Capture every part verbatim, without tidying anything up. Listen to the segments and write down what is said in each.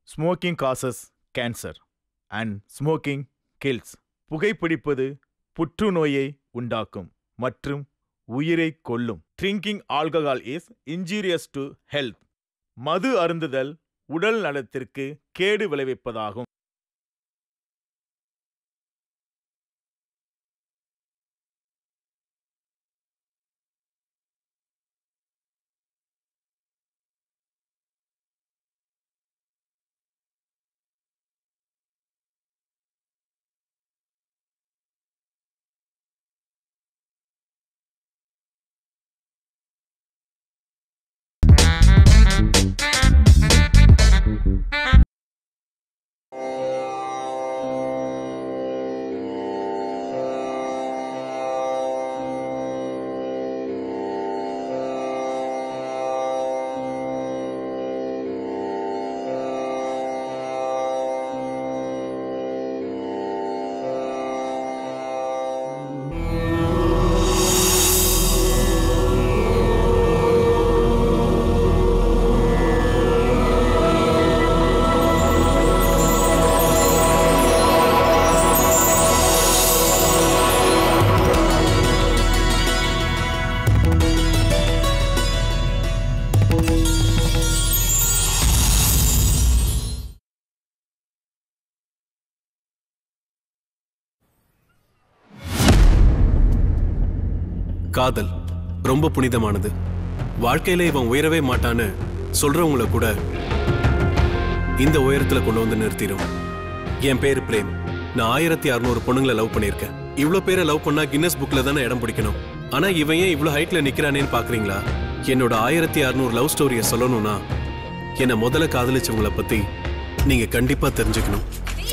Smoking causes cancer and smoking kills. புகைப்பிடிப்பது புற்றுநோயை உண்டாக்கும் மற்றும் உயிரை கொல்லும். Drinking alcohol is injurious to health. மது அருந்துதல் உடல் நலத்திற்கு கேடு விளைவிப்பதாகும். காதல் ரொம்ப புனிதமானது. வாழ்க்கையில இவன் உயரவே மாட்டான்னு சொல்றவங்கள கூட இந்த உயரத்துல கொண்டு வந்து நிறுத்திடும். என் பேரு பிரேம். நான் ஆயிரத்தி அறுநூறு பொண்ணுங்களை லவ் பண்ணியிருக்கேன். இவ்வளவு பேரை லவ் பண்ணா கின்னஸ் புக்ல தானே இடம் பிடிக்கணும். ஆனா இவன் ஏன் இவ்வளவு ஹைட்ல நிக்கிறானேன்னு பாக்குறீங்களா? என்னோட ஆயிரத்தி அறுநூறு லவ் ஸ்டோரிய சொல்லணும்னா என்னை முதல்ல காதலிச்சவங்களை பத்தி நீங்க கண்டிப்பா தெரிஞ்சுக்கணும்.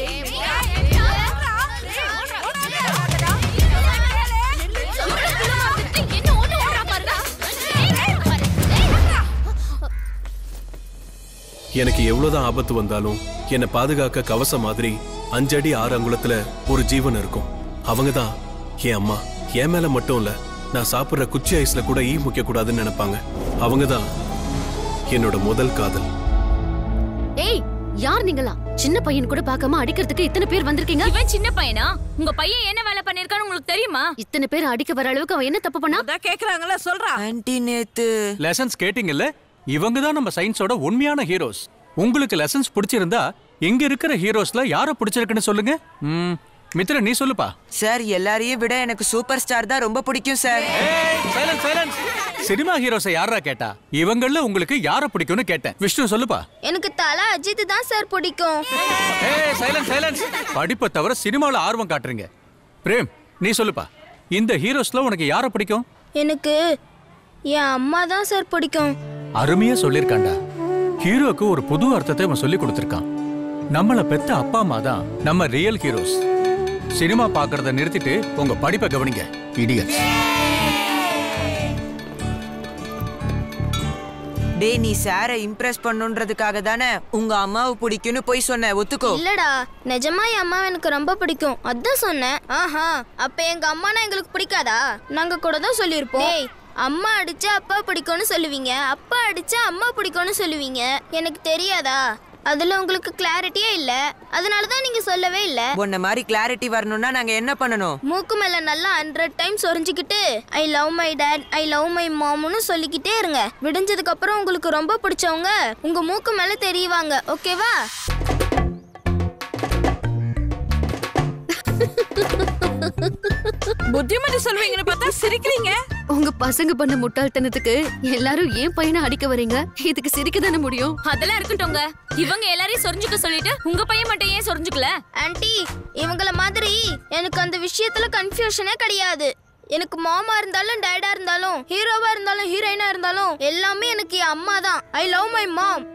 எனக்கு எவ்வளவுதான் ஆபத்து வந்தாலும் என்னை பாதுகாக்க கவசம் மாதிரி அஞ்சடி ஆறு அங்குலத்துல ஒரு ஜீவன் இருக்கும். அவங்கதான் என் அம்மா. என் மேல மட்டும் இல்ல, நான் சாப்பிடுற குச்சி ஐஸ்ல கூட ஈ முக்க கூடாதுன்னு நினைப்பாங்க. அவங்கதான் என்னோட முதல் காதல். ஏய், யார் நீங்களா? சின்ன பையன் கூட பார்க்காம அடிக்கிறதுக்கு இத்தனை பேர் வந்திருக்கீங்க. இவன் சின்ன பையனா? உங்க பையன் என்ன வேலை பண்ணிருக்கான்னு உங்களுக்கு தெரியுமா? இத்தனை பேர் அடிக்க வர அளவுக்கு அவன் என்ன தப்பு பண்ணா? அதான் கேக்குறாங்கல, சொல்றா. ஆன்ட்டி நேத்து லெசன்ஸ் கேட்டிங்கல்ல? இவங்க தான் நம்ம சயின்ஸோட உண்மையான ஹீரோஸ். உங்களுக்கு லெசன்ஸ் பிடிச்சிருந்தா இங்க இருக்கிற ஹீரோஸ்ல யாரை பிடிச்சிருக்குன்னு சொல்லுங்க. ம், மித்ர நீ சொல்லுப்பா. சார், எல்லாரையும் விட எனக்கு சூப்பர் ஸ்டார் தான் ரொம்ப பிடிக்கும் சார். Silence silence. சினிமா ஹீரோஸை யாரா கேட்டா? இவங்கள உங்களுக்கு யாரை பிடிக்கும்னு கேட்டேன். விஷ்ணு சொல்லுப்பா. எனக்கு தல அஜித் தான் சார் பிடிக்கும். ஏய், சைலன்ஸ் சைலன்ஸ். படிப்பை தவிர சினிமால ஆர்வம் காட்டுறீங்க. பிரேம் நீ சொல்லுப்பா. இந்த ஹீரோஸ்ல உனக்கு யாரை பிடிக்கும்? எனக்கு என் அம்மா தான் சார் பிடிக்கும். அருமையா சொல்லிருக்காண்டா. ஹீரோக்கு ஒரு புது அர்த்தத்தை அவன் சொல்லி கொடுத்திருக்கான். நம்மள பெத்த அப்பா அம்மா தான் நம்ம ரியல் ஹீரோஸ். சினிமா பாக்குறத நிறுத்திட்டு உங்க படிப்பை கவனிங்க, இடியட்ஸ். டே, நீ சாரை இம்ப்ரெஸ் பண்ணுன்றதுக்காக தானே உங்க அம்மாவை பிடிக்கும்னு போய் சொன்ன, ஒத்துக்கோ. இல்லடா, நிஜமா என் அம்மா எனக்கு ரொம்ப பிடிக்கும், அதான் சொன்னேன். ஆஹா, அப்ப எங்க அம்மானா எங்களுக்கு பிடிக்காதா? நாங்க கூட தான் சொல்லியிருப்போம். அம்மா அடிச்சா அப்பா பிடிக்கும்னு சொல்லுவீங்க, அப்பா அடிச்சா அம்மா பிடிக்கும்னு சொல்லுவீங்க. எனக்கு தெரியாதா? அதுல உங்களுக்கு கிளாரிட்டியே இல்ல, அதனாலதான் நீங்க சொல்லவே இல்ல. உன்ன மாதிரி கிளாரிட்டி வரணும்னா நாங்க என்ன பண்ணணும்? மூக்கு மேல நல்லா ஹண்ட்ரட் டைம்ஸ் சொரிஞ்சுக்கிட்டு I love my dad, I love my மாம்னு சொல்லிக்கிட்டே இருங்க. விடிஞ்சதுக்கு அப்புறம் உங்களுக்கு ரொம்ப பிடிச்சவங்க உங்க மூக்கு மேல தெரியவாங்க, ஓகேவா? புத்திமதி சொல்வீங்கன்னு பார்த்தா சிரிக்கிறீங்க. உங்க பசங்க பண்ண முட்டாள்தனத்துக்கு எல்லாரும் ஏன் பையனை அடிக்க வரீங்க? இதுக்கு சிரிக்க தானே முடியும். அதெல்லாம் இருக்கட்டும்ங்க. இவங்க எல்லாரையும் சொரிஞ்சுக்க சொல்லிட்டு உங்க பையன் மட்டும் ஏன் சொரிஞ்சுக்கல? ஆன்ட்டி, இவங்கள மாதிரி எனக்கு அந்த விஷயத்துல கன்ஃபியூஷனே கிடையாது. எனக்கு மாமா இருந்தாலும் டேடா இருந்தாலும் ஹீரோவா இருந்தாலும் ஹீரோயினா இருந்தாலும் எல்லாமே எனக்கு என் அம்மா தான். ஐ லவ் மை மாம்.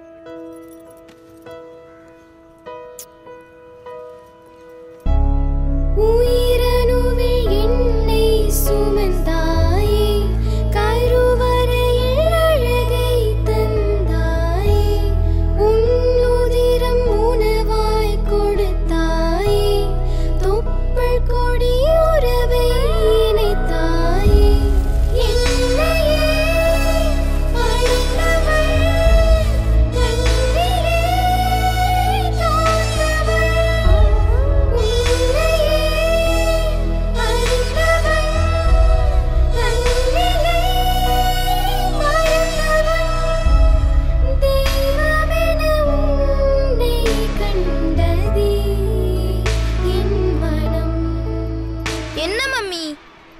உயிரணுவில் என்னை சுமந்தாயே, கருவறையில் அழகை தந்தாயே, உன்னுதிரம் உணவாய் கொடுத்தாயே, தொப்புள் கொடி உறவை இணைத்தாயே, என்னையே அறிந்தவள் கண்ணிலே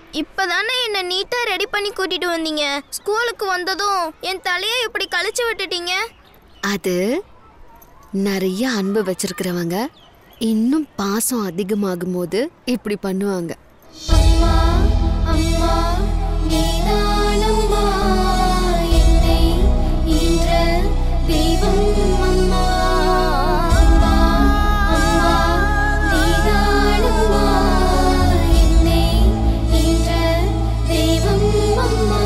இப்பதானே என்ன நீட்டா ரெடி பண்ணி கூட்டிட்டு வந்தீங்க. ஸ்கூலுக்கு வந்ததும் என் தலையை இப்படி கழிச்சு விட்டுட்டீங்க. அது நிறைய அன்பு வச்சிருக்கிறவங்க இன்னும் பாசம் அதிகமாகும் போது இப்படி பண்ணுவாங்க. அம்மா அம்மா நீதானம்மா என்னை ஈன்ற தெய்வம். அம்மா அம்மா அம்மா நீதானம்மா என்னை ஈன்ற தெய்வம். அம்மா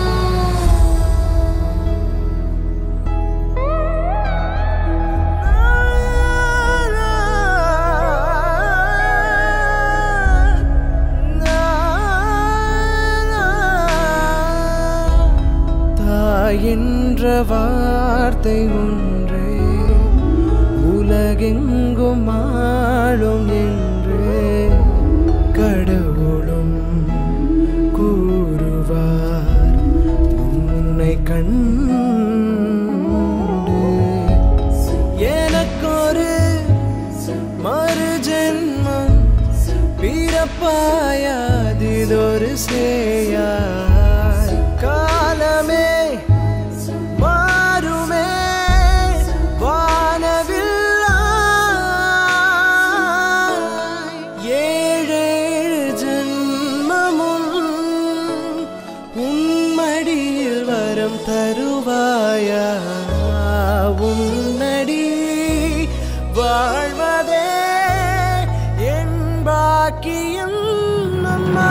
என்ற வார்த்தை ஒன்றே உலகெங்கும் ஆளும் என்று கடவுளும் கூறுவார். உன்னை கண்டு எனக்கொரு மறு ஜென்மம் பிறப்பாயாதிலொரு சேயாய் காலமே மாறுமே வானவில்லாய் ஏழேழு ஜன்மமும் உன்மடியில் வரம் தருவாயா உன்னடி வாழ்வதே என் பாக்கியம் அம்மா.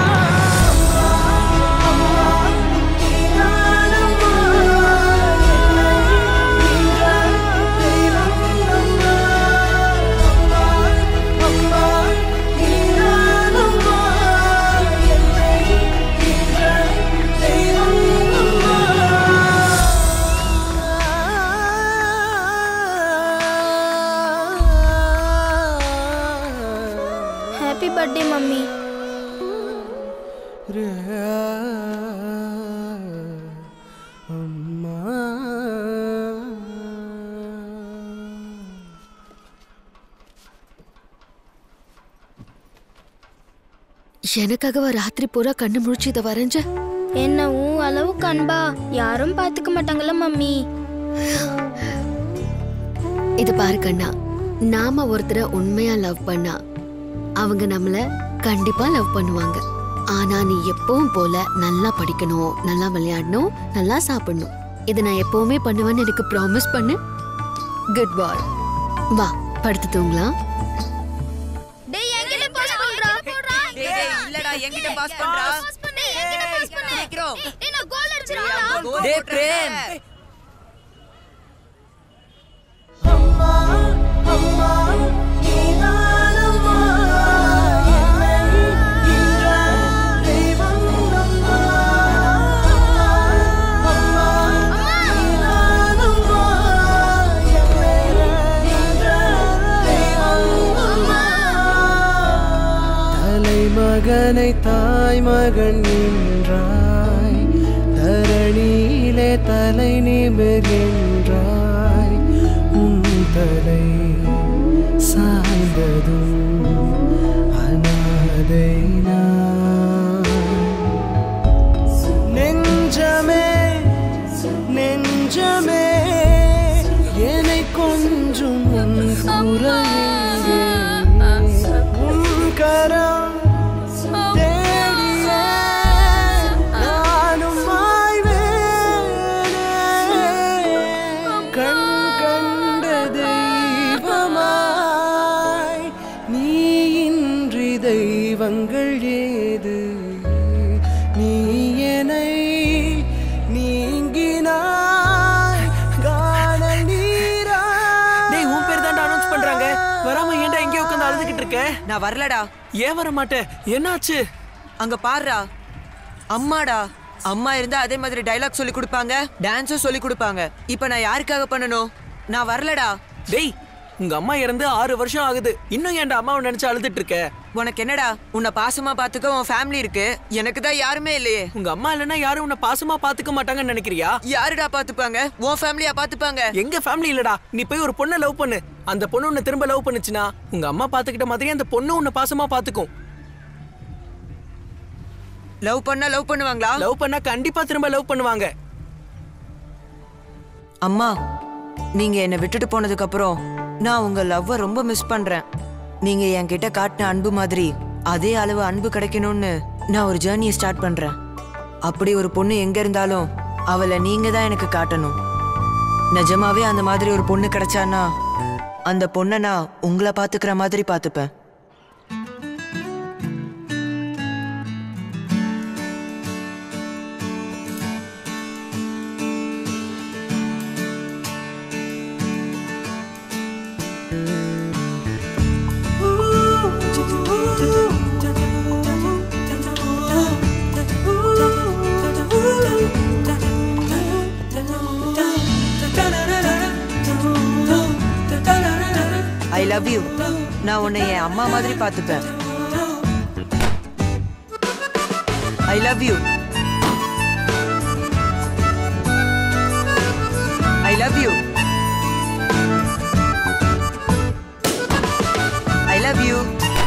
Happy birthday mummy. எனக்காகவா ராத்திரி பூரா கண்ணு முழிச்சு இதை வரைஞ்ச? என்ன உன் அளவுக்கு அன்பா யாரும் பாத்துக்க மாட்டாங்கல்ல மம்மி. இது பாரு கண்ணா, நாம ஒருத்தரை உண்மையா லவ் பண்ணா அவங்க நம்மள கண்டிப்பா லவ் பண்ணுவாங்க. ஆனா நீ எப்பவும் போல நல்லா படிக்கணும், நல்லா விளையாடணும், நல்லா சாப்பிடணும். இதை நான் எப்பவுமே பண்ணுவேன்னு எனக்கு ப்ராமிஸ் பண்ணு. Good boy. வா படுத்து தூங்கலாம். டேய் என்கிட்ட பாஸ் பண்றா. டேய் டேய் இல்லடா என்கிட்ட பாஸ் பண்றா. பாஸ் பண்ணு என்கிட்ட பாஸ் பண்ணு. சீக்கிரம். டேய் நான் கோல் அடிச்சிரேன்டா. டேய் பிரேம். அம்மா அம்மா நீதானம்மா என்னை ஈன்ற தெய்வம். அம்மா அம்மா நீதானம்மா என்னை ஈன்ற தெய்வம். அம்மா தலைமகனை தாய்மகன் என்றாய், தரணியிலே தலை நிமிர்கின்றாய். உன் தலை சாய்ந்ததும் அநாதை நான். நெஞ்சமே நெஞ்சமே என்னை கொஞ்சம் உன் குரலே உன் கரம் தேடியே நானும் ஆய்வேனே. கண் கண்ட தெய்வமாய் நீ இன்றி தெய்வங்கள் ஏது. நீ என்னை நீங்கினாய் காணல் நீரா. டேய் உன் பேர் தான் அனௌன்ஸ் பண்றாங்க. வராம ஏன்டா எங்கே உட்கார்ந்து அழுதுகிட்டு இருக்க? நான் வரலடா. ஏன் வர மாட்டே? என்னாச்சு? அங்க பாருடா அம்மாடா. அம்மா இருந்தா அதே மாதிரி டைலாக் சொல்லி கொடுப்பாங்க, டான்ஸும் சொல்லி கொடுப்பாங்க. இப்போ நான் யாருக்காக பண்ணணும்? நான் வரலடா. டேய் உங்க அம்மா இறந்து ஆறு வருஷம் ஆகுது, இன்னும் ஏன்டா அம்மாவை நினைச்சு அழுதுட்டு இருக்க? உனக்கு என்னடா? உன்னை பாசமா பாத்துக்க உன் ஃபேமிலி இருக்கு, எனக்கு தான் யாருமே இல்லையே. உங்க அம்மா இல்லைன்னா யாரும் உன்னை பாசமா பாத்துக்க மாட்டாங்கன்னு நினைக்கிறியா? யாருடா பாத்துப்பாங்க? உன் ஃபேமிலியா பாத்துப்பாங்க. எங்க ஃபேமிலி இல்லடா. நீ போய் ஒரு பொண்ணை லவ் பண்ணு, அந்த பொண்ணு உன்னை திரும்ப லவ் பண்ணுச்சுன்னா உங்க அம்மா பாத்துக்கிட்ட மாதிரி அந்த பொண்ணு உன்னை பாசமா பாத்துக்கும். லவ் பண்ணா லவ் பண்ணுவாங்களா? லவ் பண்ணா கண்டிப்பா திரும்ப லவ் பண்ணுவாங்க. அம்மா, நீங்க என்ன விட்டுட்டு போனதுக்கு அப்புறம் நான் உங்க லவ்வ ரொம்ப மிஸ் பண்றேன். நீங்க என்கிட்ட காட்டின அன்பு மாதிரி அதே அளவு அன்பு கிடைக்கணும்னு நான் ஒரு ஜேர்னியை ஸ்டார்ட் பண்றேன். அப்படி ஒரு பொண்ணு எங்க இருந்தாலும் அவளை நீங்க தான் எனக்கு காட்டணும். நிஜமாவே அந்த மாதிரி ஒரு பொண்ணு கிடைச்சானா அந்த பொண்ணை நான் உங்களை பாத்துக்கிற மாதிரி பாத்துப்பேன். ஐ லவ் யூ. நான் உன்னை என் அம்மா மாதிரி பார்த்துப்பேன். I love you. I love you. I love you.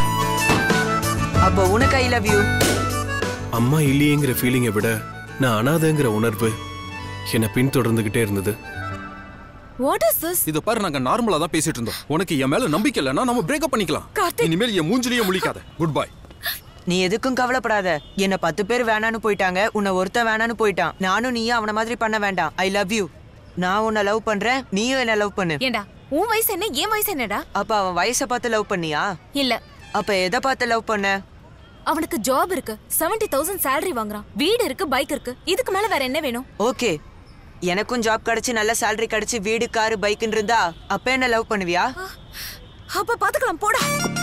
அப்போ உனக்கு ஐ லவ் யூ. அம்மா இல்லையேங்கிற ஃபீலிங்கை விட நான் அனாதைங்கிற உணர்வு என்னை பின்தொடர்ந்துகிட்டே இருந்தது. What is this? இது பாரு, நாங்க நார்மலா தான் பேசிட்டு இருந்தோம். உனக்கு என் மேல நம்பிக்கை இல்லைன்னா நம்ம பிரேக்கப் பண்ணிக்கலாம். இனிமேல் என் மூஞ்சிலேயே முழிக்காத. Good bye. நீ எதுக்கும் கவலைப்படாத. என்ன பத்து பேர் வேணான்னு போயிட்டாங்க, உன்னை ஒருத்த வேணான்னு போயிட்டான். நானும் நீயும் அவன மாதிரி பண்ண வேண்டாம். I love you. நான் உன்னை லவ் பண்றேன், நீயும் என்ன லவ் பண்ணு. ஏண்டா உன் வயசு என்ன என் வயசு என்னடா? அப்ப அவன் வயசை பார்த்து லவ் பண்ணியா? இல்ல. அப்ப எதை பார்த்து லவ் பண்ண? அவனுக்கு ஜாப் இருக்கு, செவன்டி தௌசண்ட் சேலரி வாங்குறான், வீடு இருக்கு, பைக் இருக்கு. இதுக்கு மேல வேற என்ன வேணும்? ஓகே, எனக்கும் ஜாப் கிடைச்சு நல்ல சேலரி கிடைச்சு வீடு காரு பைக்குன்னு இருந்தா அப்ப என்ன லவ் பண்ணுவியா? அப்ப பாத்துக்கலாம், போடா.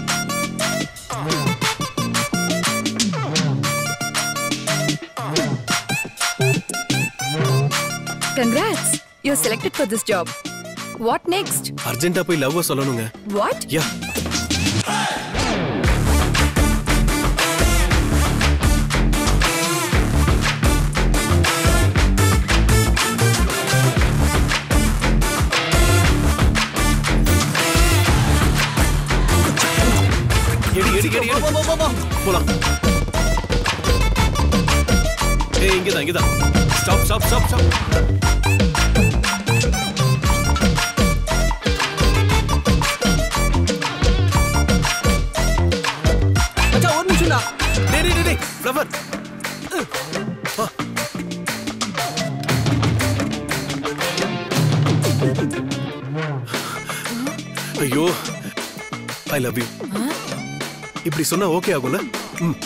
Congrats, you're selected for this job. What next? அர்ஜென்ட்டா போய் லவ் சொல்லணுங்க. What? யா. போலாம். ஏய், இங்கதான் இங்கதான். Stop stop stop stop. மச்சான் ஒரு நிமிஷம்டா. டேய் டேய் டேய் ஃப்ளவர். ஐயோ, ஐ லவ் யூ. இப்படி சொன்னா ஓகே ஆகும்ல? ம்.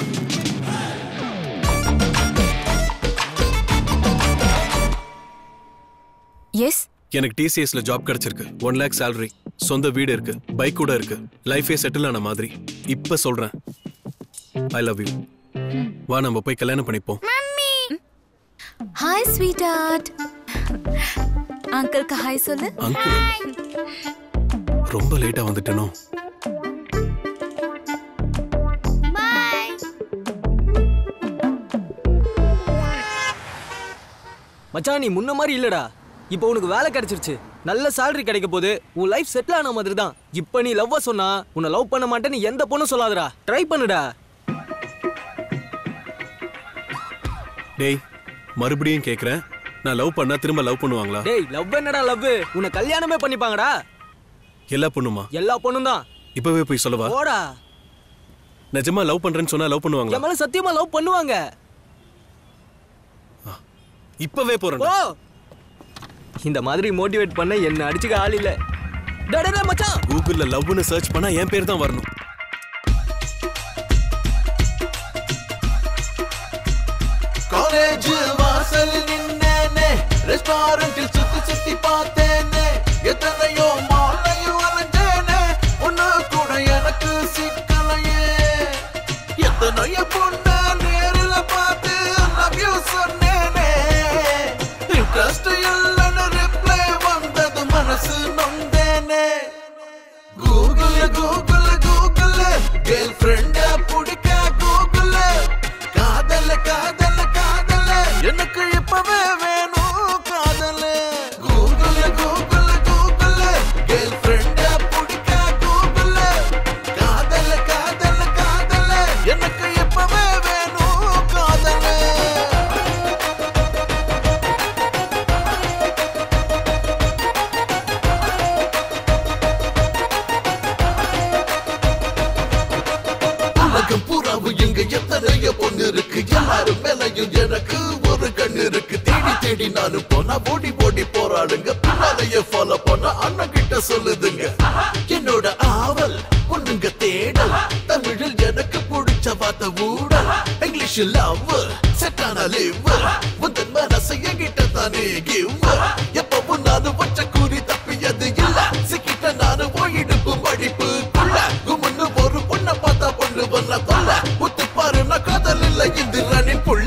எஸ். எனக்கு டிசிஎஸ்ல ஜாப் கிடைச்சிருக்கு. ஒன் லேக் சேலரி, சொந்த வீடு இருக்கு, பைக் கூட இருக்கு, லைஃபே செட்டில் ஆன மாதிரி. இப்ப சொல்றேன், ஐ லவ் யூ. வா, நம்ம போய் கல்யாணம் பண்ணிப்போம். மம்மி. Hi sweetheart. அங்கிள்க்கு ஹாய் சொல்லு. அங்கிள் ரொம்ப லேட்டா வந்துட்டேனோ? மச்சான், நீ முன்ன மாதிரி இல்லடா. இப்போ உனக்கு வேலை கிடைச்சிருச்சு, நல்ல salary கிடைக்க போகுது, உன் லைஃப் செட்டில் ஆன மாதிரி தான். இப்போ நீ லவ்வ சொன்னா உன்னை லவ் பண்ண மாட்டேன்னு எந்த பொண்ணும் சொல்லாதடா. ட்ரை பண்ணுடா. டேய், மறுபடியும் கேக்குறேன், நான் லவ் பண்ணா திரும்ப லவ் பண்ணுவாங்களா? டேய், லவ் என்னடா லவ்? உன்னை கல்யாணமே பண்ணிப்பாங்கடா. எல்லா பொண்ணுமா? எல்லா பொண்ணும் தான். இப்பவே போய் சொல்லவா? போடா. நிஜமா லவ் பண்றேன்னு சொன்னா லவ் பண்ணுவாங்களா? என் மேல சத்தியமா லவ் பண்ணுவாங்க. இப்பவே போறேன். ஓ, இந்த மாதிரி மோட்டிவேட் பண்ண என்ன அடிச்சுக்க ஆள் இல்ல. டேய் டேய் மச்சான், கூகுள்ல லவ்னு சர்ச் பண்ணா என் பேர் தான் வரணும். காலேஜ் வாசல் நின்னேனே, ரெஸ்டாரண்டில் சுத்தி சுத்தி பார்த்தேனே, எத்தனையோ மாலையும் அலைஞ்சேனே, ஒன்னு கூட எனக்கு சிக்கலையே. எத்தனையோ பொண்ண நேரில் பார்த்து லவ் யூ சொன்னேனே, இன்ட்ரெஸ்ட் இல்லைன்னு ரிப்ளை வந்தது, மனசு நொந்தேனே. கூகுள் கூகுள் கூகுள் கேர்ள் ஃப்ரெண்ட பிடிக்க கூகுள், காதல காதல காதல எனக்கு இப்பவே வேணும் காதல. கூகுள் கூகுள் கூகுள் கேர்ள் ஃப்ரெண்ட பிடிக்க கூகுள், காதல காதல காதல எனக்கு இப்பவே வேணும் காதல. லவ் இங்க எத்தனையோ பொண்ணு இருக்கு எல்லாரும் மேலையும் எனக்கு ஒரு கண்ணு இருக்கு தேடி தேடி நானும் போனா ஓடி ஓடி போராடுங்க பின்னாலேயே ஃபாலோ பண்ண அண்ணன் கிட்ட சொல்லுதுங்க என்னோட ஆவல் பொண்ணுங்க தேடல் தமிழில் எனக்கு பிடிச்ச வார்த்தை ஊடல் இங்கிலீஷில் லவ் செட்டான லிவ் உந்தன் மனசை என்கிட்ட தானே கிவ் எப்பவும் நானும் வச்ச கூறி தப்பியது இல்ல சிக்கிட்ட நானும் போயிடுப்பு மடிப்புக்குள்ள குமுன்னு ஒரு பொண்ணை பார்த்தா பொண்ணு பண்ண கொல்ல உத்து பாரு நான் காதல் இல்ல இந்திரனின் புள்ள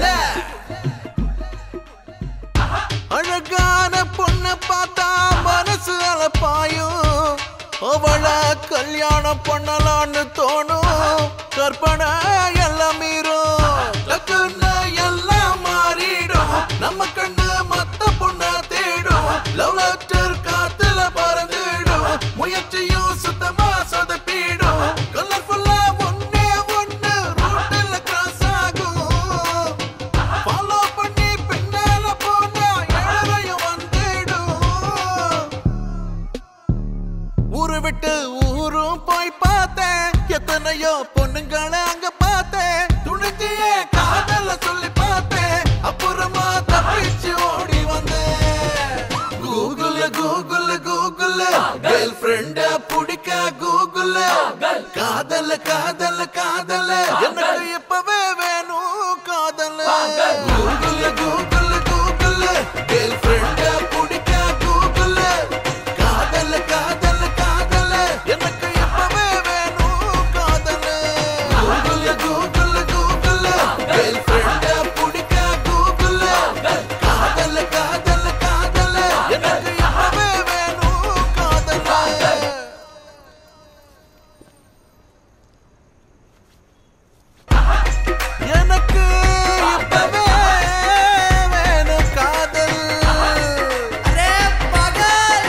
அழகான பொண்ணு பார்த்தா மனசு அலப்பாயும் அவளை கல்யாணம் பண்ணலான்னு தோணும் கற்பனை எல்லாம் மீறும் லக்குன்னு எல்லாம் மாறிடும் நம்ம கண்ணு மத்த பொண்ண தேடும் லவ் லெட்டர் காத்துல பறந்துடும் முயற்சியும் சுத்தமா சொதப்பிடும் கலர்ஃபுல்லா ஒன்னே ஒன்னு ரோட்டில் கிராஸ் ஆகும் ஃபாலோ பண்ணி பின்னால போனா ஏழையும் வந்துடும் ஊரு விட்டு ஊரும் போய் பார்த்தேன் எத்தனையோ பொண்ணுங்களை அங்க பார்த்தேன் துணிஞ்சியே காதல சொல்லி பார்த்தேன் அப்புறமா தப்பிச்சு ஓடி வந்தேன் கூகுள் கூகுள் கூகுள் கேர்ள் ஃப்ரெண்ட பிடிக்க கூகுள் காதல காதல காதல எனக்கு இப்பவே வேணும் காதல கூகுள் கூகுள் கூகுள் கேர்ள் ஃப்ரெண்ட பிடிக்க கூகுள் காதல காதல காதல எனக்கு இப்பவே வேணும் காதல கூகுள் கூகுள் கூகுள் கேர்ள் ஃப்ரெண்ட பிடிக்க கூகுள் காதல காதல காதல எனக்கு இப்பவே வேணும் காதல எனக்கு இப்பவே வேணும் காதல் அரே பகல்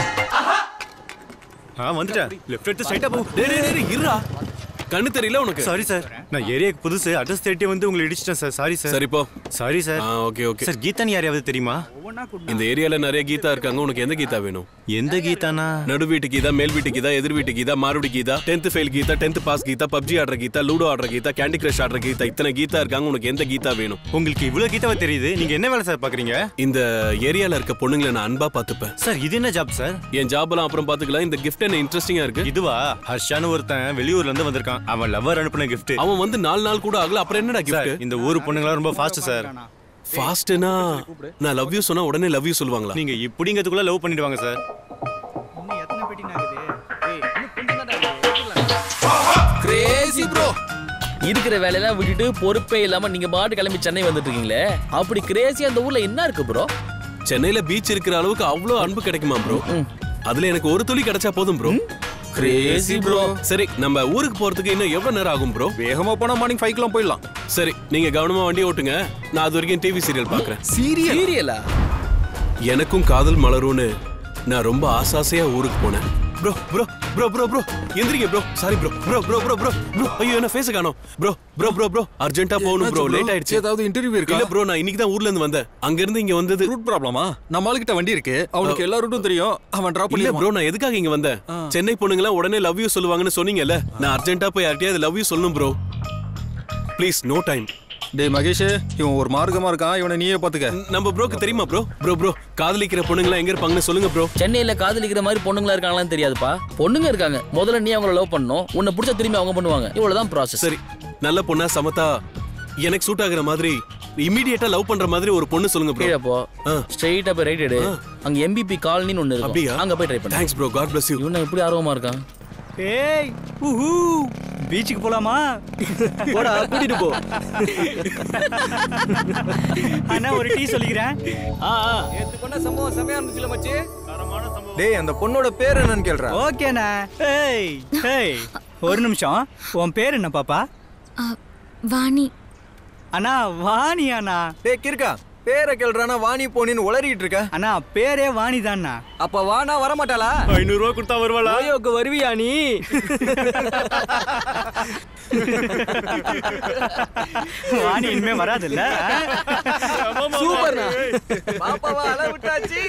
ஆ வந்துட்டேன் லெஃப்ட் எடுத்து ஸ்ட்ரைட்டா போ. டேய் டேய் டேய் இருடா. கண்ணு தெரியல உனக்கு? சாரி சார், நான் ஏரியாக்கு புதுசு, அட்ரஸ் தேடி வந்து உங்களை இடிச்சிட்டேன் சார். Sorry sir. சரி போ. Sorry sir. ஆ ஓகே ஓகே. சார் கீதான்னு யாரையாவது தெரியுமா? இந்த ஏரியால நிறைய கீதா இருக்காங்க. உனக்கு எந்த கீதா வேணும்? எந்த கீதானா? நடு வீட்டு கீதா, மேல் வீட்டு கீதா, எதிர் வீட்டு கீதா, மாறுடி Geetha, tenth fail Geetha, tenth pass Geetha, PUBG ஆடுற கீதா, லூடோ ஆடுற கீதா, கேண்டி கிரஷ் ஆடுற கீதா, இத்தனை கீதா இருக்காங்க. உனக்கு எந்த கீதா வேணும்? உங்களுக்கு இவ்வளவு கீதாவை தெரியுது, நீங்க என்ன வேலை சார் பாக்குறீங்க? இந்த ஏரியால இருக்க பொண்ணுங்களை நான் அன்பா பாத்துப்பேன் சார். இது என்ன ஜாப் சார்? என் ஜாப் எல்லாம் அப்புறம் பாத்துக்கலாம். இந்த கிஃப்ட் என்ன இன்ட்ரெஸ்டிங்கா இருக்கு? இதுவா? ஹர்ஷான்னு ஒருத்தன் வெளியூர்ல இருந்து வந்திருக்கான். அவன் லவ்வர் அனுப்பின கிஃப்ட். அவன் வந்து நாலு நாள் கூட ஆகல, அப்புறம் என்னடா கிஃப்ட்? இந்த ஊர் பொண்ணுங்களா ரொம்ப ஃபாஸ்ட் சார். ஃபாஸ்ட்னா நான் லவ் யூ சொன்னா உடனே லவ் யூ சொல்லுவாங்களா? நீங்க இப்படிங்கிறதுக்குள்ள லவ் பண்ணிடுவாங்க சார். Crazy bro. இருக்கிற வேலையெல்லாம் விட்டுட்டு பொறுப்பே இல்லாம நீங்க பாட்டு கிளம்பி சென்னை வந்துட்டு இருக்கீங்களே, அப்படி கிரேசி அந்த ஊர்ல என்ன இருக்கு ப்ரோ? சென்னையில பீச் இருக்கிற அளவுக்கு அவ்வளவு அன்பு கிடைக்குமா ப்ரோ? அதுல எனக்கு ஒரு துளி கிடைச்சா போதும் ப்ரோ. Crazy bro. சரி, நம்ம ஊருக்கு போறதுக்கு இன்னும் எவ்வளவு நேரம் ஆகும் ப்ரோ? வேகமா போனா மார்னிங் ஃபைவ் கிலாம் போயிடலாம். சரி, நீங்க கவனமா வண்டி ஓட்டுங்க. நான் அது வரைக்கும் டிவி சீரியல் பாக்குறேன். சீரியல்? சீரியலா? எனக்கும் காதல் மலரும்னு நான் ரொம்ப ஆசாசையா ஊருக்கு போனேன். Bro bro bro bro bro எந்திரிங்க bro. Sorry bro bro bro bro bro bro ஐயோ என்ன ஃபேஸ் காணோம் ப்ரோ ப்ரோ ப்ரோ ப்ரோ அர்ஜென்ட்டா போகணும் ப்ரோ. லேட் ஆயிடுச்சு. ஏதாவது இன்டர்வியூ இருக்கா? இல்ல ப்ரோ, நான் இன்னைக்கு தான் ஊர்ல இருந்து வந்தேன். அங்க இருந்து இங்க வந்தது ரூட் ப்ராப்ளமா? நம்ம ஆளுகிட்ட வண்டி இருக்கு, அவனுக்கு எல்லா ரூட்டும் தெரியும், அவன் டிராப் இல்ல பண்ணிடுவான். ப்ரோ, நான் எதுக்காக இங்க வந்தேன்? சென்னை பொண்ணுங்களா உடனே லவ் யூ சொல்லுவாங்கன்னு சொன்னீங்கல்ல, நான் அர்ஜென்ட்டா போய் யார்ட்டையாவது லவ் யூ சொல்லணும் ப்ரோ. Please, no time. டேய் மகேஷ், இவன் ஒரு மார்க்கமா இருக்கான், இவனை நீயே பாத்துக்க. நம்ம ப்ரோக்கு தெரியுமா ப்ரோ? ப்ரோ ப்ரோ காதலிக்கிற பொண்ணுங்களா எங்க இருப்பாங்கன்னு சொல்லுங்க ப்ரோ. சென்னையில காதலிக்கிற மாதிரி பொண்ணுங்களா இருக்காங்களான்னு தெரியாதுப்பா. பொண்ணுங்க இருக்காங்க. முதல்ல நீ அவங்கள லவ் பண்ணணும், உன்னை பிடிச்சா திரும்பி அவங்க பண்ணுவாங்க. இவ்வளவுதான் ப்ராசஸ். சரி, நல்ல பொண்ணா சமத்தா எனக்கு சூட் ஆகுற மாதிரி இமிடியேட்டா லவ் பண்ற மாதிரி ஒரு பொண்ணு சொல்லுங்க ப்ரோ. கீழே போ, ஸ்ட்ரைட்டா போய் ரைட் எடு. அங்க எம்பிபி காலனின்னு ஒன்னு இருக்கு. அப்படியே அங்க போய் ட்ரை பண்ணு. Thanks bro, god bless you. இவனை எப்படி ஆர்வமா இருக்கான்? ஏய் ஊஹூ, பீச்சுக்கு போலாமா? போடா, கூட்டிட்டு போ. அண்ணா ஒரு டீ சொல்லிக்கிறேன். ஆ ஆ ஏத்து பண்ண சம்பவம் செமையா இருந்துச்சுல மச்சி. தரமான சம்பவம். டேய், அந்த பொண்ணோட பேர் என்னன்னு கேளுடா. ஓகேண்ணா. ஏய் ஏய் ஒரு நிமிஷம், உன் பேர் என்ன பாப்பா? வாணி. அண்ணா வாணி அண்ணா. டேய் கிறுக்கா, பேரை கேளுறானா வாணி போனின்னு உளறிட்டு இருக்க. அண்ணா பேரே வாணி தான்ண்ணா. அப்ப வானா வர மாட்டாளா? ஐநூறு ரூபா கொடுத்தா வருவாளா? ஓயோக்கு வருவியா நீ? வாணி இனிமே வராதுல்ல? சூப்பர்ண்ணா. பாப்பாவா அழ விட்டாச்சு.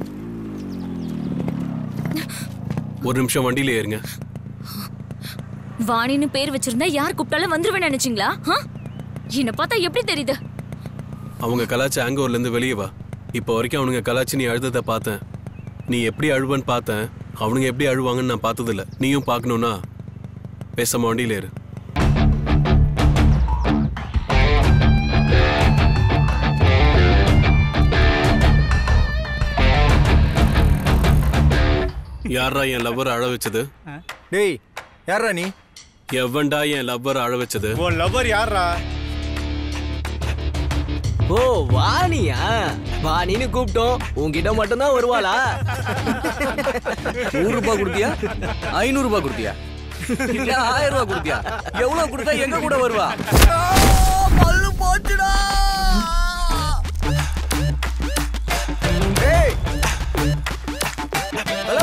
ஒரு நிமிஷம் வண்டியில ஏறுங்க. வாணின்னு பேர் வச்சிருந்தா யார் கூப்பிட்டாலும் வந்துருவேன் நினைச்சீங்களா? என்ன பார்த்தா எப்படி தெரியுது? அவங்க கலாச்சி ஆங்கூர்ல இருந்து வெளியே வா. இப்போ வரைக்கும் அவனுங்க கலாச்சி நீ அழுததை பார்த்தேன். நீ எப்படி அழுவன்னு பார்த்தேன். அவனுங்க எப்படி அழுவாங்கன்னு நான் பார்த்ததில்ல. நீயும் பார்க்கணும்னா பேசாம வண்டியில ஏறு. யாரா என் லவ்வர் அழ வச்சது? டேய் யாரா நீ? எவன்டா என் லவ்வர் அழ வச்சது? உன் லவ்வர் யாரா? ஓ வாணியா? வாணின்னு கூப்பிட்டோம், உன்கிட்ட மட்டும் தான் வருவாளா? நூறு ரூபாய் கொடுத்தியா? ஐநூறு ரூபாய் கொடுத்தியா? இல்ல ஆயிரம் ரூபாய் கொடுத்தியா? எவ்வளவு கொடுத்தா எங்க கூட வருவா? பல்லு போச்சுடா. ஹலோ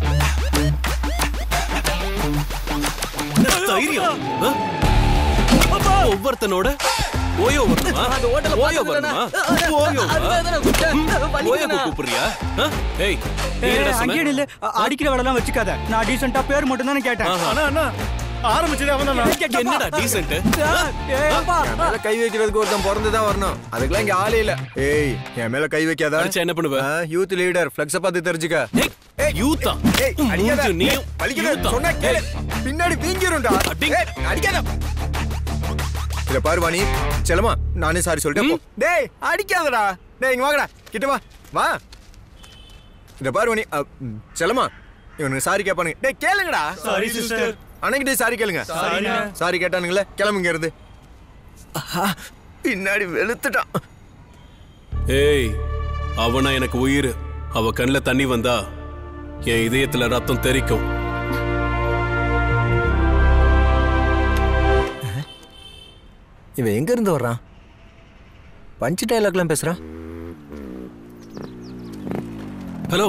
தைரியம் ஒவ்வொருத்தனோட ஓயோ வருமா? ஓயோ வருமா? ஓயோ ஓயோ கூப்பிடுறியா? ஏய் அங்கேயே இல்ல, அடிக்கிற வேலைலாம் வச்சுக்காத. நான் டீசென்ட்டா பேர் மட்டும் தானே கேட்டேன். அண்ணா அண்ணா ஆரம்பிச்சதே அவன் தான். என்னடா டீசென்ட்? மேல கை வைக்கிறதுக்கு ஒருத்தன் பிறந்துதான் வரணும். அதுக்கெல்லாம் இங்க ஆளே இல்ல. ஏய் என் மேல கை வைக்காத. என்ன பண்ணுவ? யூத் லீடர் ஃப்ளெக்ஸ பார்த்து தெரிஞ்சுக்க. ஏய் யூத்தா? ஏய் அடிக்காத. நீ பலிக்காத. சொன்னா கேளு. பின்னாடி வீங்கிரும்டா. ஏய் அடிக்காத. இத பாரு வாணி, செல்லமா நானே சாரி சொல்லிட்டேன் போ. டேய் அடிக்காதடா. டேய் இங்க வாங்கடா. கிட்ட வா. வா. இத பாரு வாணி, செல்லமா இவனுக்கு சாரி கேட்பானுங்க. டேய் கேளுங்கடா. Sorry sister. அன்னைக்கு டேய் சாரி கேளுங்க. சாரி கேட்டானுங்களே, கிளம்புங்க இருந்து. பின்னாடி வெளுத்துட்டான். ஏய் அவனா எனக்கு உயிர். அவ கண்ணுல தண்ணி வந்தா என் இதயத்துல ரத்தம் தெறிக்கும். இவன் எங்க இருந்து வர்றான்? பஞ்சு டைலாக்லாம் பேசுறான். ஹலோ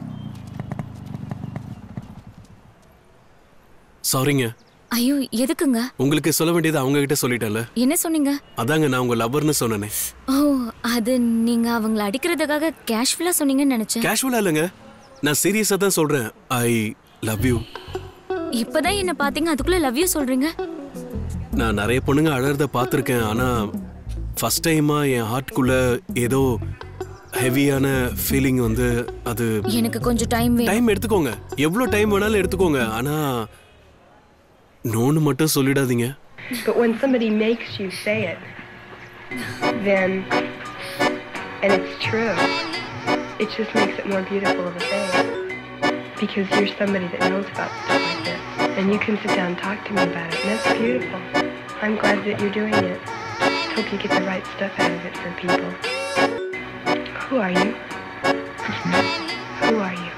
சாரிங்க. ஐயோ எதுக்குங்க? உங்களுக்கு சொல்ல வேண்டியது அவங்க கிட்ட சொல்லிட்டேன்ல. என்ன சொன்னீங்க? அதாங்க நான் உங்க லவ்வர்னு சொன்னேனே. ஓ அது நீங்க அவங்கள அடிக்கிறதுக்காக கேஷுவலா சொன்னீங்கன்னு நினைச்சேன். கேஷுவலா இல்லைங்க, நான் சீரியஸா தான் சொல்றேன். I love you. இப்பதான் என்ன பாத்தீங்க, அதுக்குள்ள லவ் யூ சொல்றீங்க? நான் நிறைய பொண்ணுங்க அழறத பார்த்துருக்கேன். ஆனா ஃபர்ஸ்ட் டைமா என் ஹார்ட்குள்ள ஏதோ ஹெவியான ஃபீலிங் வந்து அது. எனக்கு கொஞ்சம் டைம் வேணும். டைம் எடுத்துக்கோங்க, எவ்வளவு டைம் வேணாலும் எடுத்துக்கோங்க. ஆனா நோன்னு மட்டும் சொல்லிடாதீங்க. But when somebody makes you say it, then, and it's true, it just makes it more beautiful of a thing. Because you're somebody that knows about stuff like this. And you can sit down and talk to me about it. And that's beautiful. I'm glad that you're doing it. Hope you get the right stuff out of it for people. Who are you? Who are you?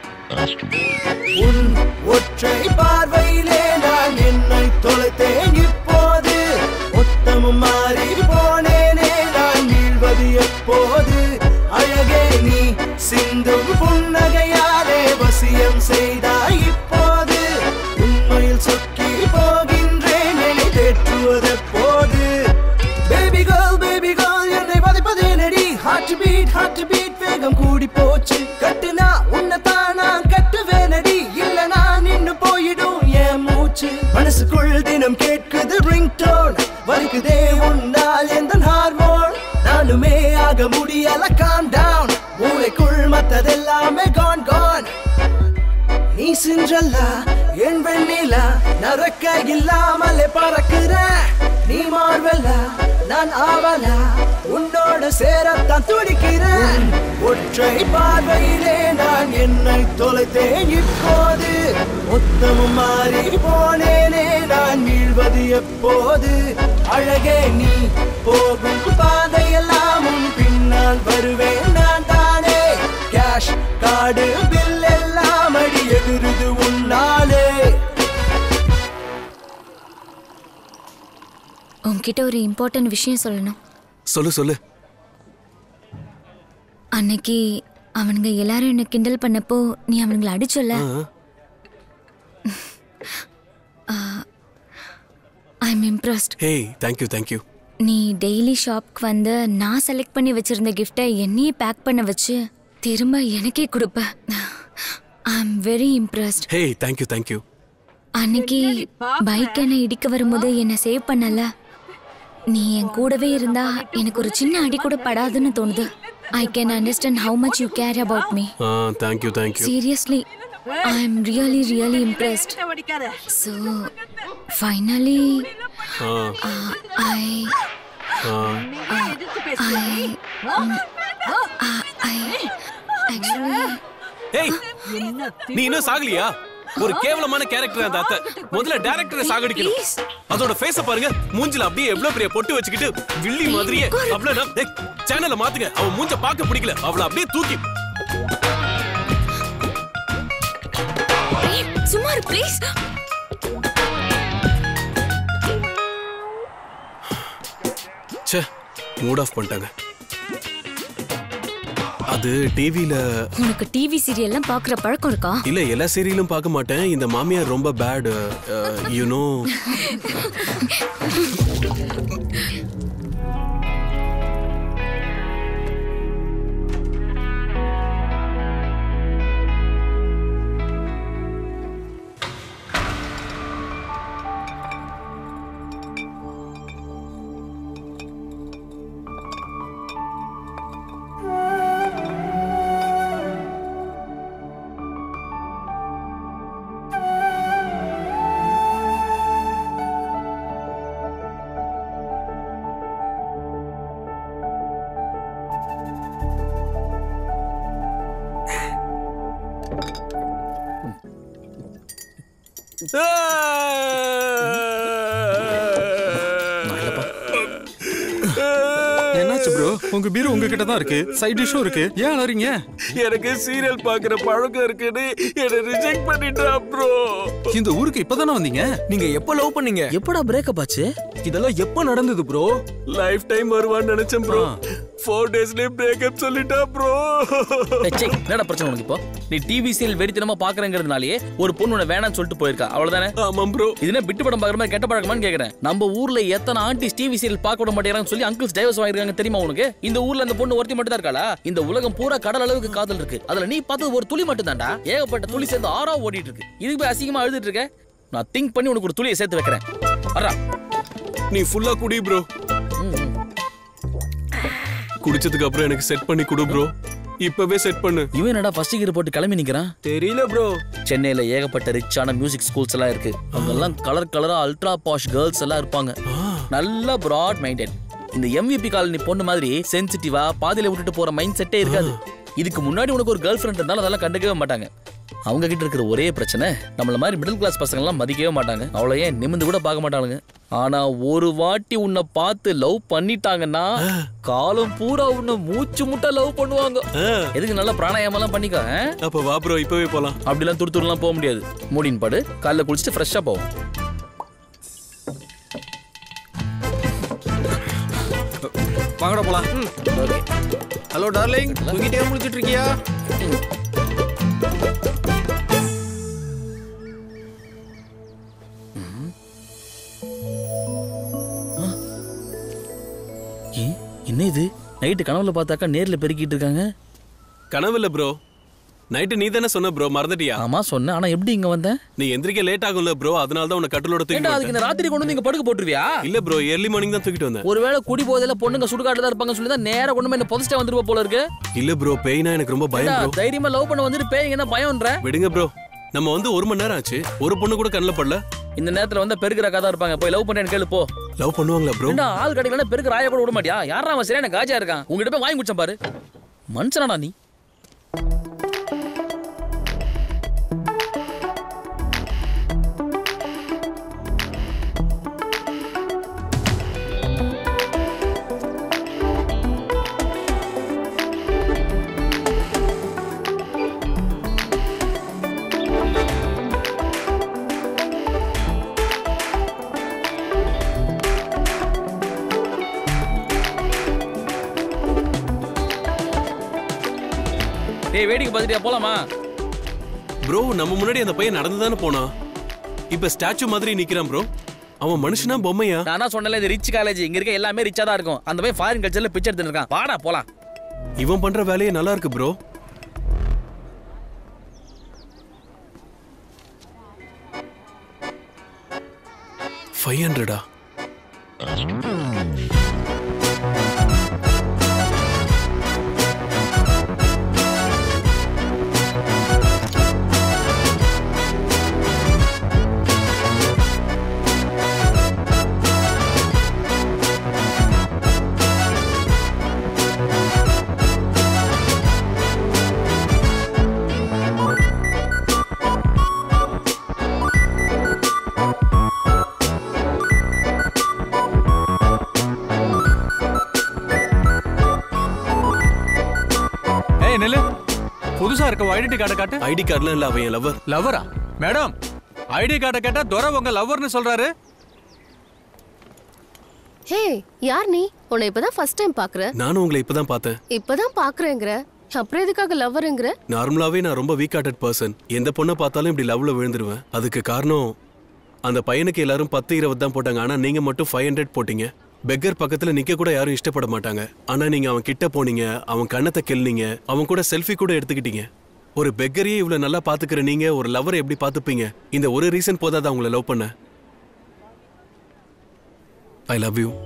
உன் ஒற்றை பார்வையிலே நான் என்னை தொலைத்தேன். இப்போது மொத்தமும் மாறி போனேனே, நான் வீழ்வது எப்போது? அழகே நீ சிந்தும் புன்னகையாலே வசியம் செய்தாய். இப்போது உண்மையில் சொக்கி போகின்றேன், என்னை தேற்றுவது எப்போது? பேபி கேர்ள் பேபி கேர்ள் என்னை வதைப்பதே நடி. ஹார்ட் பீட் ஹார்ட் பீட் வேகம் கூடி போச்சு. கட்டுனா உன்னைத்தான் நான் கட்டுவேனடி. இல்ல நான் நின்னு போயிடும் என் மூச்சு. மனசுக்குள் தினம் கேட்குது ரிங் டோன். வலிக்குதே உன்னால் எந்த ஹார்மோன். நானுமே ஆக முடியல காம் டவுன். மூளைக்குள் மத்ததெல்லாமே கான் கான். நீ சின்றல்லா என் வெண்ணிலா, நரக்க இல்லாமலே பறக்குற. நீ மார்வலா நான் ஆவலா, உன்னோட சேரத்தான் துடிக்கிறேன். ஒற்றை பார்வையிலே நான் என்னை தொலைத்தேன். இப்போது மொத்தமும் மாறி போனேனே, நான் வீழ்வது எப்போது? அழகே நீ போகும் பாதையெல்லாம் உன் பின்னால் வருவேன் நான் தானே. கேஷ் கார்டு பில் எல்லாம் அடி எதிருது உன்னாலே. உன்கிட்ட ஒரு இம்பார்ட்டன்ட் விஷயம் சொல்லணும். சொல்லு சொல்லு. அன்னைக்கு அவனுங்க எல்லாரும் என்ன கிண்டல் பண்ணப்போ நீ அவனுங்களை அடிச்சல. I am impressed. Hey thank you thank you. நீ டெய்லி ஷாப்க்கு வந்து நான் செலக்ட் பண்ணி வச்சிருந்த கிஃப்டை என்னையே பேக் பண்ண வச்சு திரும்ப எனக்கே கொடுப்ப. I am very impressed. Hey thank you thank you. அன்னைக்கு பைக் என்னை இடிக்க வரும்போது என்னை சேவ் பண்ணல. நீ என் கூடவே இருந்தா எனக்கு ஒரு சின்ன அடி கூட படாதுன்னு தோணுது. I can understand how much you care about me. Ah thank you thank you. Seriously, I am really really impressed. So finally ah uh, I ah uh, I um, uh, I actually ஏய் நீ இன்னும் சாகலையா? ஒரு கேவலமான character அந்த அத்தை. முதல்ல டைரக்டரை சாகடிக்கணும். அதோட ஃபேஸ பாருங்க. மூஞ்சில அப்படியே எவ்வளவு பெரிய பொட்டு வச்சுக்கிட்டு வில்லி மாதிரியே அவ்வளவு. டேய் சேனலை மாத்துங்க. அவ மூஞ்ச பார்க்க பிடிக்கல. அவள அப்படியே தூக்கி. சுமார் ப்ளீஸ். ச்சே மூட் ஆஃப் பண்ணிட்டாங்க. அது டிவில. உனக்கு டிவி சீரியல்லாம் பார்க்குற பழக்கம் இருக்கா? இல்ல எல்லா சீரியலும் பார்க்க மாட்டேன். இந்த மாமியார் ரொம்ப பேட் யூ நோ. என்னாச்சு ப்ரோ? உங்க பீரோ உங்ககிட்ட தான் இருக்கு. சைடு டிஷ்ஷும் இருக்கு. ஏன் அலறீங்க? எனக்கு சீரியல் பாக்குற பழக்கம் இருக்குன்னு என்ன ரிஜெக்ட் பண்ணிட்டா ப்ரோ. இந்த ஊருக்கு இப்பதானே வந்தீங்க? நீங்க எப்ப லவ் பண்ணீங்க? எப்படா பிரேக்கப் ஆச்சு? இதெல்லாம் எப்ப நடந்தது ப்ரோ? லைஃப் டைம் வருவான்னு நினைச்சேன் ப்ரோ. ஃபோர் டேஸ்லயே பிரேக்கப் சொல்லிட்டா ப்ரோ. ஏய் என்னடா பிரச்சனை உனக்கு இப்போ? நீ டிவி சீரியல் வெறித்தனமா பாக்குறங்கிறதுனாலயே ஒரு பொண்ணு உன்னை வேணாம்னு சொல்லிட்டு போயிருக்கா. அவ்வளவுதானே? ஆமாம் ப்ரோ. இதுனா பிட்டு படம் பாக்குற மாதிரி கெட்ட பழக்கமான்னு கேக்குறேன். நம்ம ஊர்ல எத்தனை ஆண்டி டிவி சீரியல் பார்க்க விட மாட்டேங்கிறாங்கன்னு சொல்லி அங்கிள்ஸ் டைவர்ஸ் வாங்கிருக்காங்க தெரியுமா உனக்கு? இந்த ஊர்ல அந்த பொண்ணு ஒருத்தி மட்டும் தான் இருக்காளா? இந்த உலகம் பூரா கடல் அளவுக்கு காதல் இருக்கு. அதுல நீ பார்த்தது ஒரு துளி மட்டும் தான்டா. ஏகப்பட்ட துளி சேர்ந்து ஆறா ஓடிட்டு இருக்கு. இதுக்கு போய் அசிங்கமா அழுதுட்டு இருக்க. நான் திங்க் பண்ணி உனக்கு ஒரு துளியை சேர்த்து வைக்கிறேன். அரா நீ ஃபுல்லா குடி ப்ரோ. குடிச்சதுக்கு அப்புறம் எனக்கு செட் பண்ணி கொடு ப்ரோ. இப்பவே செட் பண்ணு. இவன் என்னடா ஃபர்ஸ்ட் கியர் போட்டு கிளம்பி நிக்கிறான்? தெரியல ப்ரோ. சென்னையில ஏகப்பட்ட ரிச்சான மியூசிக் ஸ்கூல்ஸ் எல்லாம் இருக்கு. அவங்க எல்லாம் கலர் கலரா அல்ட்ரா பாஷ் கேர்ள்ஸ் எல்லாம் இருப்பாங்க. நல்ல பிராட் மைண்டட். இந்த எம்விபி காலனி பொண்ணு மாதிரி சென்சிட்டிவா பாதியில விட்டுட்டு போற மைண்ட் செட்டே இருக்காது. இதுக்கு முன்னாடி உனக்கு ஒரு கேர்ள் ஃப்ரெண்ட் இருந்தாலும் அதெல்லாம் கண்டுக்கவே மாட்டாங்க. அவங்க கிட்ட இருக்கிற ஒரே பிரச்சனை நம்மள மாதிரி மிடில் கிளாஸ் பசங்க எல்லாம் மதிக்கவே மாட்டாங்க. அவ்வளோ ஏன் நிமிந்து கூட பார்க்க மாட்டானுங்க. ஆனா ஒரு வாட்டி உன்னை பார்த்து லவ் பண்ணிட்டாங்கன்னா காலம் பூரா உன்னை மூச்சு முட்டை லவ் பண்ணுவாங்க. எதுக்கு நல்லா பிராணாயாமம் எல்லாம் பண்ணிக்க. அப்ப வா ப்ரோ இப்பவே போலாம். அப்படிலாம் துரு துருலாம் போக முடியாது. மூடின் படு. காலைல குளிச்சுட்டு ஃப்ரெஷ்ஷா போவோம். வாங்கடா போலாம். ஹலோ டார்லிங், தூங்கிட்டே முடிச்சிட்டு இருக்கியா? என்ன இது நைட்டு கனவுல பார்த்தாக்கா நேர்ல பெருக்கிட்டு இருக்காங்க. கனவுல ப்ரோ. நைட்டு நீ தானே சொன்ன ப்ரோ, மறந்துட்டியா? ஆமா சொன்னேன். ஆனா எப்படி இங்க வந்த? நீ எந்திரிக்க லேட் ஆகும்ல ப்ரோ, அதனால தான் உன்னை கட்டிலோட தூக்கிட்டு. அதுக்கு இந்த ராத்திரி கொண்டு வந்து இங்க படுக்க போட்டுருவியா? இல்ல ப்ரோ, ஏர்லி மார்னிங் தான் தூக்கிட்டு வந்தேன். ஒருவேளை குடி போதையில பொண்ணுங்க சுடுகாட்டுல தான் இருப்பாங்க சொல்லி தான் நேரா கொண்டு வந்து என்ன பொதிச்சிட்டே வந்துருவ போல இருக்கு. இல்ல ப்ரோ, பேய்னா எனக்கு ரொம்ப பயம் ப்ரோ. தைரியமா லவ் பண்ண வந்துட்டு பேய் என்ன பயம்ன்ற? விடுங்க ப்ரோ, நம்ம வந்து ஒரு மணி நேரம் ஆச்சு, ஒரு பொண்ணு கூட கண்ணுல படல. இந்த நேரத்துல வந்து பெருக்குற கதை இருப்பாங்க. போய் லவ் பண்ணேன்னு கேளு போ. லவ் பண்ணுவாங்களா ப்ரோ? என்ன ஆள் கடையில பெருக்கு ராய கூட விட மாட்டியா? யாரா அவன் சரியான காஜா இருக்கான். உங்ககிட்ட போய் வாங்கி குடிச்சேன் பாரு. மனுஷனாடா நீ. ஏய் வேடிக்கை பார்த்துட்டியா? போலாமா ப்ரோ? நம்ம முன்னாடி அந்த பையன் நடந்து தானே போனா. இப்ப ஸ்டாச்சு மாதிரி நிக்கிறான் ப்ரோ. அவன் மனுஷனா பொம்மையா? நானா சொன்னல இது ரிச் காலேஜ். இங்க இருக்க எல்லாமே ரிச்சா தான் இருக்கும். அந்த பையன் ஃபாரின் கல்ச்சர்ல பிச்சை எடுத்துட்டு இருக்கான். வாடா போலாம். இவன் பண்ற வேலையே நல்லா இருக்கு ப்ரோ. ஃபைவ் ஹண்ட்ரடா? புதுசா இருக்க ஐடென்டி கார்டை காட்டு. ஐடி கார்டுல இல்ல, அவன் லவர். லவரா? மேடம், ஐடி கார்டை கேட்டா துரை உங்க லவர்னு சொல்றாரு. ஹே, யார் நீ? உன்னை இப்பதான் ஃபர்ஸ்ட் டைம் பாக்குறேன். நானும் உங்களை இப்பதான் பார்த்தேன். இப்பதான் பாக்குறேங்கற, அப்புறம் எதுக்காக லவ்வர்ங்கற? நார்மலாவே நான் ரொம்ப வீக் ஹார்ட்டட் பர்சன். எந்த பொண்ணை பார்த்தாலும் இப்படி லவ்ல விழுந்துருவேன். அதுக்கு காரணம் அந்த பையனுக்கு எல்லாரும் பத்து இருபது தான் போட்டாங்க, ஆனா நீங்க மட்டும் ஃபைவ் ஹண்ட்ரட் போட்டீங்க. பெக்கர் பக்கத்துல நிக்க கூட யாரும் இஷ்டப்பட மாட்டாங்க. ஆனா நீங்க அவன் கிட்ட போனீங்க, அவன் கண்ணத்தை கிள்னீங்க, அவன் கூட செல்ஃபி கூட எடுத்துக்கிட்டீங்க. ஒரு பெக்கரையே இவ்வளவு நல்லா பாத்துக்கிற நீங்க ஒரு லவரை எப்படி பாத்துப்பீங்க? இந்த ஒரு ரீசன் போதாதான் உங்களை லவ் பண்ண. ஐ லவ் யூ.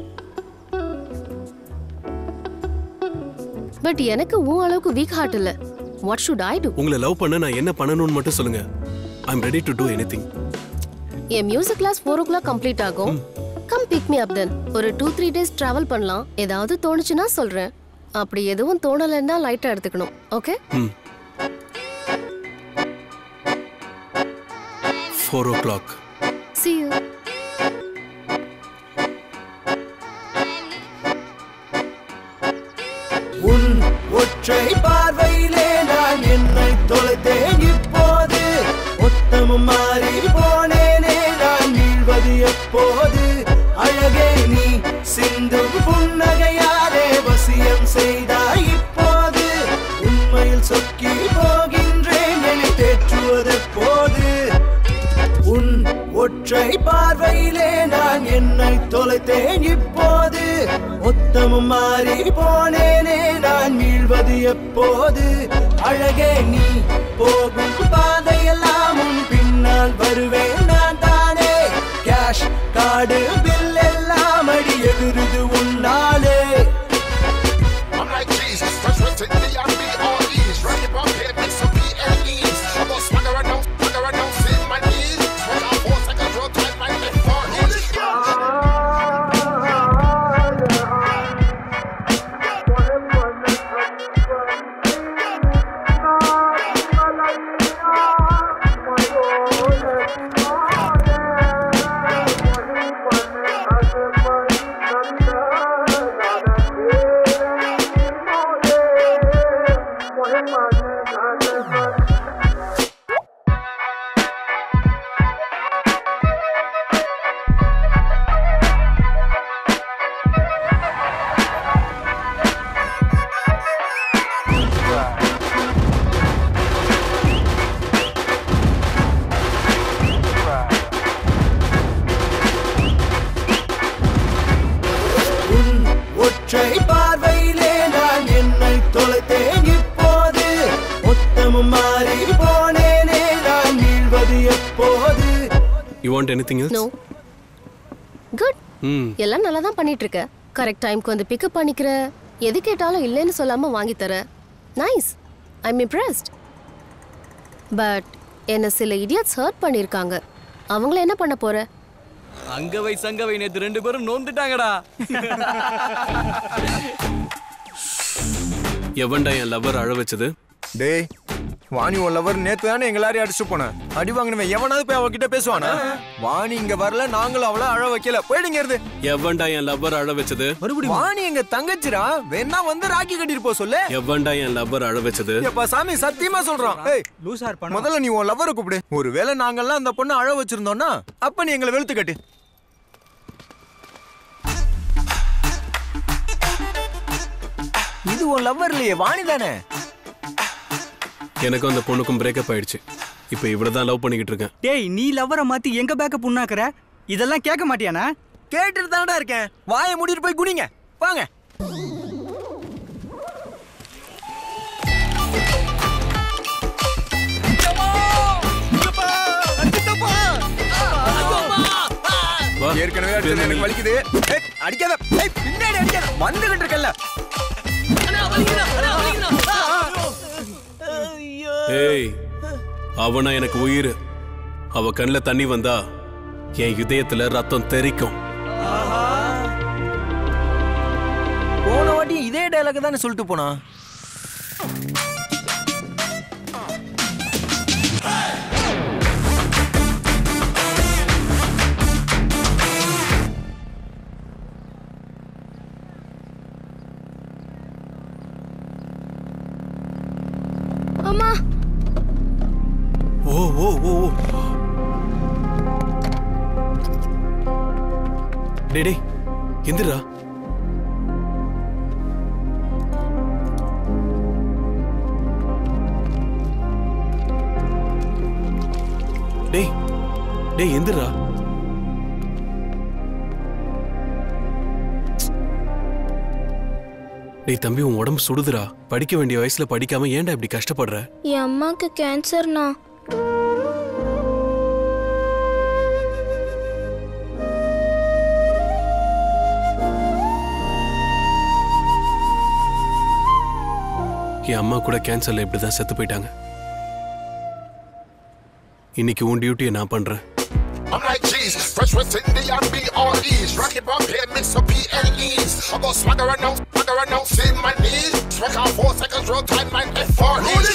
பட் எனக்கு உன் அளவுக்கு வீக் ஹார்ட் இல்ல. What should I do? உங்களை லவ் பண்ண நான் என்ன பண்ணணும்னு மட்டும் சொல்லுங்க. I am ready to do anything. என் music class four o'clock complete ஆகும். Come pick me up then. ஒரு டூ த்ரீ டேஸ் டிராவல் பண்ணலாம். ஏதாவது தோணுச்சுன்னா சொல்றேன். அப்படி எதுவும் தோணலைன்னா லைட்டா எடுத்துக்கணும். Okay? Four o'clock. See you. உன் ஒற்றை பார்வையிலே நான் என்னை தொலைத்தேன். இப்போது மொத்தமும் மாறி போனேனே, நான் வீழ்வது எப்போது? அழகே நீ சிந்தும் புன்னகையாலே வசியம் செய்தாய். இப்போது உண்மையில் சொக்கி போகின்றேன், என்னை தேற்றுவது போது? உன் ஒற்றை பார்வையிலே நான் என்னை தொலைத்தேன். இப்போது மொத்தமும் மாறி போனேனே, நான் வீழ்வது எப்போது? அழகே நீ போகும் பாதையெல்லாம் உன் பின்னால் வருவேன் நான் தானே. கேஷ் கார்டு பில் எல்லாம் அடி எதிருது உன்னாலே. You want anything else? No. Good. ம். எல்லாம் நல்லா தான் பண்ணிட்டு இருக்க. கரெக்ட் டைம்க்கு வந்து பிக்கப் பண்ணிக்கிற. எது கேட்டாலும் இல்லைன்னு சொல்லாம வாங்கி தர. Nice. I am impressed. But என்ன சில இடியட்ஸ் ஹர்ட் பண்ணிருக்காங்க. அவங்கள என்ன பண்ண போற? அங்கவை சங்கவை நேத்து ரெண்டு பேரும் நோந்துட்டாங்கடா. எவன்டா என் லவர் அழ வச்சது? டேய், வாணி உன் லவர் நேத்து தானே எங்க எல்லாரையும் அடிச்சு போனேன். அடி வாங்கினவன் எவனாவது போய் அவகிட்ட பேசுவானா? வாணி இங்க வரல, நாங்களும் அவளை அழ வைக்கல. போயிடுங்க இருந்து. எவன்டா என் லவர் அழ வச்சது? மறுபடியும் வாணி எங்க தங்கச்சிரா, வேணா வந்து ராக்கி கட்டிட்டு போ சொல்லு. எவன்டா என் லவர் அழ வச்சது? எப்பா சாமி சத்தியமா சொல்றான். ஏய் லூசா இருப்பானா? முதல்ல நீ உன் லவரை கூப்பிடு. ஒருவேளை நாங்கெல்லாம் அந்த பொண்ணை அழ வச்சிருந்தோம்னா அப்ப நீ எங்களை வெளுத்து கட்டு. இது உன் லவர் இல்லையே, வாணி தானே? எனக்கும் அந்த பொண்ணுக்கும் பிரேக்கப் ஆயிடுச்சு. இப்போ இவ்வளவுதான் லவ் பண்ணிக்கிட்டு இருக்கேன். டேய், நீ லவ்வரை மாத்தி எங்க பேக்கப் உண்ணாக்குற? இதெல்லாம் கேட்க மாட்டியானா? கேட்டுட்டு தானடா இருக்கேன். வாயை மூடிட்டு போய் குனிங்க. வாங்க. ஏற்கனவே அடிச்சது எனக்கு வலிக்குது. ஏய் அடிக்காத. ஏய் பின்னாடி அடிக்காத. வந்துகிட்டு இருக்கல்ல. ஏய் அவனா எனக்கு உயிர். அவ கண்ணுல தண்ணி வந்தா என் இதயத்துல ரத்தம் தெறிக்கும். போன வாட்டி இதே டயலாக் தானே சொல்லிட்டு போனா. அம்மா ஓ ஓ ஓ டேய் டேய் எந்திரா. டேய் டேய் எந்திரா. டேய் தம்பி உன் உடம்பு சுடுதுடா. படிக்க வேண்டிய வயசுல படிக்காம ஏன்டா இப்படி கஷ்டப்படுற? என் அம்மாக்கு கேன்சர்னா. என் அம்மா கூட கேன்சர்ல இப்படிதான் செத்து போயிட்டாங்க. இன்னைக்கு உன் டியூட்டியை நான் பண்றேன். I'm like cheese, fresh West Indian B R Es. Rock it up here, mix up B L Es. I go swagger and out, swagger and out, see my knees. Swag on four seconds, roll time, nine F four Es.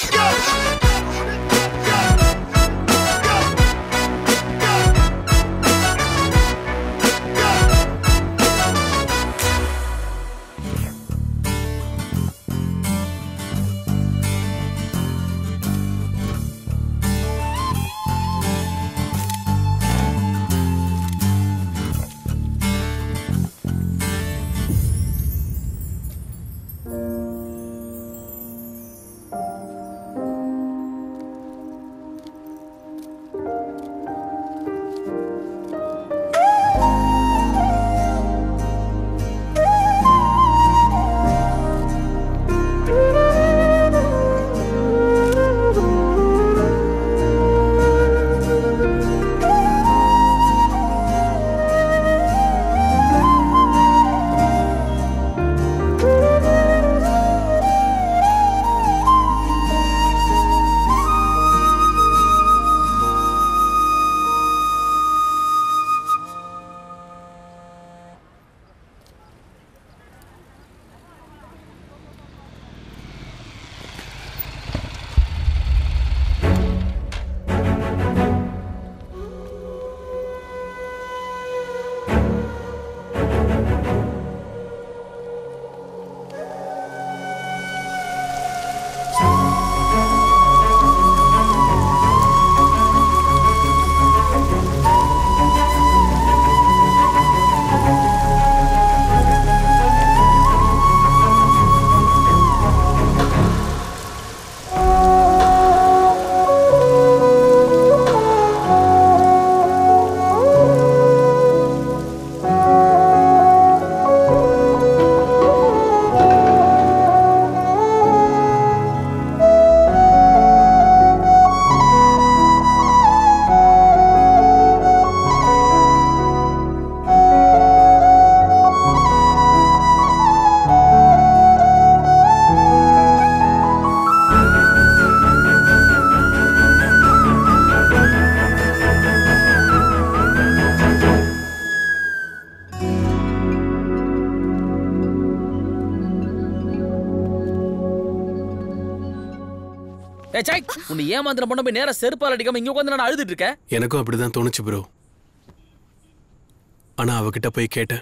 உன்னை ஏமாந்திர பொண்ணு போய் நேரா செருப்பால் அடிக்காம இங்க உட்காந்து நான் அழுதுட்டு இருக்கேன். எனக்கும் அப்படிதான் தோணுச்சு ப்ரோ. ஆனா அவகிட்ட போய் கேட்டேன்,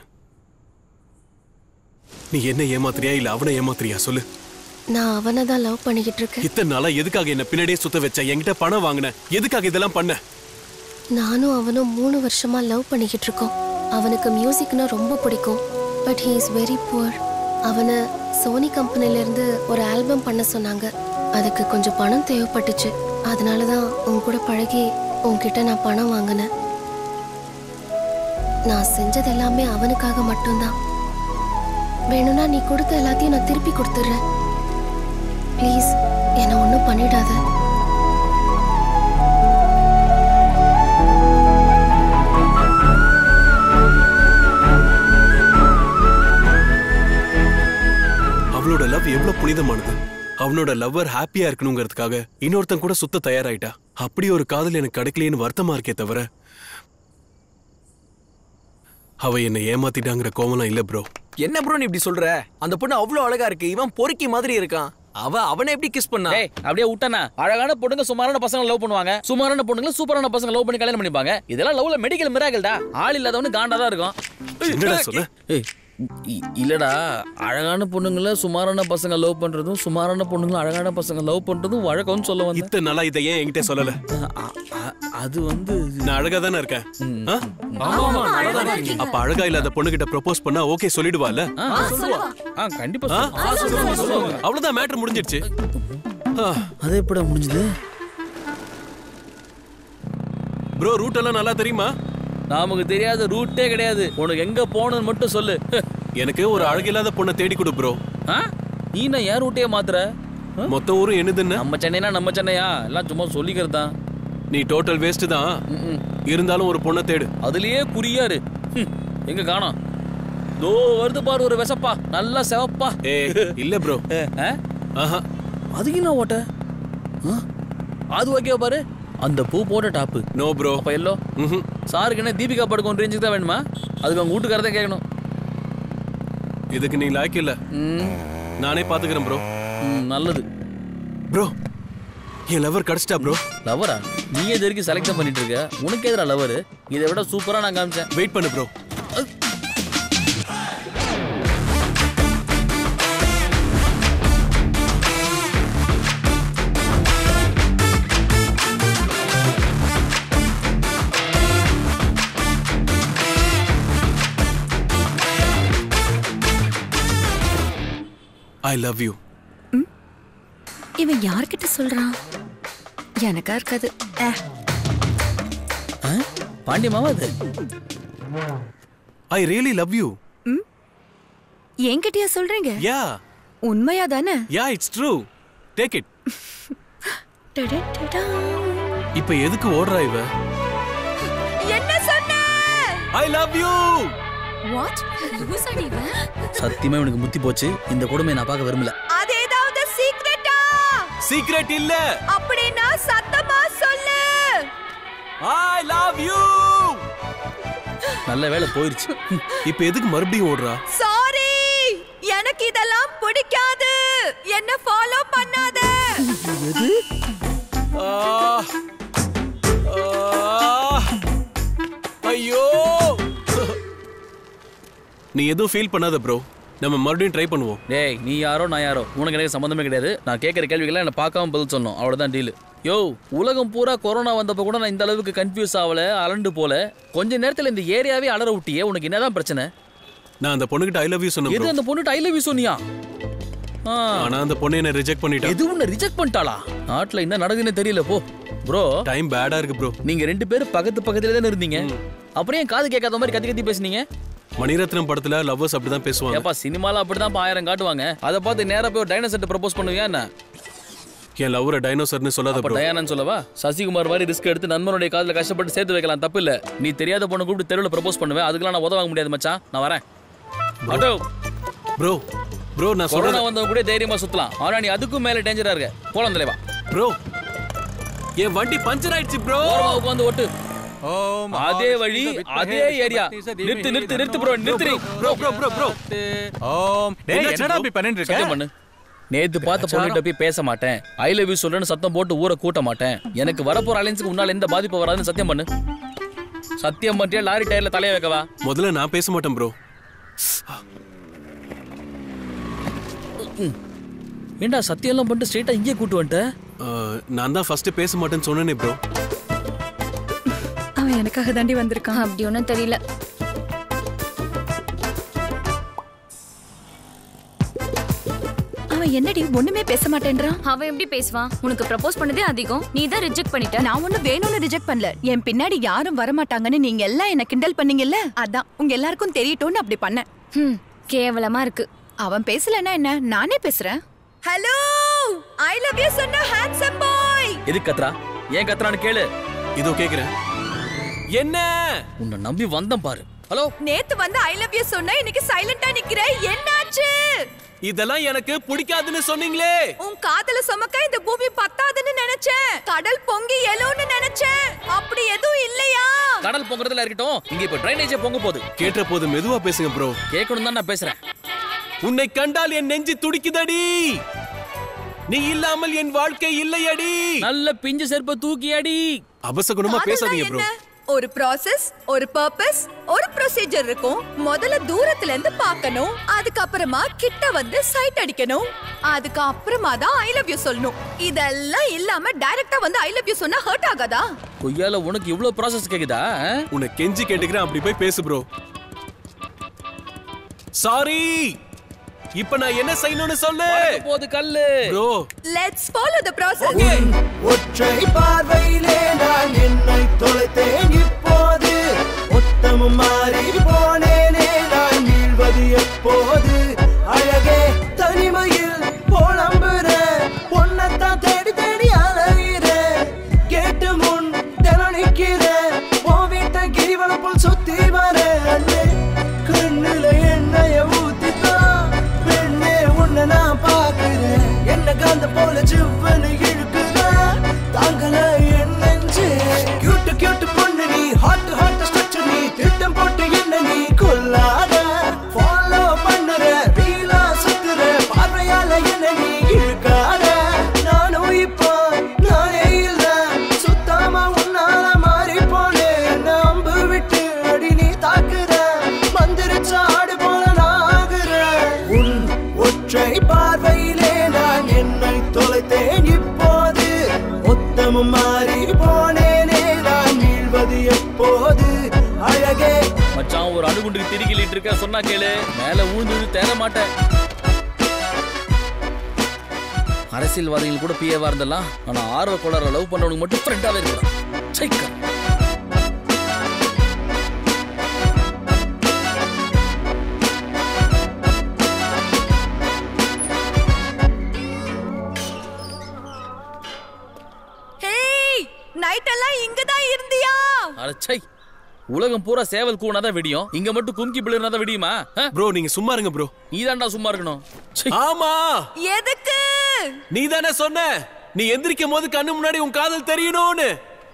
நீ என்ன ஏமாத்துறியா இல்ல அவனை ஏமாத்துறியா சொல்லு. நான் அவனை தான் லவ் பண்ணிக்கிட்டு இருக்கேன். இத்தனை நாளா எதுக்காக என்ன பின்னாடியே சுத்த வச்ச? என்கிட்ட பணம் வாங்கின, எதுக்காக இதெல்லாம் பண்ண? நானும் அவனும் மூணு வருஷமா லவ் பண்ணிக்கிட்டு இருக்கோம். அவனுக்கு மியூசிக்னா ரொம்ப பிடிக்கும். But he is very poor. அவனை சோனி கம்பெனில இருந்து ஒரு ஆல்பம் பண்ண சொன்னாங்க. அதுக்கு கொஞ்சம் பணம் தேவைப்பட்டுச்சு. அதனால தான் உன் கூட பழகி உன்கிட்ட நான் பணம் வாங்கினேன். நான் செஞ்சது எல்லாமே அவனுக்காக மட்டும்தான். வேணும்னா நீ கொடுத்த எல்லாத்தையும் நான் திருப்பி கொடுத்துட்றேன். ப்ளீஸ் என்னை ஒன்றும் பண்ணிடாத. புனிதமானது. அவனோட லவ்வர் ஹாப்பியா இருக்கணுங்கிறதுக்காக இன்னொருத்தன் கூட சுத்த தயாராயிட்டா. அப்படி ஒரு காதல் எனக்கு கிடைக்கலைன்னு வருத்தமா இருக்கே தவிர அவ என்னை ஏமாத்திட்டாங்கிற கோவலாம் இல்ல ப்ரோ. என்ன ப்ரோ நீ இப்படி சொல்ற? அந்த பொண்ணு அவ்வளவு அழகா இருக்கு, இவன் பொறுக்கி மாதிரி இருக்கான். அவ அவனை எப்படி கிஸ் பண்ணா? டேய் அப்படியே விட்டனா? அழகான பொண்ணுங்க சுமாரான பசங்க லவ் பண்ணுவாங்க, சுமாரான பொண்ணுங்க சூப்பரான பசங்க லவ் பண்ணி கல்யாணம் பண்ணிப்பாங்க. இதெல்லாம் லவ்ல மெடிக்கல் மிராக்கிள்டா. ஆள் இல்லாதவனு காண்டா தான் இருக்கும். என்னடா சொல்ல? ஏய் இல்லடா, அழகான பொண்ணுங்கள சுமாரான பசங்க லவ் பண்றதும் சுமாரான பொண்ணுங்கள அழகான பசங்க லவ் பண்றதும் வழக்கம்னு சொல்ல வந்து. இத்த நாளா இதை ஏன் என்கிட்ட சொல்லல? அது வந்து நான் அழகா தானே இருக்கேன். அப்ப அழகா இல்லாத பொண்ணுகிட்ட ப்ரொபோஸ் பண்ணா ஓகே சொல்லிடுவால? கண்டிப்பா அவ்வளவுதான், மேட்டர் முடிஞ்சிடுச்சு. அது எப்படா முடிஞ்சது ப்ரோ? ரூட் எல்லாம் நல்லா தெரியுமா? நமக்கு தெரியாத ரூட்டே கிடையாது. உனக்கு எங்க போகணும்னு மட்டும் சொல்லு. எனக்கு ஒரு அழகில்லாத பொண்ணை தேடி கொடு ப்ரோ. நீ நான் ஏன் ரூட்டே மாத்துற? மொத்த ஊரும் என்னதுன்னு? நம்ம சென்னைனா நம்ம சென்னையா? எல்லாம் சும்மா சொல்லிக்கிறது தான். நீ டோட்டல் வேஸ்ட் தான். இருந்தாலும் ஒரு பொண்ணை தேடு. அதுலயே குறியாரு. எங்க காணோம்? தோ வருது பாரு ஒரு விசப்பா, நல்லா செவப்பா. ஏ இல்ல ப்ரோ. அதுக்கு என்ன ஓட்ட? அது ஓகே பாரு, அந்த பூ போட்ட டாப்பு. No bro. அப்ப எல்லோ சாருக்கு என்ன தீபிகா படுக்கும் ரேஞ்சுக்கு தான் வேணுமா? அதுக்கு அவங்க வீட்டுக்காரதே கேட்கணும். இதுக்கு நீ லாய்க்கு இல்ல, நானே பாத்துக்கிறேன் ப்ரோ. நல்லது ப்ரோ. என் லவர் கிடைச்சிட்டா ப்ரோ. லவரா? நீ எது வரைக்கும் செலக்ட் பண்ணிட்டு இருக்க? உனக்கு எதிரா லவர்? இதை விட சூப்பரா நான் காமிச்சேன். வெயிட் பண்ணு ப்ரோ. I love you. இவன் யார்கிட்ட சொல்றான்? எனக்கா இருக்காது. பாண்டி மாமா அது. I really love you. என்கிட்டயா சொல்றீங்க? Yeah. உண்மையா தானே? Yeah, it's true. Take it. இப்ப எதுக்கு ஓடுறா இவ? என்ன சொன்ன? I love you. What? சத்தியமா இவனுக்கு முத்தி போச்சு. இந்த கொடுமையை நான் பார்க்க விரும்பல. அது ஏதாவது சீக்ரெட்டா? சீக்ரெட் இல்ல. அப்படினா சத்தமா சொல்லு. I love you. நல்ல வேளை போயிருச்சு. இப்ப எதுக்கு மறுபடியும் ஓடுறா? சாரி, எனக்கு இதெல்லாம் பிடிக்காது. என்ன ஃபாலோ பண்ணாத. எது? ஐயோ. நீ எதுவும் ஃபீல் பண்ணாத ப்ரோ, நம்ம மறுபடியும் ட்ரை பண்ணுவோம். டேய் நீ யாரோ நான் யாரோ உனக்கு எனக்கு சம்மந்தமே கிடையாது. நான் கேட்குற கேள்விகளை என்ன பார்க்காம பதில் சொல்லணும், அவ்வளோதான் டீலு. யோ, உலகம் பூரா கொரோனா வந்தப்போ கூட நான் இந்த அளவுக்கு கன்ஃபியூஸ் ஆகல, அலண்டு போல. கொஞ்ச நேரத்தில் இந்த ஏரியாவே அலற விட்டியே, உனக்கு என்னதான் பிரச்சனை? நான் அந்த பொண்ணுகிட்ட ஐ லவ் யூ சொன்னேன். எது அந்த பொண்ணுகிட்ட ஐ லவ் யூ சொன்னியா? ஆனா அந்த பொண்ணு என்ன ரிஜெக்ட் பண்ணிட்டா. எது உன்னை ரிஜெக்ட் பண்ணிட்டாளா? நாட்டில் என்ன நடக்குதுன்னு தெரியல போ. ப்ரோ டைம் பேடா இருக்கு ப்ரோ. நீங்க ரெண்டு பேரும் பக்கத்து பக்கத்துல தானே இருந்தீங்க, அப்புறம் ஏன் காது கேட்காத மாதிரி கத்தி கத்தி பேசுனீங்க? மணிரத்னம் படத்துல லவ்வர்ஸ் அப்படிதான் பேசுவாங்க. ஏப்பா சினிமால அப்படிதான் ஆயிரம் காட்டுவாங்க, அதை பார்த்து நேரா போய் டைனோசர்ட்ட ப்ரப்போஸ் பண்ணுவியா என்ன? என் லவ்வரை டைனோசர்னு சொல்லாத ப்ரோ. டயானான்னு சொல்லவா? சசிகுமார் மாதிரி ரிஸ்க் எடுத்து நண்பனுடைய காதுல கஷ்டப்பட்டு சேர்த்து வைக்கலாம், தப்பு இல்ல. நீ தெரியாத பொண்ணு கூப்பிட்டு தெருவில் ப்ரப்போஸ் பண்ணுவேன், அதுக்கெல்லாம் நான் உதவ வாங்க முடியாது மச்சான். நான் வரேன். Auto bro. ப்ரோ நான் கொரோனா வந்தவங்க கூட தைரியமா சுத்தலாம், ஆனா நீ அதுக்கும் மேல டேஞ்சரா இருக்க. போலாம் தலைவா. ப்ரோ என் வண்டி பஞ்சர் ஆயிடுச்சு ப்ரோ. உட்காந்து ஓட்டு. அதே வழி அதே ஏரியா. நிறுத்து நிறுத்து நிறுத்து ப்ரோ, நிறுத்து ப்ரோ ப்ரோ ப்ரோ ப்ரோ. ஓம் டேய் என்னடா இப்படி பண்ணிட்டு இருக்க? சத்தம் பண்ணு. நேத்து பார்த்த பொண்ணுகிட்ட போய் பேச மாட்டேன், ஐ லவ் யூ சொல்றேன்னு சத்தம் போட்டு ஊரை கூட்ட மாட்டேன், எனக்கு வரப்போற அலைன்ஸுக்கு உன்னால எந்த பாதிப்பு வராதுன்னு சத்தியம் பண்ணு. சத்தியம் பண்ணியா லாரி டயர்ல தலைய வைக்கவா? முதல்ல நான் பேச மாட்டேன் ப்ரோ. ஏண்டா சத்தியம் எல்லாம் பண்ணிட்டு ஸ்ட்ரெயிட்டா இங்கே கூட்டு வந்துட்ட? நான் தான் ஃபர்ஸ்ட் பேச மாட்டேன்னு சொன்னேனே ப்ரோ. அவன் எனக்காக தாண்டி வந்திருக்கான். அப்படி ஒன்றும் தெரியல. அவன் என்னடி ஒண்ணுமே பேச மாட்டேன்றான்? அவன் எப்படி பேசுவான்? உனக்கு ப்ரப்போஸ் பண்ணதே அதிகம், நீ தான் ரிஜெக்ட் பண்ணிட்ட. நான் ஒண்ணு வேணும்னு ரிஜெக்ட் பண்ணல. என் பின்னாடி யாரும் வர மாட்டாங்கன்னு நீங்க எல்லாம் என்ன கிண்டல் பண்ணீங்கல்ல, அதான் உங்க எல்லாருக்கும் தெரியட்டும்னு அப்படி பண்ணேன். ம், கேவலமா இருக்கு. அவன் பேசலன்னா என்ன, நானே பேசுறேன். ஹலோ, ஐ லவ் யூ சொன்ன ஹேண்ட்ஸம் பாய். எது கத்ரா? ஏன் கத்ரான்னு கேளு. இதோ கேக்குறேன். என்ன? உன்னை நம்பி வந்தேன் பாரு. ஹலோ நேத்து வந்து ஐ லவ் யூ சொன்னா இன்னைக்கு சைலண்டா நிக்கிற என்னாச்சு? இதெல்லாம் எனக்கு பிடிக்காதுன்னு சொன்னீங்களே. உன் காதல சுமக்க இந்த பூமி பத்தாதுன்னு நினைச்சேன். கடல் பொங்கி எழுன்னு நினைச்சேன். அப்படி எதுவும் இல்லையா? கடல் பொங்குறதுல இருக்கட்டும், இங்க இப்ப ட்ரைனேஜ் பொங்க போகுது. கேட்ட போது மெதுவா பேசுங்க ப்ரோ. கேட்கணும் தான் நான் பேசுறேன். உன்னை கண்டால் என் நெஞ்சு துடிக்குதடி. நீ இல்லாமல் என் வாழ்க்கை இல்லையடி. நல்ல பிஞ்சு செருப்ப தூக்கியடி. அபசகுணமா பேசாதீங்க ப்ரோ. ஒரு ப்ராசஸ், ஒரு பர்பஸ், ஒரு ப்ரொசீஜர் இருக்கும். முதல்ல தூரத்துல இருந்து பார்க்கணும், அதுக்கு அப்புறமா கிட்ட வந்து சைட் அடிக்கணும், அதுக்கு அப்புறமா தான் ஐ லவ் யூ சொல்லணும். இதெல்லாம் இல்லாம டைரக்டா வந்து ஐ லவ் யூ சொன்னா ஹர்ட் ஆகாதா? கொய்யால உனக்கு இவ்ளோ ப்ராசஸ் கேக்குதா? உன்னை கெஞ்சி கேட்டுக்கிறேன், அப்படி போய் பேசு ப்ரோ. சாரி. இப்ப நான் என்ன செய்யணும்னு சொல்லு. போது கல்லு bro. Let's follow the process. ஒற்றை பார்வையிலே நான் என்னை தொலைத்தேன், இப்போது மொத்தமும் மாறி போனேனே, நான் வீழ்வது எப்போது? அழகே தனிமையில் புலம்புற பொன்னத்தான் தேடி தேடி அலையிற, கேட்டு முன் தினம் நிற்கிற உன் வீட்டை கிரிவலம் போல் சுத்தி வர, கண்ணுல எண்ணெய ஊத்தித்தான் பெண்ணே உன்னை நான் பாக்குறேன், என்ன காந்த போல சிவனு இழுக்குற, தாங்கல என் நெஞ்சு. கியூட்டு கியூட்டு பொண்ணு நீ, ஹாட் ஹாட் ஸ்ட்ரக்சர் நீ, திட்டம் போட்டு என்ன நீ கொல்லாத, ஃபாலோ பண்ணுற ரீலா சுத்துற, பார்வையால என்ன நீ இழுக்காத, நானும் இப்போ நானே இல்ல, சுத்தாம உன்னால மாறி போனேன், நம்பு விட்டு அடி நீ தாக்குற, மந்திரிச்ச ஆடு போல நாகுற, உன் ஒற்றை பார்வையிலே நான் என்னை தொலைத்தேன், இப்போது மொத்தமும் மாறி போனேனே, நான் வீழ்வது எப்போது? அழகே மச்சான், ஒரு அணுகுண்டுக்கு திரிகிலிட்டு இருக்க சொன்னா கேளு, மேல ஊழ்ந்து தேர மாட்டேன். அரசியல்வாதிகள் கூட பிஏவா இருந்தலாம், ஆனா ஆர்வ கோளாறு லவ் பண்றவனுக்கு மட்டும் ஃப்ரெண்டாவே இருக்கிறான். சைக்கா. நைட் எல்லாம் இங்க தான் இருந்தியா? அடச்சை, உலகம் பூரா சேவல் கூனாதான் வெடியும், இங்க மட்டும் கும்கி பிளர்னாதான் வெடியுமா? ப்ரோ நீங்க சும்மா இருங்க ப்ரோ. நீதான்டா சும்மா இருக்கணும். ஆமா, எதுக்கு? நீ தானே சொன்ன நீ எந்திரிக்கும் போது கண்ணு முன்னாடி உன் காதல் தெரியணும்னு.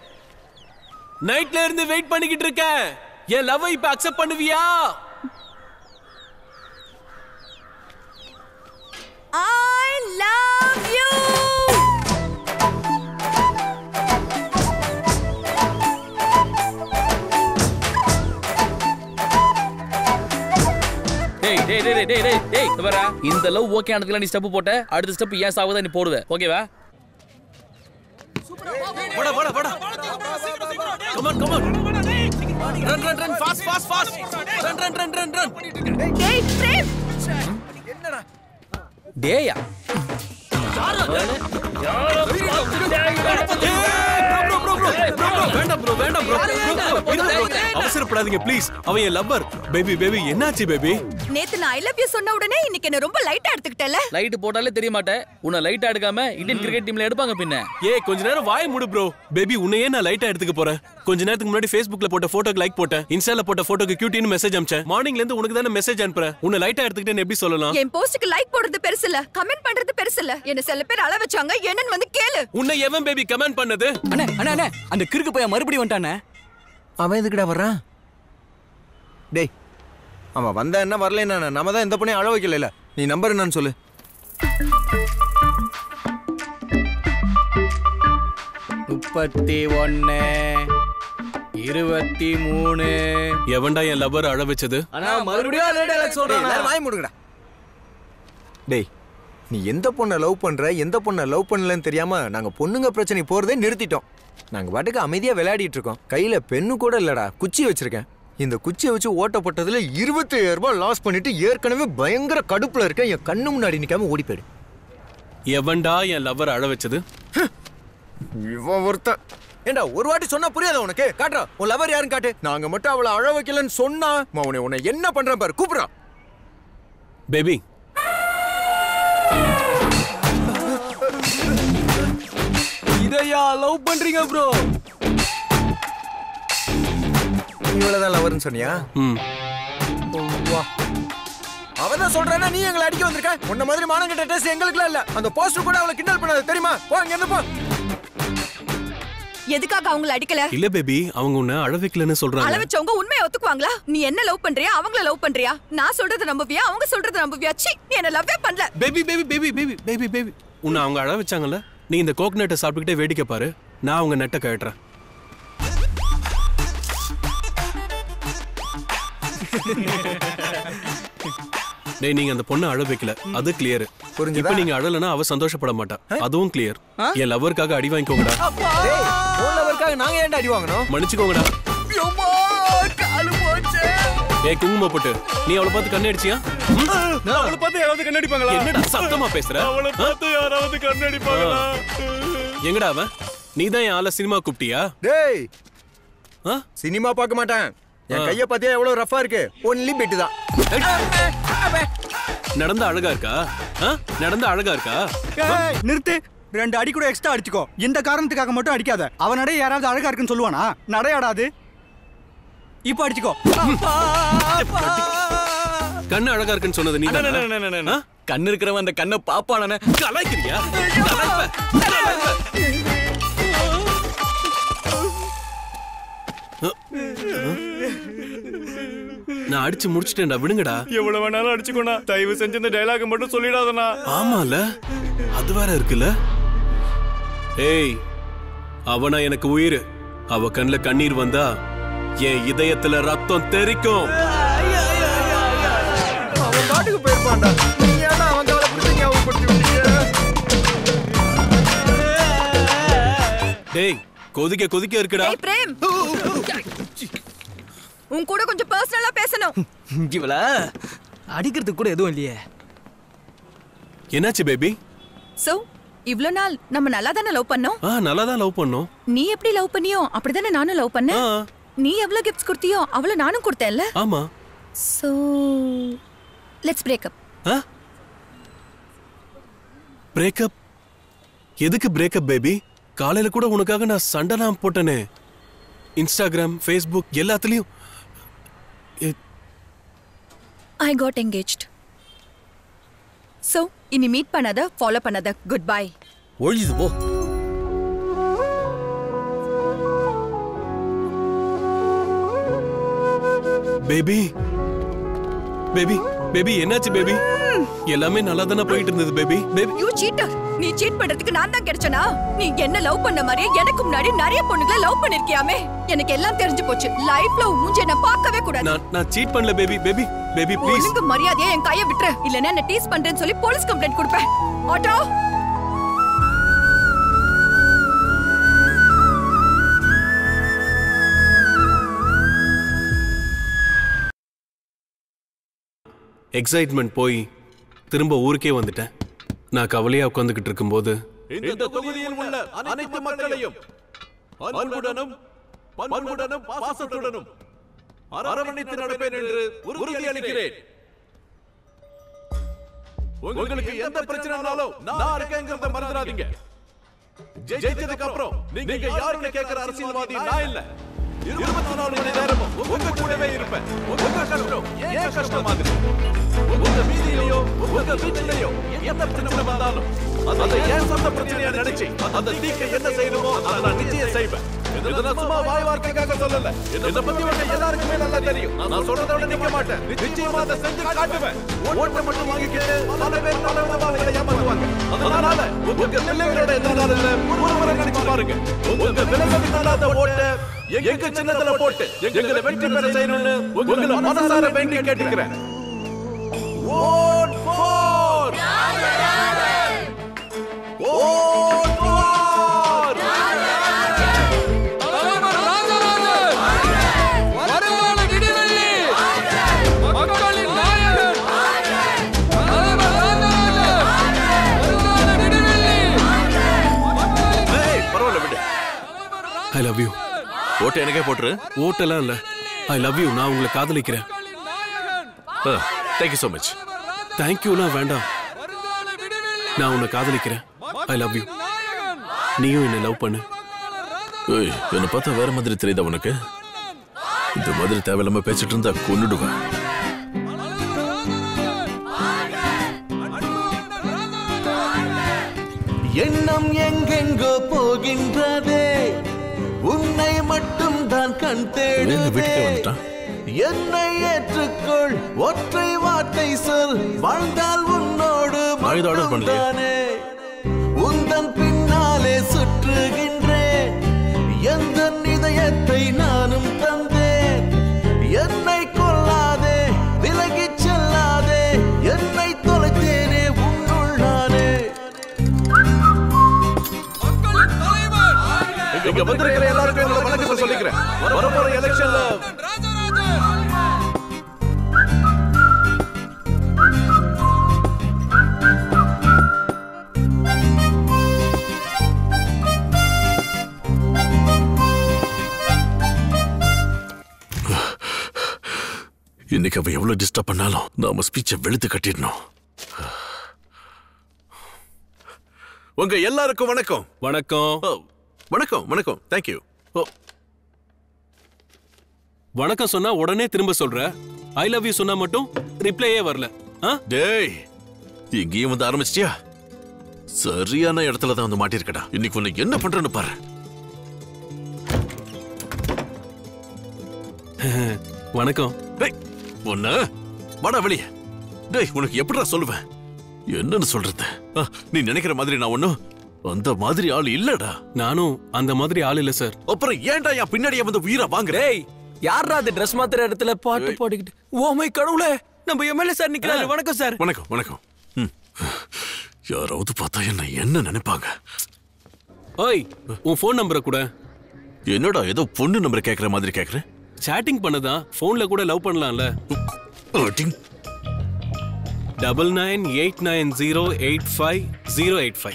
நைட்ல இருந்து வெயிட் பண்ணிக்கிட்டு இருக்க, என் லவ் இப்ப அக்செப்ட் பண்ணுவியா? I love you. டேய் டேய் டேய் டேய் டேய் டேய் வரா, இந்த லவ் ஓகே ஆனதுல நீ ஸ்டெப் போட்ட, அடுத்த ஸ்டெப் ஏன் சாவுதா நீ போடுவே, ஓகேவா? போடா போடா போடா. Come on come on. Run run run fast fast fast. Run run run run run. டேய் பிரேம். என்னடா? டேயா. வேண்டாம் ப்ரோ வேண்டாம் ப்ரோ. அவசரப்படாதீங்க ப்ளீஸ். அவன் என் லவ்வர். பேபி பேபி என்னாச்சு பேபி? நேத்து நான் ஐ லவ் யூ சொன்ன உடனே இன்னைக்கு என்ன ரொம்ப லைட்டா எடுத்துக்கிட்டல. லைட் போட்டாலே தெரிய மாட்டே, உன்னை லைட்டா எடுக்காம இந்தியன் கிரிக்கெட் டீம்ல எடுப்பாங்க பின்ன. ஏய் கொஞ்ச நேரம் வாய் மூடு ப்ரோ. பேபி உன்னையே நான் லைட்டா எடுத்துக்க போறேன். கொஞ்ச நேரத்துக்கு முன்னாடி Facebookல போட்ட போட்டோக்கு லைக் போட்டேன், இன்ஸ்டால போட்ட போட்டோக்கு கியூட்டின்னு மெசேஜ் அனுப்பிச்சேன். மார்னிங்ல இருந்து உனக்கு தான மெசேஜ் அனுப்புறேன். உன்னை லைட்டா எடுத்துக்கிட்டேன்னு எப்படி சொல்லலாம்? என் போஸ்ட்க்கு லைக் போடுறது பெருசு இல்ல, கமெண்ட் பண்றது பெருசு இல்ல. என்ன சில பேர் அள வச்சாங்க, என்னன்னு வந்து கேளு. உன்னை எவன் பேபி கமெண்ட் பண்ணது? அண்ணே அண்ணே அண்ணே, அந்த கிறுக்கு பையன் மறுபடியும் வந்துட்டானே. அவன் எதுக்குடா வர்றான்? டேய் அவன் வந்தா என்ன வரல என்ன, நம்ம தான் எந்த பொண்ணையும் அழ வைக்கல. நீ நம்பர் என்னன்னு சொல்லு. முப்பத்தி ஒன்னு இருபத்தி மூணு. எவன்டா என் லவ்வர் அழ வச்சது? அண்ணா மறுபடியும் அதே டயலாக் சொல்றானே. வாய் மூடுங்கடா. டேய் நீ எந்த பொண்ணை லவ் பண்ற எந்த பொண்ணை லவ் பண்ணலன்னு தெரியாம நாங்க பொண்ணுங்க பிரச்சனை போறதே நிறுத்திட்டோம். நாங்க பாட்டுக்கு அமைதியா விளையாடிட்டு இருக்கோம். கையில பெண்ணு கூட இல்லடா, குச்சி வச்சிருக்கேன். இந்த குச்சியை வச்சு ஓட்டப்பட்டதுல இருபத்தி ஏழு ரூபாய் லாஸ் பண்ணிட்டு ஏற்கனவே பயங்கர கடுப்புல இருக்கேன். என் கண்ணு முன்னாடி நிக்காம ஓடி போயிடு. எவன்டா என் லவ்வர் அழ வச்சது? இவன் ஒருத்தன். ஏண்டா ஒரு வாட்டி சொன்னா புரியாத உனக்கு? காட்டுறா உன் லவர் யாருன்னு காட்டு. நாங்க மட்டும் அவளை அழ வைக்கலன்னு சொன்னா உன்னை உன்னை என்ன பண்றேன் பாரு. கூப்பிடுறா பேபி. இதையா லவ் பண்றீங்க ப்ரோ? இவ்வளவுதான் லவர்னு சொன்னியா? ம். வா. அவன் தான் சொல்றானா நீ எங்களை அடிக்க வந்திருக்க? உன்ன மாதிரி மானங்கிட்ட டேஸ்ட் எங்களுக்குலாம் இல்ல. அந்த போஸ்டர் கூட அவளை கிண்டல் பண்ணாத தெரியுமா? போ இங்க இருந்து போ. எதுக்காக அவங்கள அடிக்கல? இல்ல பேபி, அவங்க உன்னை அழ வைக்கலன்னு சொல்றாங்க. அழ வச்சவங்க உண்மையை ஒத்துக்குவாங்களா? நீ என்ன லவ் பண்றியா அவங்கள லவ் பண்றியா? நான் சொல்றது நம்புவியா அவங்க சொல்றது நம்புவியா? ச்சீ, நீ என்ன லவ்வே பண்ணல. Baby baby baby baby baby baby உன்னை அவங்க அழ வச்சாங்கல்ல, நீ இந்த கோகனட்டை சாப்பிட்டுக்கிட்டே வேடிக்கை பாரு, நான் அவங்க நெட்டை கழட்டுறேன். டேய், நீங்க அந்த பொண்ணை அழ வைக்கல, அது கிளியர். இப்போ நீங்க அழலனா அவ சந்தோஷப்பட மாட்டா, அதுவும் கிளியர். என் லவ்வர்க்காக அடி வாங்கிக்கோங்கடா. டேய், உன் லவர்க்காக நாங்க ஏன்டா அடி வாங்கணும்? மன்னிச்சுக்கோங்கடா. யோமா காலு போச்சே. ஏய் குங்கும போட்டு, நீ அவளை பார்த்து கண்ணு அடிச்சியா? அவளை பார்த்து யாராவது கண்ணடிப்பாங்களா? என்னடா சத்தமா பேசுற? அவளை பார்த்து யாராவது கண்ணடிப்பாங்களா? எங்கடா அவன்? நீ தான் என் ஆளை சினிமா கூப்பிட்டியா? டேய், சினிமா பார்க்க மாட்டேன். என் கைய பாத்தியா எவ்வளவு ரஃபா இருக்கு? ஒன்லி பெட் தான். நடந்த அழகா இருக்கா? நடந்த அழகா இருக்கா? நிறுத்து. ரெண்டு அடி கூட எக்ஸ்ட்ரா அடிச்சுக்கோ. இந்த காரணத்துக்காக மட்டும் அடிக்காத. அவன் நடை யாராவது அழகா இருக்குன்னு சொல்லுவானா? நடையாடாது. இப்போ அடிச்சுக்கோ. கண்ணு அழகா இருக்குன்னு சொன்னது நீ தானே? கண்ணு இருக்கிறவன் அந்த கண்ணை பாப்பானே. கலாய்க்கிறியா? நான் அடிச்சு முடிச்சிட்டேன்டா, விடுங்கடா. எவ்வளவு வேணாலும் அடிச்சுக்கோண்ணா, தயவு செஞ்சு இந்த டயலாக் மட்டும் சொல்லிடாதண்ணா. ஆமால, அது வேற இருக்குல்ல. ஏய், அவனா எனக்கு உயிர். அவ கண்ணுல கண்ணீர் வந்தா என் இதயத்துல ரத்தம் தெறிக்கும். அவன் பாட்டுக்கு போயிருப்பான்டா. நீங்க ஏன்டா அவன் காலை பிடிச்சீங்க? அவன் பிடிச்சி விட்டீங்க. டேய், கொதிக்க கொதிக்க இருக்குடா. ஏய் பிரேம், உன் கூட கொஞ்சம் பர்சனலா பேசணும். இவள அடிக்கிறதுக்கு கூட எதுவும் இல்லையே. என்னாச்சு பேபி? சோ இவ்ளோ நாள் நம்ம நல்லா தானே லவ் பண்ணோம்? ஆ, நல்லா தான் லவ் பண்ணோம். நீ எப்படி லவ் பண்ணியோ அப்படிதானே நானும் லவ் பண்ணேன். நீ எவ்வளவு கிஃப்ட்ஸ் கொடுத்தியோ அவ்வளவு நானும் கொடுத்தேன்ல. ஆமா. So let's break up. ஆ? Break up? எதுக்கு பிரேக் அப் பேபி? காலையில கூட உனக்காக நான் சண்டைலாம் போட்டனே. இன்ஸ்டாகிராம், ஃபேஸ்புக் எல்லாத்துலயும். I got engaged. So, இனி மீட் பண்ணாத, ஃபாலோ பண்ணாத. Goodbye. ஒழியுது போ. பேபி பேபி பேபி என்னாச்சு பேபி? எல்லாமே நல்லா தானே போயிட்டு இருந்தது பேபி. Baby you cheater. நீ சீட் பண்றதுக்கு நான் தான் கிடைச்சனா? நீ என்ன லவ் பண்ண மாதிரியே எனக்கு முன்னாடி நிறைய பொண்ணுங்களை லவ் பண்ணிருக்கியாமே. எனக்கு எல்லாம் தெரிஞ்சு போச்சு. லைஃப்ல மூஞ்ச நான் பார்க்கவே கூடாது. நான் நான் சீட் பண்ணல பேபி. Baby baby please. ஒழுங்கு மரியாதையா என் கையை விட்டுரு, இல்லனா என்ன டீஸ் பண்றேன்னு சொல்லி போலீஸ் கம்ப்ளைண்ட் கொடுப்பேன். ஆட்டோ. எக்ஸைட்மெண்ட் போய் திரும்ப ஊருக்கே வந்துட்டேன். நான் கவலையா உட்கார்ந்துகிட்டு இருக்கும்போது இந்த தொகுதியில் உள்ள அனைத்து மக்களையும் அன்புடனும் பண்புடனும் பாசத்துடனும் அரவணைத்து நடப்பேன் என்று உறுதியளிக்கிறேன். உங்களுக்கு எந்த பிரச்சனைனாலும் நான் இருக்கேங்கிறத மறந்துடாதீங்க. ஜெயிச்சதுக்கு அப்புறம் நீங்க யாருன்னு கேட்கிற அரசியல்வாதி நான் இல்ல. இருபத்தி நாலு மணி நேரமும் உங்க கூடவே இருப்பேன். உங்க கஷ்டம் ஏன் கஷ்டம் மாதிரி. உங்க வீதியிலையோ உங்க வீட்டிலையோ எந்த பிரச்சனை வந்தாலும் அதை ஏன் சொந்த பிரச்சனையா நினைச்சு அந்த தீக்க என்ன செய்யணுமோ அதை நான் நிச்சயம் செய்வேன். இதை நான் சும்மா வாய் வார்த்தைக்காக சொல்லல. இதை பத்தி உங்க எல்லாருக்குமே நல்லா தெரியும். நான் சொல்றதோட நிக்க மாட்டேன். நிச்சயமா அதை செஞ்சு காட்டுவேன். ஓட்டை மட்டும் வாங்கிக்கிட்டு பல பேர் பல விதமாக ஏமாத்துவாங்க. அதனால உங்க பிள்ளைகளோட எதிர்காலத்துல ஒரு முறை நினைச்சு பாருங்க. உங்க விலகி நல்லாத ஓட்டை எங்க சின்னத்துல போட்டு எங்களை வெற்றி பெற செய்யணும்னு உங்களை மனசார வேண்டி கேட்டுக்கிறேன். Vote for Rajarajan. Vote for Rajarajan. தலைவர் ராஜராஜன். வருங்கால விடிவெள்ளி. மக்களின் நாயகன். தலைவர் ராஜராஜன். வருங்கால விடிவெள்ளி. ஏய், பரவாயில்லை விடு. I love you. ஓட்டு எனக்கே போட்டுரு. ஓட்டெல்லாம் இல்ல. I love you. நான் உங்களை காதலிக்கிறேன். Thank you so much. Thank யூலாம் வேண்டாம். நான் உன்னை காதலிக்கிறேன். I love you. நீயும் என்ன லவ் பண்ணு. ஏய், என்ன பார்த்தா வேற மாதிரி தெரியுதா உனக்கு? இந்த மாதிரி தேவையில்லாம பேசிட்டு இருந்தா கொன்னுடுவேன். எண்ணம் எங்கெங்கோ போகின்றதே, உன்னை மட்டும் தான் கண் தேடுதே. என்னை ஏற்றுக்கொள், ஒற்றை வார்த்தை சொல், வாழ்ந்தால் உன்னோடு மட்டும்தானே. உந்தன் பின்னாலே சுற்றுகின்றேன், எந்த இதயத்தை நானும் தந்தேன். என்னை கொல்லாதே, விலகிச் செல்லாதே, என்னை தொலைத்தேனே உன்னுள் நானே. இங்க வந்திருக்கிற எல்லாருக்கும் என்னோட வணக்கத்தை சொல்லிக்கிறேன். வரப்போற எலெக்ஷன்ல இன்னைக்கு அவ எவ்வளவு டிஸ்டர்ப் பண்ணாலும் நாம ஸ்பீச்சை வெளுத்து கட்டிடணும். உங்க எல்லாருக்கும் வணக்கம். வணக்கம் வணக்கம் வணக்கம் தேங்க்யூ. வணக்கம் சொன்னா உடனே திரும்ப சொல்ற, ஐ லவ் யூ சொன்னா மட்டும் ரிப்ளையே வரல. டேய், இங்கேயும் வந்து ஆரம்பிச்சிட்டியா? சரியான இடத்துல தான் வந்து மாட்டிருக்கடா. இன்னைக்கு உன்னை என்ன பண்றேன்னு பாரு. வணக்கம். டேய் ஒண்ணு வாடா வெளியே. டேய் உனக்கு எப்படிடா சொல்லுவேன்? என்னன்னு சொல்றது? நீ நினைக்கிற மாதிரி நான் ஒண்ணும் அந்த மாதிரி ஆள் இல்லடா. நானும் அந்த மாதிரி ஆள் இல்ல சார். அப்புறம் ஏன்டா என் பின்னாடியே வந்து உயிரை வாங்குற? டேய் யாரா அது ட்ரெஸ் மாத்துற இடத்துல பாட்டு பாடிக்கிட்டு? ஓ மை கடவுளே, நம்ம எம்எல்ஏ சார் நிக்கிறாரு. வணக்கம் சார். வணக்கம் வணக்கம். யாராவது பார்த்தா என்ன என்ன நினைப்பாங்க? ஓய், உன் ஃபோன் நம்பரை கூட. என்னடா ஏதோ பொண்ணு நம்பரை கேக்குற மாதிரி கேக்குற? சாட்டிங் பண்ணதா, போன்ல கூட லவ் பண்ணலாம்ல. Double nine eight nine zero eight five zero eight five.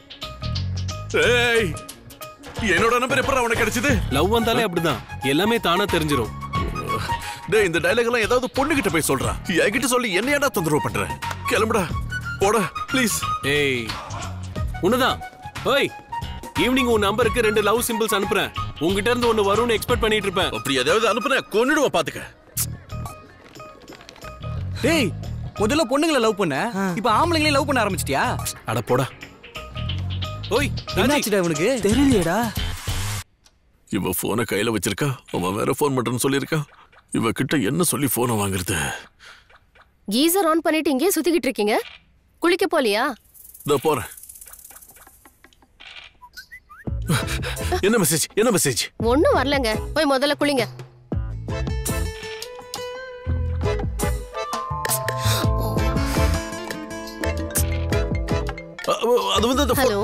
ஏய், என்னோட நம்பர் எப்பறா உனக்கு கிடைச்சது? லவ் வந்தாலே அப்படிதான், எல்லாமே தானா தெரிஞ்சிரும். டேய் இந்த டயலாக் எல்லாம் ஏதாவது பொண்ணு கிட்ட போய் சொல்றா. என்கிட்ட சொல்லி என்னையாடா தொந்தரவு பண்ற? கிளம்புடா போடா ப்ளீஸ். ஏய் உன்னதான். ஓய், ஈவினிங் உன் நம்பருக்கு ரெண்டு லவ் சிம்பிள்ஸ் அனுப்புறேன். உங்ககிட்ட இருந்து ஒன்னு வரும்னு எக்ஸ்பெக்ட் பண்ணிட்டு இருப்பேன். அப்படி ஏதாவது அனுப்புற கொன்னுடுவ பாத்துக்க. டேய் முதல்ல பொண்ணுங்களை லவ் பண்ண, இப்ப ஆம்பளைங்களே லவ் பண்ண ஆரம்பிச்சிட்டியா? அட போடா. ஓய், என்னாச்சுடா இவனுக்கு? தெரியலையேடா. இவ போனை கையில வச்சிருக்கா, அவன் வேற போன் பண்றேன்னு சொல்லியிருக்கா. இவ கிட்ட என்ன சொல்லி போனை வாங்குறது? கீசர் ஆன் பண்ணிட்டு இங்கே சுத்திக்கிட்டு இருக்கீங்க, குளிக்க போலியா? இதோ போறேன். என்ன மெசேஜ்? என்ன மெசேஜ்? ஒண்ணும் வரலங்க, போய் முதல்ல குளிங்க. அது வந்து ஹலோ,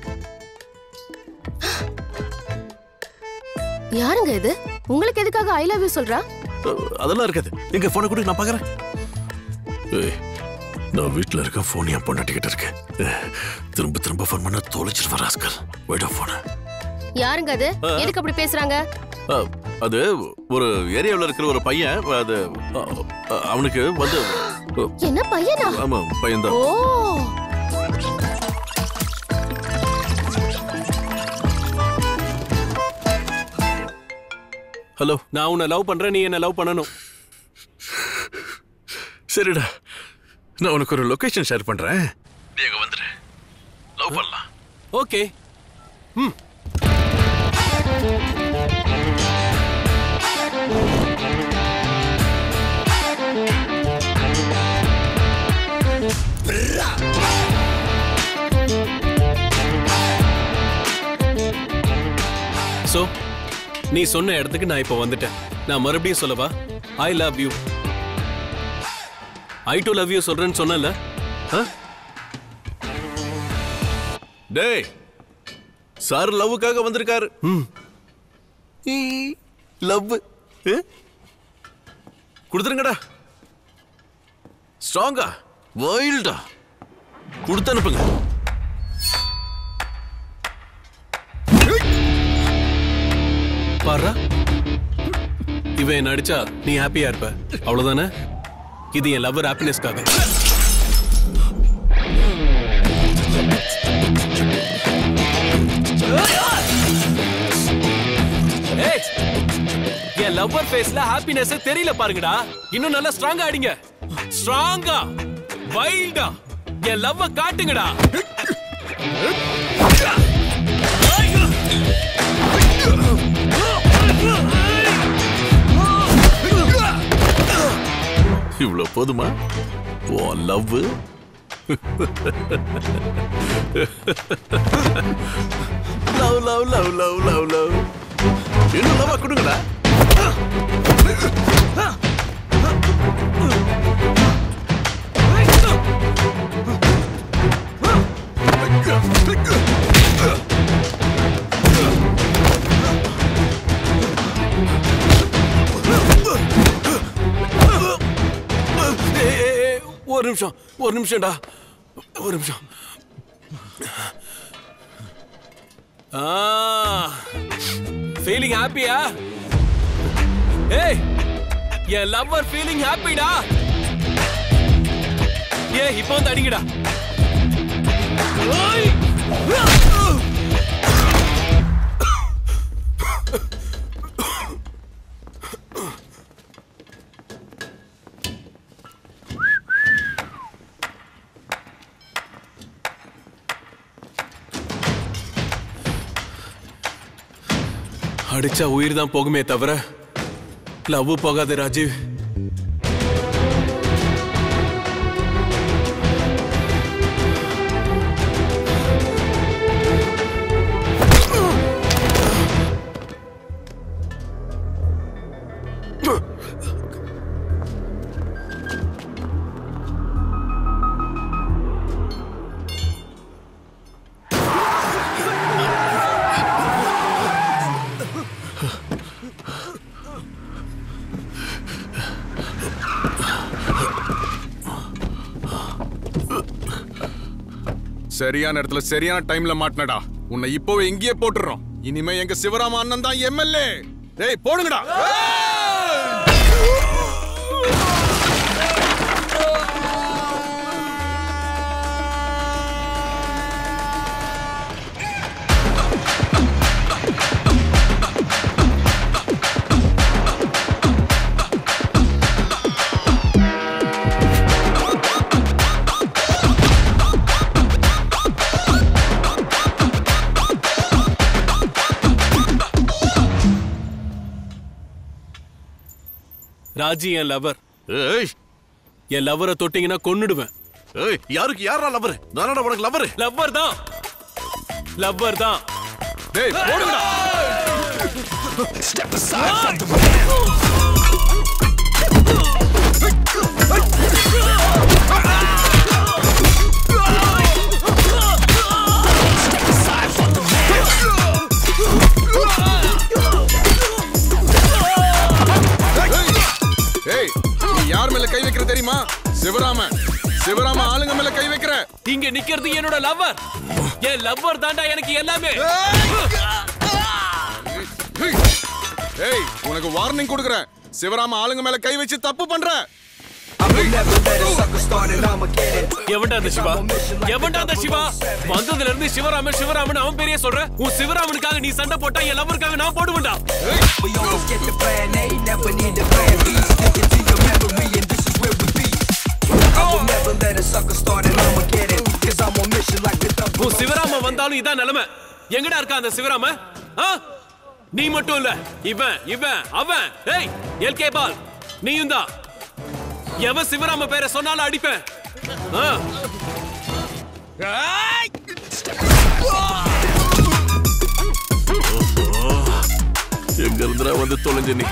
யாருங்க இது? உங்களுக்கு எதுக்காக ஐ லவ் யூ சொல்றா? அதெல்லாம் இருக்காது. எங்க போனை கூட நான் பாக்குறேன். ஏய், நான் வீட்டுல இருக்க, போன் என் பொண்டாட்டிக்கிட்ட இருக்கு. திரும்ப திரும்ப போன் பண்ண தொலைச்சிட்டு வர ஆஸ்கர். வைடா போன. யாருங்க அது? எதுக்கு அப்படி பேசுறாங்க? அது ஒரு ஏரியாவில் இருக்கிற ஒரு பையன். அது அவனுக்கு வந்து என்ன பையனா? ஆமா பையன்தான். ஓ, ஹலோ, நான் உன்னை லவ் பண்றேன், நீ என்ன லவ் பண்ணணும். சரிடா, நான் உனக்கு ஒரு லொகேஷன் ஷேர் பண்றேன், நீ அங்க வந்துரு. லவ் பண்ணலாம். ஓகே. ம். சோ நீ சொன்ன இடத்துக்கு நான் இப்ப வந்துட்டேன். நான் மறுபடியும் சொல்லவா? I love you. I do love you சொல்றேன்னு சொன்னல. டேய், சார் லவ்வுக்காக வந்திருக்காரு. லவ் கொடுத்துருங்கடா. ஸ்ட்ராங்கா வைல்டா கொடுத்து அனுப்புங்க. பாரா, இவன் என்ன அடிச்சா நீ ஹாப்பியா இருப்ப, அவ்வளவுதானே? இது என் லவ்வர் ஹாப்பினஸ்க்காக. என் லவ் லவ்வர் ஃபேஸ்ல ஹாப்பினஸ் தெரியல பாருங்கடா. இன்னும் நல்லா ஸ்ட்ராங்கா ஆடிங்க. ஸ்ட்ராங்கா வைல்டா என் லவ்வ காட்டுங்கடா. இவ்வளவு போதுமா oh love? Love love love love love love இன்னும் லவ்வா கொடுங்கடா. ஒரு நிமிஷம் ஒரு நிமிஷம்டா ஒரு நிமிஷம். ஃபீலிங் ஹாப்பியா? ஏய் என் லவ்வர் ஃபீலிங் ஹாப்பிடா. ஏ இப்போ வந்து அடிங்கடா. அடிச்சா உயிர் தான் போகுமே தவிர லவ் போகாது ராஜீவ். சரியான இடத்துல சரியான டைம்ல மாட்டினடா. உன்னை இப்போ எங்கேயே போட்டுறோம். இனிமே எங்க சிவராம அண்ணன் தான் எம்எல்ஏ. டேய் போடுங்கடா. ராஜி என் லவர். என் லவரை தொட்டீங்கன்னா கொன்னுடுவேன். ஏய் யாருக்கு யாரா லவர்? நானடா உனக்கு லவர். லவ்வர் தான் லவ்வர் தான். டேய் போடுங்கடா. Step aside from the man. ஏய் நீ யார் மேல கை வைக்கிற தெரியுமா? சிவராம சிவராம ஆளுங்க மேல கை வைக்கிற. இங்க நிக்கிறது என்னோட லவ்வர். என் லவ்வர் தாண்டா எனக்கு எல்லாமே. ஏய் உனக்கு வார்னிங் கொடுக்கறேன். சிவராம ஆளுங்க மேல கை வச்சு தப்பு பண்ற. எவன்டா அந்த சிவா? எவன்டா அந்த சிவா? வந்ததுல இருந்து சிவராமன் சிவராமன் அவன் பேரையே சொல்ற. உன் சிவராமனுக்காக நீ சண்டை போட்டா என் லவ்வருக்காக நான் போடுவேன்டா. உன் சிவராம வந்தாலும் இதான் நிலைமை. எங்கடா இருக்கா அந்த சிவராம? நீ மட்டும் இல்ல, இவன் இவன் அவன். ஏய் எல்கே பால் நீயும் தான். எவன் சிவராம பேரை சொன்னாலும் அடிப்பேன். எங்க இருந்துடா வந்து தொலைஞ்ச நீ?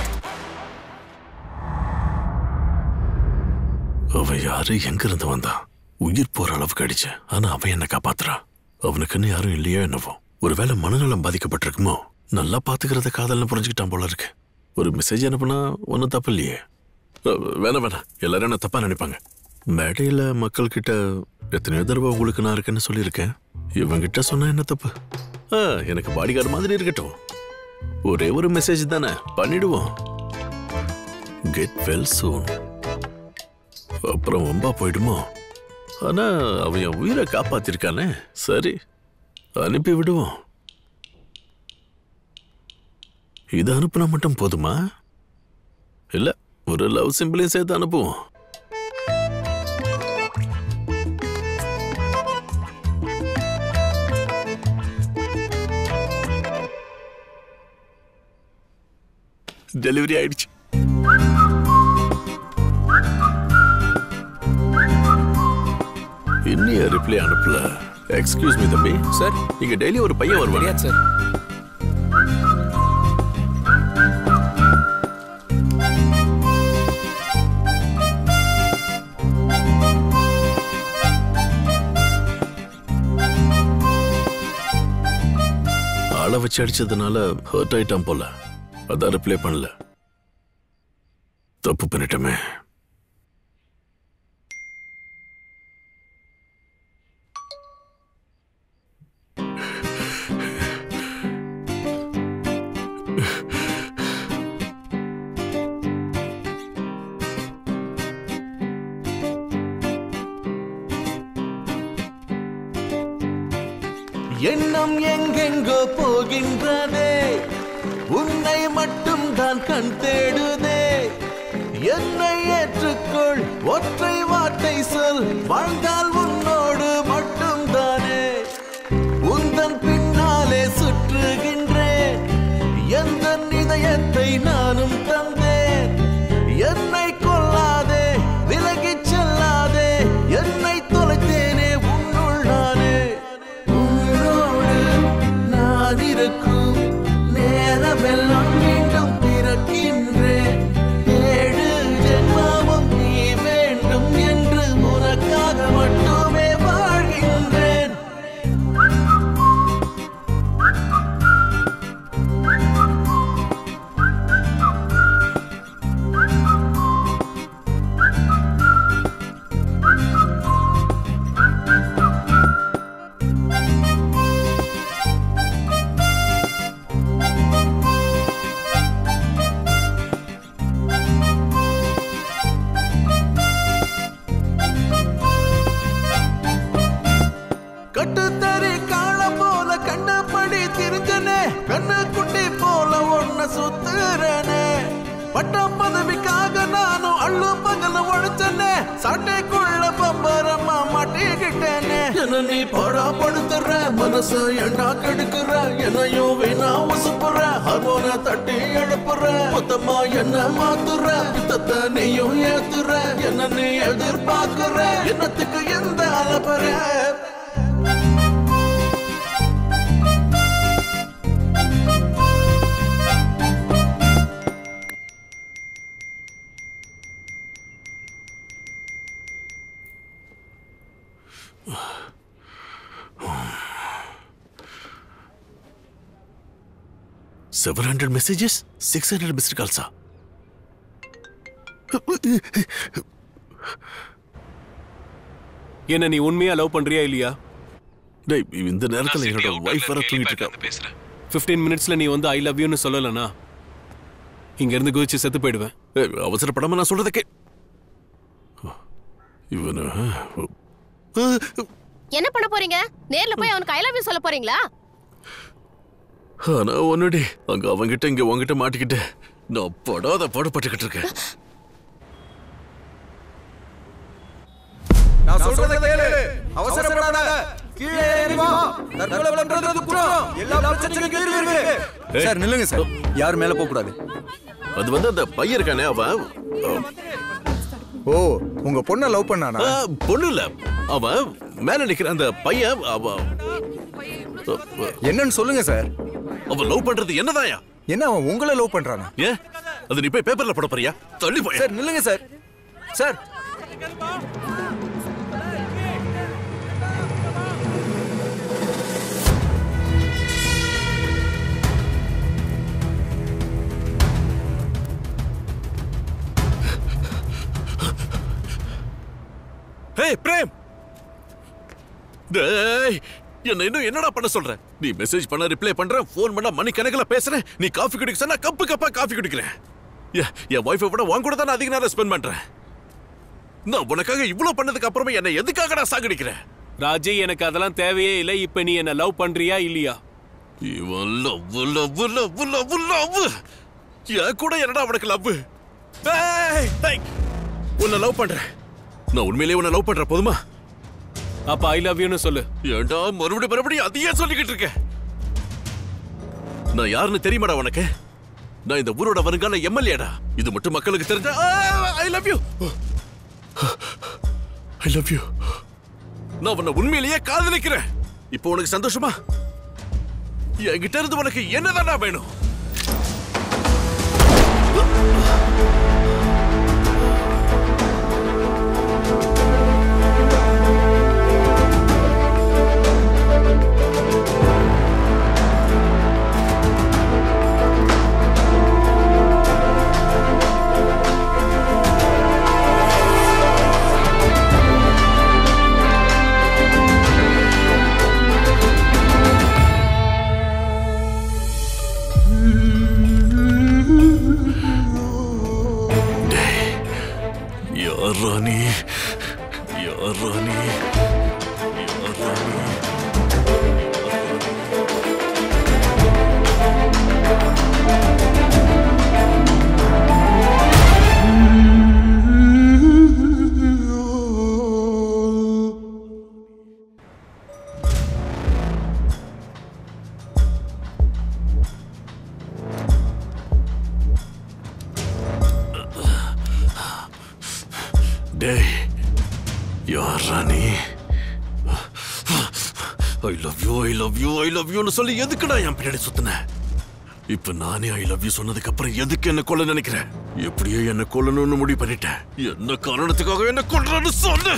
அவன் யாரு, எங்க இருந்து வந்தான்? உயிர் போற அளவுக்கு அடிச்ச. ஆனா அவன் என்ன காப்பாத்துறான். அவனுக்குன்னு யாரும் இல்லையோ என்னவோ. ஒருவேளை மனநலம் பாதிக்கப்பட்டிருக்குமோ? நல்லா பாத்துக்கிறத காதல்னு புரிஞ்சுக்கிட்டான் போல இருக்கு. ஒரு மெசேஜ் அனுப்புனா ஒன்னும் தப்பு இல்லையே. வேணாம் வேணாம், எல்லாரும் என்ன தப்பா நினைப்பாங்க. மேடையில மக்கள் கிட்ட எத்தனையோ தடவை உங்களுக்கு நான் இருக்கேன்னு சொல்லியிருக்கேன். இவங்கிட்ட சொன்னா என்ன தப்பு? எனக்கு பாடிகார்டு மாதிரி இருக்கட்டும். ஒரே ஒரு மெசேஜ் தானே, பண்ணிடுவோம். Get well soon. அப்புறம் வம்பா போயிடுமோ? ஆனா அவன் என் உயிரை காப்பாத்திருக்கானே. சரி அனுப்பி விடுவோம். இது அனுப்புனா மட்டும் போதுமா? இல்ல ஒரு லவ் சிம்பிளையும் சேர்த்து அனுப்புவோம். டெலிவரி ஆயிடுச்சு. இன்னும் ரிப்ளை அனுப்பல. எக்ஸ்கியூஸ் மீ தம்பி. சார் இங்க டெய்லி ஒரு பையன் வருவாங்க சார். ஆளை வச்சு அடிச்சதுனால ஹர்ட் ஆயிட்டான் போல. அதான் ரிப்ளை பண்ணல. தப்பு பண்ணிட்டமே. எண்ணம் எங்கெங்கோ போகின்றதே, உன்னை மட்டும் தான் கண் தேடுதே. என்னை ஏற்றுக்கொள், ஒற்றை வார்த்தை சொல், வாழ்ந்தால் உன்னோடு மட்டும் தானே. உந்தன் பின்னாலே சுற்றுகின்றேன், எந்த இதயத்தை நானும் தந்தேன். என்னை கொல்லாதே, விலகிச் செல்லாதே, என்னை தொலைத்தேனே உன்னுள் நானே. உன்னோடு நான் இருக்கும் நேரமெல்லாம் மீண்டும் பிறக்கின்றேன். ஏழு ஜென்மமும் நீ வேண்டும் என்று உனக்காக மட்டுமே வாழ்கின்றேன். கட்டுத்தறி காள போல கண்டபடி திரிஞ்சனே, கண்ணு குட்டி போல ஒன்ன சுத்துறனே. பட்டம் பதவிக்காக நானும் அள்ளு பகல உழைச்சனே, சாட்டைக்குள்ள பம்பரமா மாட்டிக்கிட்டேனே. என்ன நீ பாடா படுத்துற, மனசு எண்டா கெடுக்கிற, என்னையும் வீணா உசுப்புற, ஹார்மோன தட்டி எழுப்புற, மொத்தமா என்ன மாத்துற, பித்தத்தை நீயும் ஏத்துற, என்ன நீ எதிர்பார்க்கிற, என்னத்துக்கு எந்த அலப்பற. seven hundred messages, six hundred missed calls. என்ன நீ உண்மையா லவ் பண்றியா இல்லையா? டேய் இந்த நேரத்துல என்னோட வைஃப் வர தூங்கிட்டு இருக்கா. பேசுறேன். பதினைந்து மினிட்ஸ்ல நீ வந்து ஐ லவ் யூன்னு சொல்லலனா இங்க இருந்து குதிச்சு செத்து போயிடுவேன். அவசரப்படாம நான் சொல்றத கே. இவன என்ன பண்ண போறீங்க? நேர்ல போய் அவனுக்கு ஐ லவ் யூ சொல்ல போறீங்களா? ஆனா ஒன்னுடி அங்க அவங்கிட்ட இங்க உங்ககிட்ட மாட்டிக்கிட்டு நான் படாத பாடுபட்டுக்கிட்டு இருக்கேன். நான் சொல்றத கேளு, அவசரப்படாத, கீழே ஏறி வா. தற்கொலை பண்றது குற்றம், எல்லா பிரச்சனைக்கும் தீர்வு இருக்கு. சார் நில்லுங்க சார், யார் மேல போக கூடாது. அது வந்து அந்த பையன் இருக்கானே அவன். ஓ உங்க பொண்ண லவ் பண்ணானா? பொண்ணு இல்ல, அவன் மேல நிக்கிற அந்த பையன். அவன் என்னன்னு சொல்லுங்க சார். அவன் லவ் பண்றது என்னதாயா? என்ன அவன் உங்களை லவ் பண்றானா? ஏ அது நீ போய் பேப்பர்ல போட போறியா? தள்ளி போய். சார் நில்லுங்க சார். சார் ஹே பிரேம், டேய் என்ன இன்னும் என்னடா பண்ண சொல்ற? நீ மெசேஜ் பண்ண ரிப்ளை பண்ற, போன் பண்ண மணி கணக்குல பேசுற, நீ காஃபி குடிக்க சொன்னா கப்பு கப்பா காஃபி குடிக்கிறேன். என் வைஃபை விட உன் கூட தான் அதிக நேரம் ஸ்பெண்ட் பண்றேன். நான் உனக்காக இவ்வளவு பண்ணதுக்கு அப்புறமா என்ன எதுக்காக நான் சாகடிக்கிற? ராஜி எனக்கு அதெல்லாம் தேவையே இல்லை. இப்ப நீ என்ன லவ் பண்றியா இல்லையா? இவன் love love love love love என் கூட என்னடா உனக்கு லவ்? உன்னை லவ் பண்றேன். நான் உண்மையிலேயே உன்னை லவ் பண்றேன். போதுமா? அப்ப ஐ லவ் யூன்னு சொல்லு. ஏண்டா மறுபடியும் மறுபடியும் அதையே சொல்லிக்கிட்டு இருக்க? நான் யாருன்னு தெரியுமாடா உனக்கு? நான் இந்த ஊரோட வருங்கால எம்எல்ஏடா. இது மட்டும் மக்களுக்கு தெரிஞ்ச I love you I love you. நான் உன்னை உண்மையிலேயே காதலிக்கிறேன். இப்போ உனக்கு சந்தோஷமா? என்கிட்ட இருந்து உனக்கு என்னதானா வேணும்? ராணி யார் ராணி யார் ராணி டேய் யார் ராணி? I love you I love you I love யூன்னு சொல்லி எதுக்குடா என் பின்னாடி சுத்தின? இப்ப நானே ஐ லவ் யூ சொன்னதுக்கு அப்புறம் எதுக்கு என்ன கொல்ல நினைக்கிறேன்? எப்படியோ என்ன கொல்லணும்னு முடிவு பண்ணிட்டேன். என்ன காரணத்துக்காக என்ன கொல்றன்னு சொல்லு.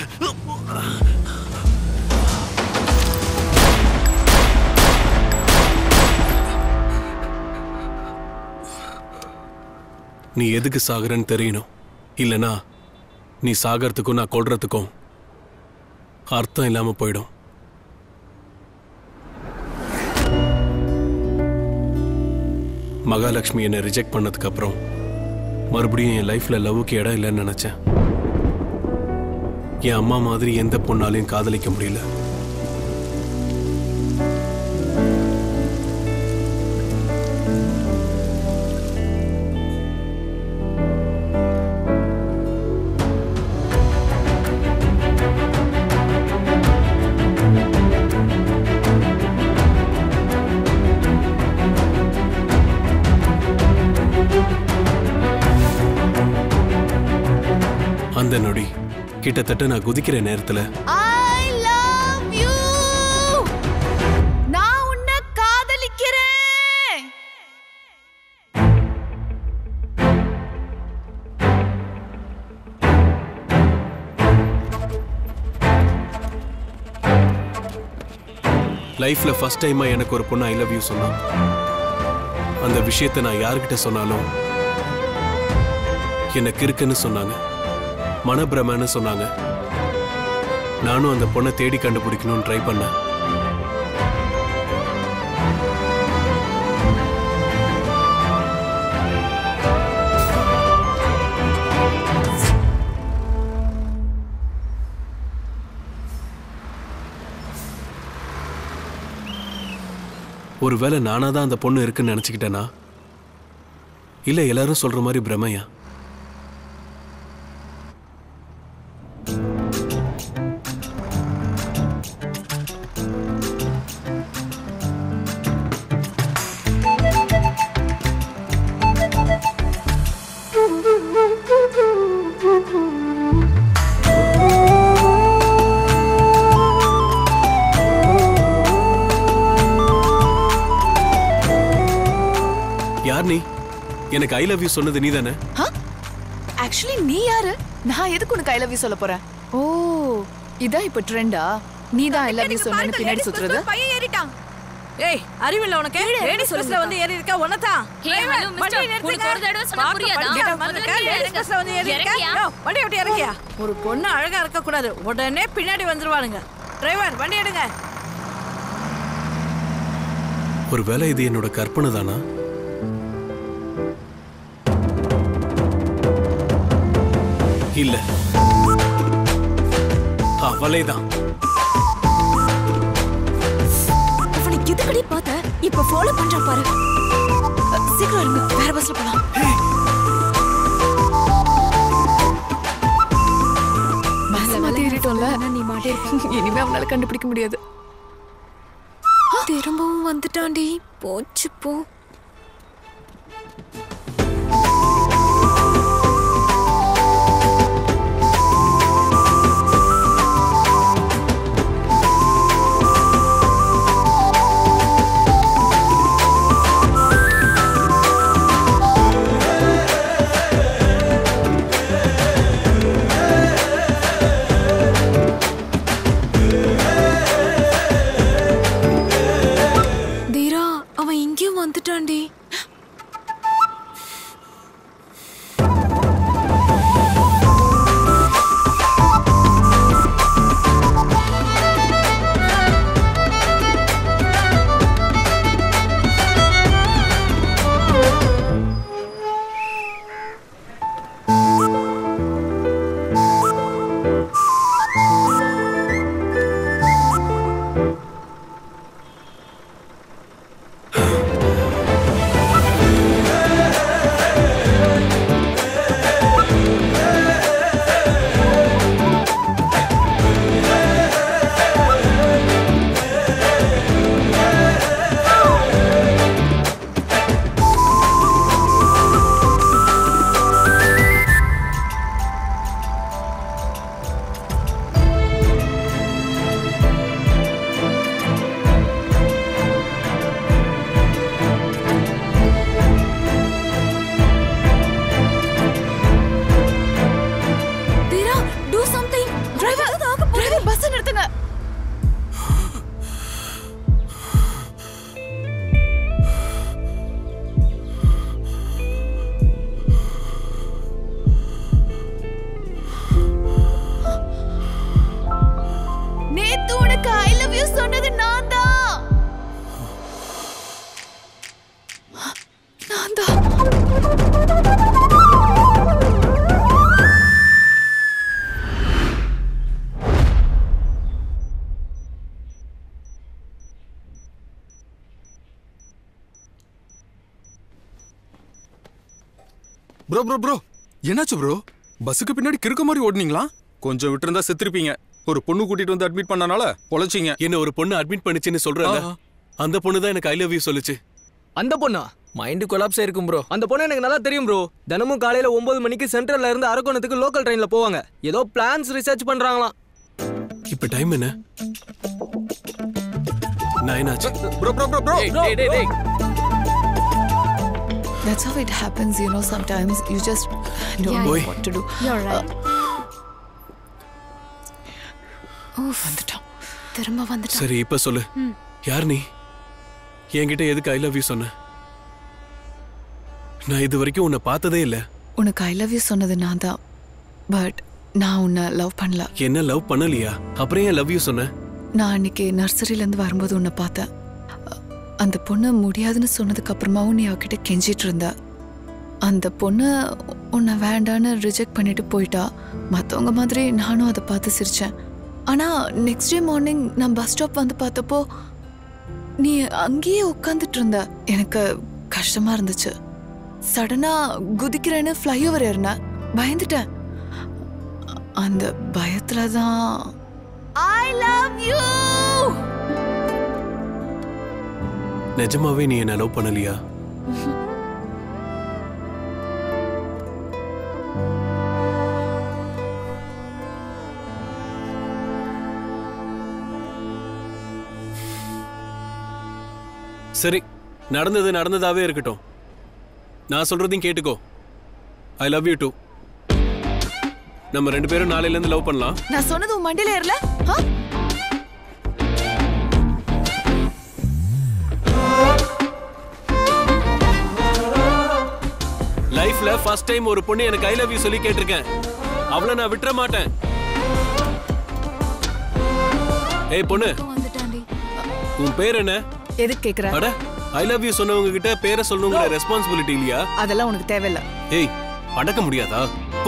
நீ எதுக்கு சாகுறன்னு தெரியணும். இல்லனா நீ சாகிறதுக்கும் நான் கொல்றதுக்கும் அர்த்தம் இல்லாம போயிடும். மகாலட்சுமி என்னை ரிஜெக்ட் பண்ணதுக்கு அப்புறம் மறுபடியும் என் லைஃப்ல லவ்வுக்கு இடம் இல்லைன்னு நினைச்சேன். என் அம்மா மாதிரி எந்த பொண்ணாலையும் காதலிக்க முடியல. அந்த நொடி கிட்டத்தட்ட நான் குதிக்கிற நேரத்துல I love you. நான் உன்னை காதலிக்கிறேன். லைஃப்ல ஃபர்ஸ்ட் டைமா எனக்கு ஒரு பொண்ணு ஐ லவ் யூ சொன்னா. அந்த விஷயத்தை நான் யார்கிட்ட சொன்னாலும் என்ன கிறுக்குன்னு சொன்னாங்க, மனப்பிரமன்னு சொன்னாங்க. நானும் அந்த பொண்ணை தேடி கண்டுபிடிக்கணும்னு ட்ரை பண்ணேன். ஒருவேளை நானா தான் அந்த பொண்ணு இருக்குன்னு நினைச்சுக்கிட்டேனா, இல்ல எல்லாரும் சொல்ற மாதிரி பிரமையா? யார் நீ? எனக்கு ஐ லவ் யூ சொன்னது நீ தானே? ஆக்சுவலி நீ யாரு? நான் எதுக்கு உனக்கு ஐ லவ் யூ சொல்ல போறேன்? ஓ இதான் இப்ப ட்ரெண்டா? நீ தான் ஐ லவ் யூ சொன்னேன்னு பின்னாடி சுத்துறது? பையன் ஏறிட்டான். ஏய் அறிவில்ல உனக்கு? லேடிஸ் பஸ்ல வந்து ஏறி இருக்க உனதான். ஏய் ஹலோ மிஸ்டர், உனக்கு ஒரு தடவை சொன்னா புரியாதா? லேடிஸ் பஸ்ல வந்து ஏறி இருக்க. வண்டி விட்டு இறங்கியா? ஒரு பொண்ணு அழகா இருக்க கூடாது, உடனே பின்னாடி வந்துருவானுங்க. டிரைவர் வண்டி எடுங்க. ஒருவேளை இது என்னோட கற்பனை தானா? இல்ல, அவளேதான். அவனை எதுக்கடி பார்த்த? இப்ப ஃபாலோ பண்ற பாரு. சீக்கிரம் இருங்க, வேற பஸ்ல போலாம். மாட்டிக்கிட்டோம்ல நீ மாட்டிருக்க இனிமே அவனால கண்டுபிடிக்க முடியாது திரும்பவும் வந்துட்டான்டி போச்சு போ வந்துட்டான்டி ப்ரோ ப்ரோ ப்ரோ என்னாச்சு ப்ரோ பஸ்ஸுக்கு பின்னாடி கிறுக்க மாதிரி ஓடுனீங்களா கொஞ்சம் விட்டுருந்தா செத்துருப்பீங்க ஒரு பொண்ணு கூட்டிட்டு வந்து அட்மிட் பண்ணனால பொழைச்சிங்க என்ன ஒரு பொண்ணு அட்மிட் பண்ணிச்சுன்னு சொல்றல அந்த பொண்ணு தான் எனக்கு ஐ லவ் யூ சொல்லுச்சு அந்த பொண்ணா மைண்ட் கொலாப்ஸ் ஆயிருக்கும் ப்ரோ அந்த பொண்ணு எனக்கு நல்லா தெரியும் ப்ரோ தினமும் காலையில ஒன்பது மணிக்கு சென்ட்ரல்ல இருந்து அரக்கோணத்துக்கு லோக்கல் ட்ரெயின்ல போவாங்க ஏதோ பிளான்ஸ் ரிசர்ச் பண்றாங்களாம் இப்போ டைம் என்ன நைன் ஆச்சு ப்ரோ ப்ரோ ப்ரோ ப்ரோ டேய் டேய் டேய் That's how it happens, you know, sometimes you just don't yeah, know boy. what to do. You're right. Oof, வந்துட்டான். திரும்ப வந்துட்டான். சரி இப்ப சொல்லு. யார் நீ? என்கிட்ட எதுக்கு ஐ லவ் யூ சொன்ன? நான் இது வரைக்கும் உன்னை பார்த்ததே இல்ல. உனக்கு ஐ லவ் யூ சொன்னது நான் தான். பட் நான் உன்னை லவ் பண்ணல. என்ன லவ் பண்ணலையா? அப்புறம் ஏன் லவ் யூ சொன்ன? நான் அன்னைக்கு நர்சரியில இருந்து வரும்போது உன்னை பார்த்தேன். அந்த பொண்ணு முடியாதுன்னு சொன்னதுக்கு அப்புறமாவும் நீ அவகிட்ட கெஞ்சிட்டு இருந்த. அந்த பொண்ணு உன்னை வேண்டான்னு ரிஜெக்ட் பண்ணிட்டு போயிட்டா. மற்றவங்க மாதிரி நானும் அதை பார்த்து சிரிச்சேன். ஆனால் நெக்ஸ்ட் டே மார்னிங் நான் பஸ் ஸ்டாப் வந்து பார்த்தப்போ நீ அங்கேயே உட்காந்துட்டு இருந்த. எனக்கு கஷ்டமா இருந்துச்சு. சடனாக குதிக்கிறேன்னு ஃப்ளைஓவர் ஏறினேன். பயந்துட்டேன். அந்த பயத்துல தான் I love you. நிஜமாவே நீ என்ன லவ் பண்ணலையா? சரி, நடந்தது நடந்ததாவே இருக்கட்டும். நான் சொல்றதையும் கேட்டுக்கோ. I love you too. நம்ம ரெண்டு பேரும் நாளையில இருந்து லவ் பண்ணலாம். நான் சொன்னது உன் மண்டையில ஏறல? லைஃப்ல ஃபர்ஸ்ட் டைம் ஒரு பொண்ணு எனக்கு ஐ லவ் யூ சொல்லி கேட்டிருக்கேன். அவளை நான் விட்டுற மாட்டேன். ஏய் பொண்ணு, உன் பேர் என்ன? எதுக்கு கேக்குற? அட, ஐ லவ் யூ சொன்னவங்க கிட்ட பேரை சொல்லணுங்கிற ரெஸ்பான்சிபிலிட்டி இல்லையா? அதெல்லாம் உனக்கு தேவையில்ல. ஏய், அடக்க முடியாதா? போ.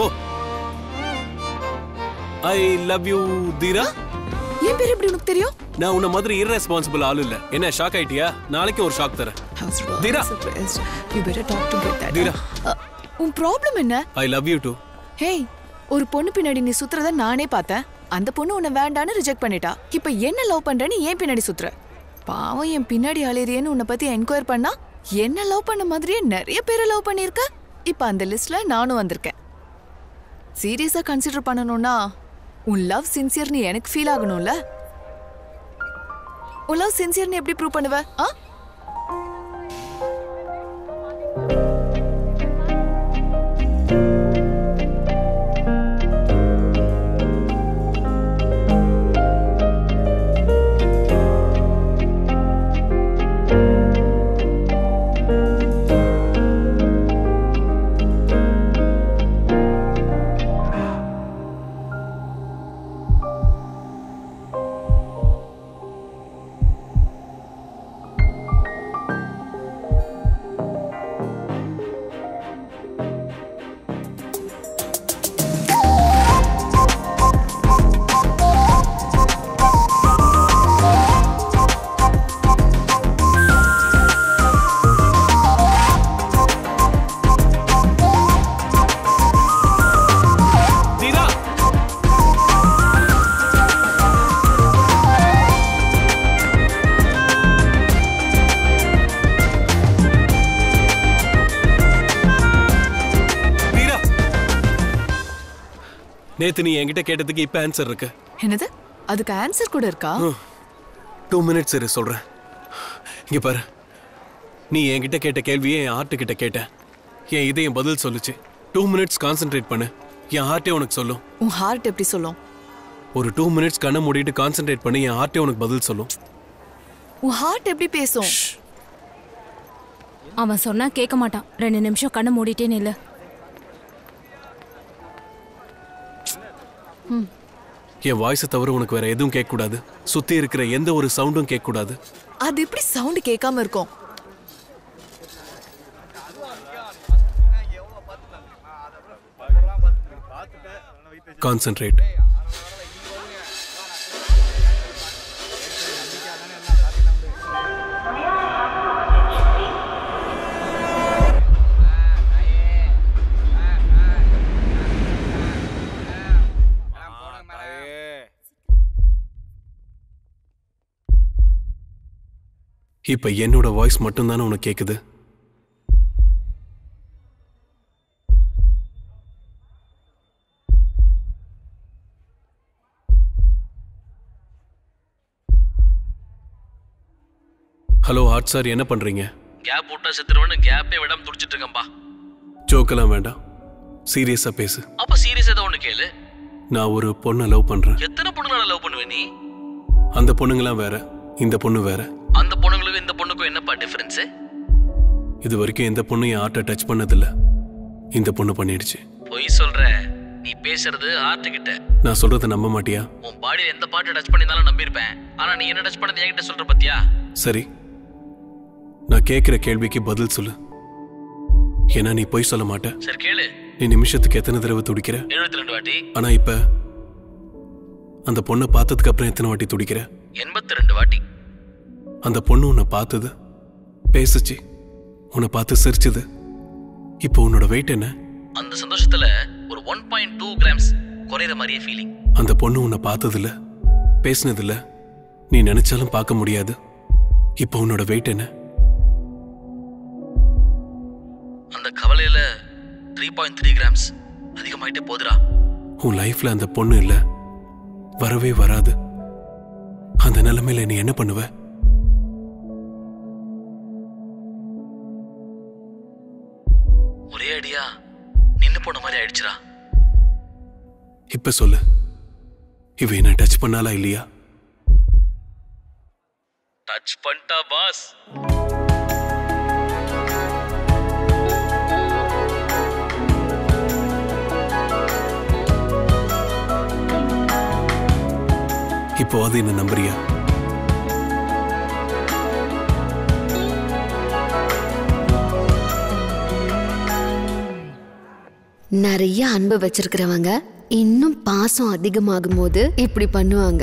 ஐ லவ் யூ தீரா. ஏன் பேர் எப்படி உனக்கு தெரியும்? நான் உன்ன மாதிரி irresponsible ஆளு இல்ல. என்ன ஷாக் ஆயிட்டியா? நாளைக்கு ஒரு ஷாக் தரேன். தீரா, you better talk to get that. தீரா, உன் ப்ராப்ளம் என்ன? I love you too. ஹேய், ஒரு பொண்ணு பின்னாடி நீ சுத்துறத நானே பார்த்தேன். அந்த பொண்ணு உன்னை வேண்டான்னு ரிஜெக்ட் பண்ணிட்டா. இப்ப என்ன லவ் பண்றேன்னு ஏன் பின்னாடி சுத்துற? பாவம் என் பின்னாடி அலையறியேன்னு உன்னை பத்தி என்கொயர் பண்ணா என்ன லவ் பண்ண மாதிரியே நிறைய பேரை லவ் பண்ணிருக்க. இப்ப அந்த லிஸ்ட்ல நானும் வந்திருக்கேன். சீரியஸா கன்சிடர் பண்ணணும்னா உன் லவ் சின்சியர்னு எனக்கு ஃபீல் ஆகணும்ல. உன் லவ் சின்சியர்னு எப்படி ப்ரூவ் பண்ணுவ? ஆ நேத்து நீ என்கிட்ட கேட்டதுக்கு இப்ப ஆன்சர் இருக்கு. என்னது? அதுக்கு ஆன்சர் கூட இருக்கா? டூ மினிட்ஸ் இரு சொல்றேன். இங்க பாரு, நீ என்கிட்ட கேட்ட கேள்வியே என் ஹார்ட் கிட்ட கேட்டேன். என் இதயம் பதில் சொல்லுச்சு. டூ மினிட்ஸ் கான்சென்ட்ரேட் பண்ணு, என் ஹார்ட்டே உனக்கு சொல்லும். உன் ஹார்ட் எப்படி சொல்லும்? ஒரு டூ மினிட்ஸ் கண்ணை மூடிட்டு கான்சென்ட்ரேட் பண்ணி என் ஹார்ட்டே உனக்கு பதில் சொல்லும். உன் ஹார்ட் எப்படி பேசும்? அவன் சொன்னா கேட்க மாட்டான். ரெண்டு நிமிஷம் கண்ணை மூடிட்டே நில்லு. என் வாய்ஸை தவிர உனக்கு வேற எதுவும் கேட்க கூடாது. சுத்தி இருக்கிற எந்த ஒரு சவுண்டும் கேட்க கூடாது. அது எப்படி சவுண்ட் கேட்காம இருக்கும்? கான்சென்ட்ரேட். இப்ப என்னோட வாய்ஸ் மட்டும்தானே உனக்கு கேக்குது? ஹலோ ஆர்ட் சார், என்ன பண்றீங்க? கேப் விட்டா செத்துருவேன்னு கேப்பே விடாம துடிச்சிட்டு இருக்கேன்பா. ஜோக்கெல்லாம் வேண்டாம், சீரியஸா பேசு. அப்ப சீரியஸா தான் ஒண்ணு கேளு. நான் ஒரு பொண்ணை லவ் பண்றேன். எத்தனை பொண்ணுங்கள லவ் பண்ணுவே நீ? அந்த பொண்ணுங்களாம் வேற, இந்த பொண்ணு வேற. அந்த பொண்ணுங்களுக்கும் இந்த பொண்ணுக்கும் என்னப்பா டிஃபரன்ஸ்? இது வரைக்கும் எந்த பொண்ணு என் ஆர்ட்டை டச் பண்ணதில்ல. இந்த பொண்ணு பண்ணிடுச்சு. பொய் சொல்ற. நீ பேசுறது ஹார்ட் கிட்ட. நான் சொல்றத நம்ப மாட்டியா? உன் பாடியில எந்த பாட்டு டச் பண்ணினாலும் நம்பியிருப்பேன். ஆனா நீ என்ன டச் பண்ணது என்கிட்ட சொல்ற பத்தியா? சரி, நான் கேட்கிற கேள்விக்கு பதில் சொல்லு. ஏன்னா நீ பொய் சொல்ல மாட்ட. சரி கேளு. நீ நிமிஷத்துக்கு எத்தனை தடவை துடிக்கிற? எழுபத்தி ரெண்டு வாட்டி. ஆனா இப்ப அந்த பொண்ணை பார்த்ததுக்கு அப்புறம் எத்தனை வாட்டி துடிக்கிற? எண்பத்தி ரெண்டு வாட்டி. அந்த பொண்ணு உன்னை பார்த்தது, பேசுச்சு, உன்னை பார்த்து சிரிச்சது. இப்போ உன்னோட வெயிட் என்ன? அந்த சந்தோஷத்துல ஒரு ஒன் பாயிண்ட் டூ கிராம்ஸ் குறையிற மாதிரியே ஃபீலிங். அந்த பொண்ணு உன்னை பார்த்ததில்ல, பேசினதில்ல, நீ நினைச்சாலும் பார்க்க முடியாது. இப்போ உன்னோட வெயிட் என்ன? அந்த கவலையில த்ரீ பாயிண்ட் த்ரீ கிராம்ஸ் அதிகமாயிட்டே போதுரா. உன் லைஃப்ல அந்த பொண்ணு இல்ல, வரவே வராது. அந்த நிலைமையில நீ என்ன பண்ணுவ? ஒரே அடியா நின்னு போன மாதிரி ஆயிடுச்சுடா. இப்ப சொல்லு, இவ என்ன டச் பண்ணாலா இல்லையா? டச் பண்ணிட்டா பாஸ். இப்போ அது என்ன நம்புறியா? நிறைய அன்பு வச்சிருக்கிறவங்க இன்னும் பாசம் அதிகமாகும் போது இப்படி பண்ணுவாங்க.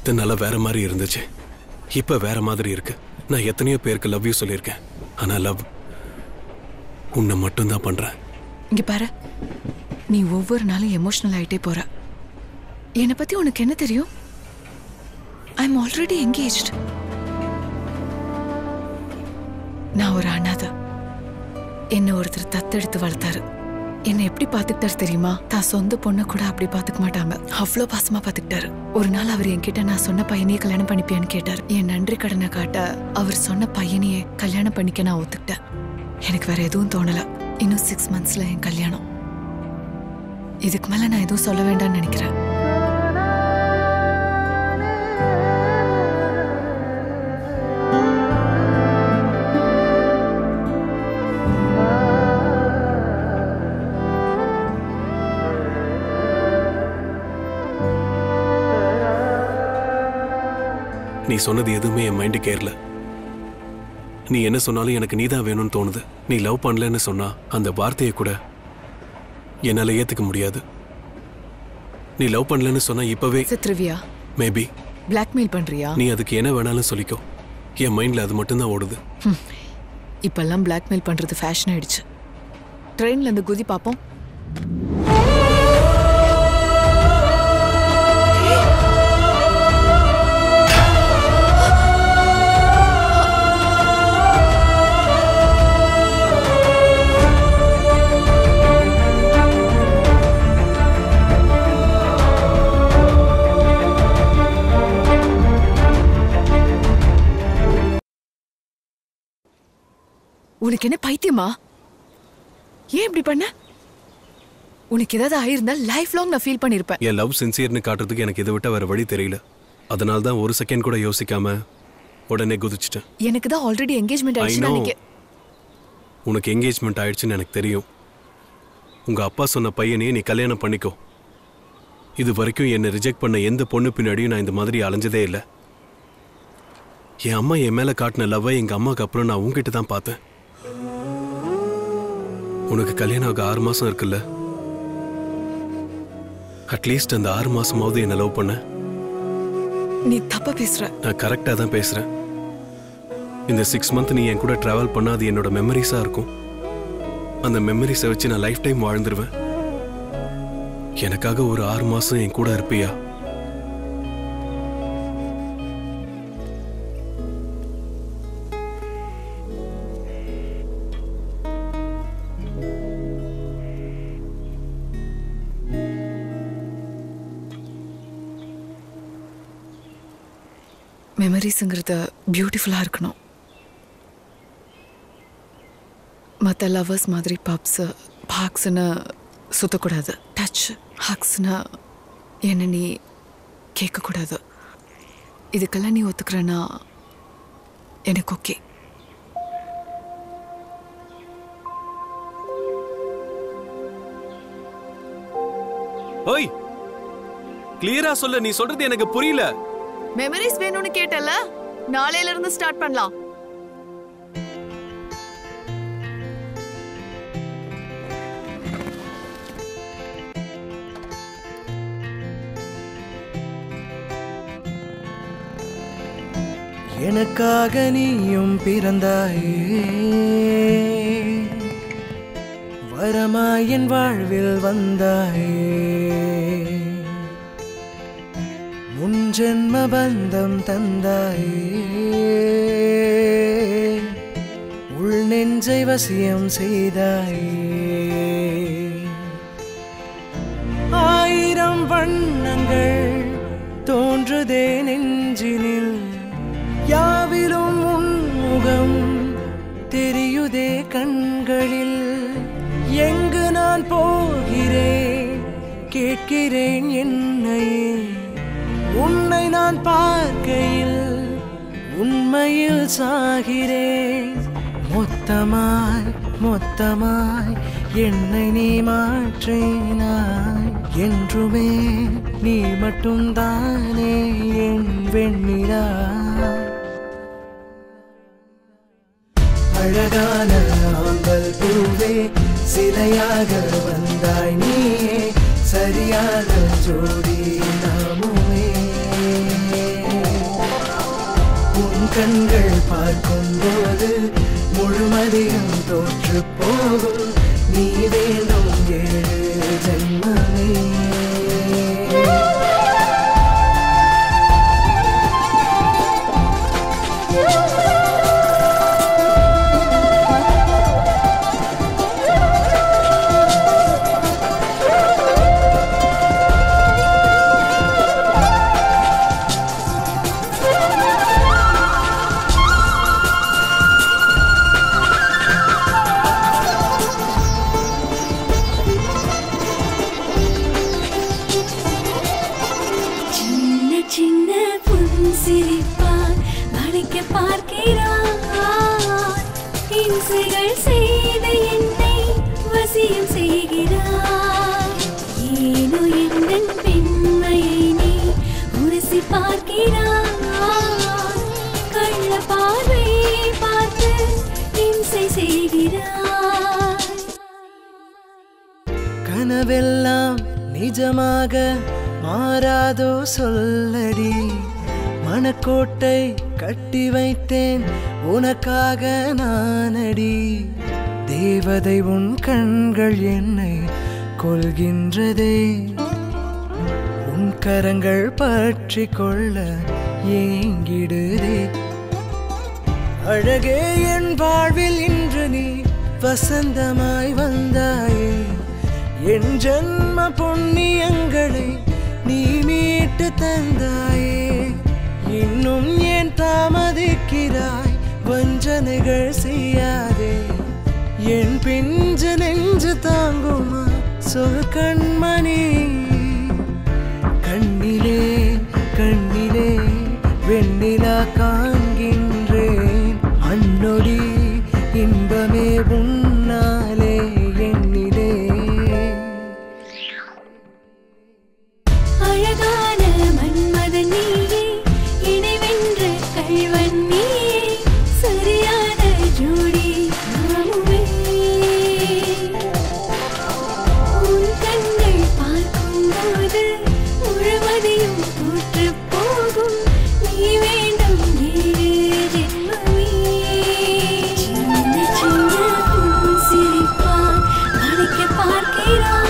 இத்தனை நாளா வேற மாதிரி இருந்துச்சு, இப்ப வேற மாதிரி இருக்கு. நான் எத்தனையோ பேருக்கு லவ் யூ சொல்லியிருக்கேன், ஆனா லவ் உன்னை மட்டும்தான் பண்றேன். இங்க பாரு, நீ ஒவ்வொரு நாளும் எமோஷனல் ஆயிட்டே போற. என்னை பத்தி உனக்கு என்ன தெரியும்? I am already engaged. நான் ஒரு அனாதை. என்ன ஒருத்தர் தத்தெடுத்து வளர்த்தாரு. என்னை எப்படி பாத்துக்கிட்டாரு தெரியுமா? தான் சொந்த பொண்ணை கூட அப்படி பாத்துக்க மாட்டாங்க, அவ்வளோ பாசமா பாத்துக்கிட்டாரு. ஒரு நாள் அவர் என்கிட்ட நான் சொன்ன பையனையே கல்யாணம் பண்ணிப்பியான்னு கேட்டார். என் நன்றி கடனை காட்ட அவர் சொன்ன பையனையே கல்யாணம் பண்ணிக்க நான் ஒத்துக்கிட்டேன். எனக்கு வேற எதுவும் தோணல. இன்னும் சிக்ஸ் மந்த்ஸ்ல என் கல்யாணம். இதுக்கு மேல நான் எதுவும் சொல்ல வேண்டாம்னு நினைக்கிறேன். நீ சொன்னது எதுவுமே என் மைண்டுக்கு ஏறல. நீ என்ன சொன்னாலும் எனக்கு நீதான் வேணும்னு தோணுது. நீ லவ் பண்ணலன்னு சொன்னா அந்த வார்த்தையை கூட என்னால ஏத்துக்க முடியாது. நீ லவ் பண்ணலன்னு சொன்னா இப்பவே சித்ரவியா மேபி பிளாக்மெயில் பண்றியா? நீ அதுக்கு என்ன வேணாலும் சொல்லிக்கோ, என் மைண்ட்ல அது மட்டும்தான் ஓடுது. இப்பெல்லாம் பிளாக்மெயில் பண்றது ஃபேஷன் ஆயிடுச்சு. ட்ரெயின்ல இருந்து குதி பாப்போம். உனக்கு என்ன பைத்தியமா? ஏன் இப்படி பண்ண? உனக்கு ஏதாவது ஆயிருந்தா லைஃப் லாங் நான் ஃபீல் பண்ணிருப்பேன். என் லவ் சின்சியர்னு காட்டுறதுக்கு எனக்கு இதை விட்ட வேற வழி தெரியல. அதனால தான் ஒரு செகண்ட் கூட யோசிக்காம உடனே குதிச்சிட்டேன். எனக்கு தான் ஆல்ரெடி என்கேஜ்மெண்ட் ஆயிடுச்சு. நினைக்க உனக்கு என்கேஜ்மெண்ட் ஆயிடுச்சுன்னு எனக்கு தெரியும். உங்க அப்பா சொன்ன பையனையே நீ கல்யாணம் பண்ணிக்கோ. இது வரைக்கும் என்னை ரிஜெக்ட் பண்ண எந்த பொண்ணு பின்னாடியும் நான் இந்த மாதிரி அலைஞ்சதே இல்லை. என் அம்மா என் மேல காட்டின லவ்வை எங்க அம்மாவுக்கு அப்புறம் நான் உங்ககிட்ட தான் பார்த்தேன். உனக்கு கல்யாணம் ஆக ஆறு மாசம் இருக்குல்ல, அட்லீஸ்ட் அந்த ஆறு மாசமாவது என்ன லவ் பண்ண. நீ தப்பா பேசுற. நான் கரெக்டா தான் பேசுறேன். இந்த சிக்ஸ் மந்த் நீ என் கூட டிராவல் பண்ணா அது என்னோட மெமரிஸா இருக்கும். அந்த மெமரிஸை வச்சு நான் லைஃப் டைம் வாழ்ந்துருவேன். எனக்காக ஒரு ஆறு மாசம் என் கூட இருப்பியா? மெமரிஸுங்கிறது பியூட்டிஃபுல்லாக இருக்கணும். மற்ற லவர்ஸ் மாதிரி பப்ஸு பார்க்ஸ்ன்னு சுற்றக்கூடாது. டச் ஹக்ஸ்னா என்ன நீ கேட்கக்கூடாது. இதுக்கெல்லாம் நீ ஒத்துக்கிறேன்னா எனக்கு ஓகே. ஓய், கிளியரா சொல்ல, நீ சொல்றது எனக்கு புரியல. மெமரிஸ் வேணும்னு கேட்டல, நாளையில இருந்து ஸ்டார்ட் பண்ணலாம். எனக்காக நீயும் பிறந்தாயே, வரமாய் என் வாழ்வில் வந்தாயே, முன் ஜென்ம பந்தம் தந்தாயே, உள் நெஞ்சை வசியம் செய்தாயே. ஆயிரம் வண்ணங்கள் தோன்றுதே நெஞ்சினில், யாவிலும் உன்முகம் தெரியுதே கண்களில். எங்கு நான் போகிறேன் கேட்கிறேன் என்னையே, உன்னை நான் பார்க்கையில் உண்மையில் சாகிறேன். மொத்தமாய் மொத்தமாய் என்னை நீ மாற்றினாய். என்றுமே நீ மட்டும் தானே என் வெண்ணிலா. அழகான ஆம்பல் பூவே, சிலையாக வந்தாய் நீயே, சரியான ஜோடி நாமுமே. கண்கள் பார்க்கும்போது முழுமதியும் தோற்று போகும் நீ வேண்டும் ஏழு ஜென்மமே கனவெல்லாம் நிஜமாக மாறாதோ சொல்லடி மனக்கோட்டை கட்டி வைத்தேன் உனக்காக நானடி தேவதை உன் கண்கள் என்னை கொள்கின்றதே உன் கரங்கள் பற்றி கொள்ள ஏங்கிடுதே அழகே என் வாழ்வில் இன்று நீ வசந்தமாய் வந்தாயே என் ஜன்ம புண்ணியங்களை நீ மீட்டு தந்தாயே இன்னும் ஏன் தாமதிக்கிறாய் வஞ்சனைகள் செய்யாதே என் பிஞ்சு நெஞ்சு தாங்குமா சொல் கண்மணி கண்ணிலே கண்ணிலே வெண்ணிலா காண்கின்றேன் அன்னொடி இன்பமே உன்னாலே எண்ணிலே அழகான மன்மத நீயே இணைவென்ற கள்வன் நீயே சரியான ஜோடி நாமுமே உன் கண்கள் பார்க்கும்போது முழுவதையும் தோற்று போகும் நீ வேண்டும் ஏழு ஜென்மமே சின்ன சின்ன உன் சிரிப்பால் அழைக்க பார்க்கிறான்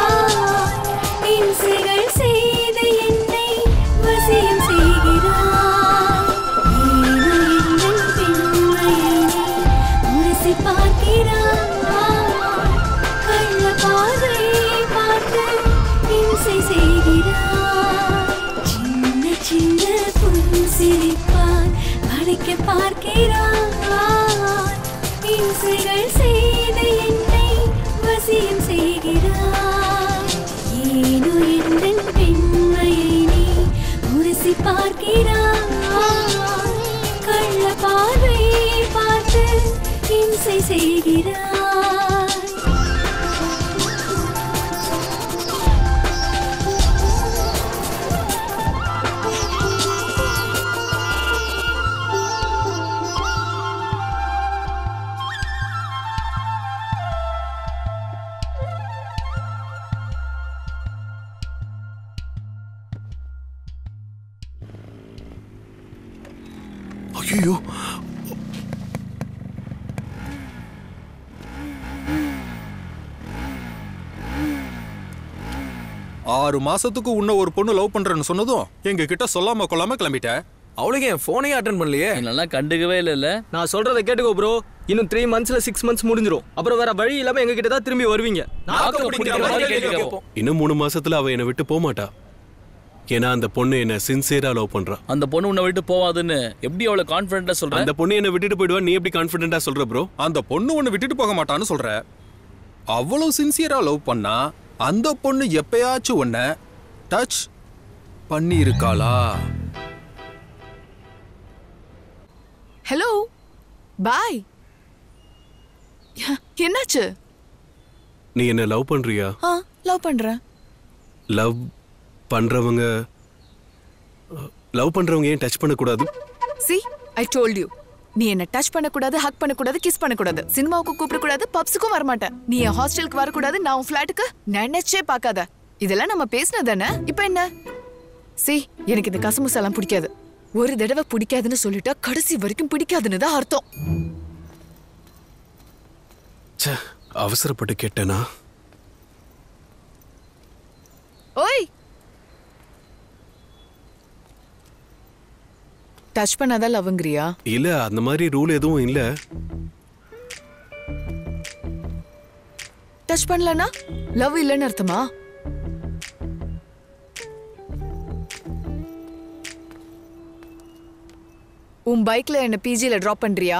இம்சைகள் செய்து என்னை வசியம் செய்கிறாய் ஏனோ எங்கள் பெண்மையை நீ உரசி பார்க்கிறாய் கள்ள பார்வையை பார்த்து இம்சை செய்கிறாய் சின்ன சின்ன புன் சிரிப்பால் அழைக்க பார்க்கிறாய் இம்சைகள் செய்து என்னை வசியம் செய்கிறாய் ஏனோ எங்கள் பெண்மையை நீ உரசி பார்க்கிறாய் கள்ள பார்வையை பார்த்து இம்சை செய்கிறாய் ஐயோ ஆறு மாசத்துக்கு உன்ன ஒரு பொண்ணு லவ் பண்றேன்னு சொன்னதும் எங்க கிட்ட சொல்லாம கொள்ளாம கிளம்பிட்ட அவளுக்கு என் போனையே அட்டன் பண்ணலையே நல்லா கண்டுக்கவே இல்ல நான் சொல்றதை கேட்டுக்கோ ப்ரோ இன்னும் த்ரீ மந்த்ஸ்ல சிக்ஸ் மந்த்ஸ் முடிஞ்சிரும் அப்புறம் வேற வழி இல்லாம எங்க கிட்ட தான் திரும்பி வருவீங்க இன்னும் மூணு மாசத்துல அவ என்னை விட்டு போக மாட்டா ஏன்னா அந்த பொண்ணு என்ன சின்சியரா லவ் பண்றா அந்த பொண்ணு உன்னை விட்டு போவாதுன்னு எப்படி அவ்வளவு கான்ஃபிடென்ட்டா சொல்ற அந்த பொண்ணு என்ன விட்டுட்டு போயிடுவா நீ எப்படி கான்ஃபிடென்ட்டா சொல்ற ப்ரோ அந்த பொண்ணு உன்னை விட்டுட்டு போக மாட்டான்னு சொல்ற அவ்வளவு சின்சியரா லவ் பண்ணா அந்த பொண்ணு எப்பயாச்சும் உன்ன டச் பண்ணி இருக்காளா ஹலோ பாய் என்னாச்சு நீ என்ன லவ் பண்றியா ஆ லவ் பண்றேன் லவ் பண்றவங்க லவ் பண்றவங்க ஏன் டச் பண்ண கூடாது சி ஐ டோல்ட் யூ நீ என்ன டச் பண்ண கூடாது ஹக் பண்ண கூடாது கிஸ் பண்ண கூடாது சினிமாவுக்கு கூப்பிட கூடாது பப்ஸுக்கும் வர மாட்டேன் நீ என் ஹாஸ்டலுக்கு வர கூடாது நான் உன் ஃபிளாட்டுக்கு நினைச்சே பார்க்காத இதெல்லாம் நம்ம பேசினது தானே இப்போ என்ன சி எனக்கு இந்த கசமுசெல்லாம் பிடிக்காது ஒரு தடவை பிடிக்காதுன்னு சொல்லிட்டா கடைசி வரைக்கும் பிடிக்காதுன்னு தான் அர்த்தம். ச்சே, அவசரப்பட்டு கேட்டேனா? ஓய், டச் பண்ணாதான் லவ்ங்கறியா? இல்ல, அந்த மாதிரி ரூல் எதுவும் இல்ல. டச் பண்ணலனா லவ் இல்லன்னு அர்த்தமா? உன் பைக்ல என்ன பிஜில டிராப் பண்றியா?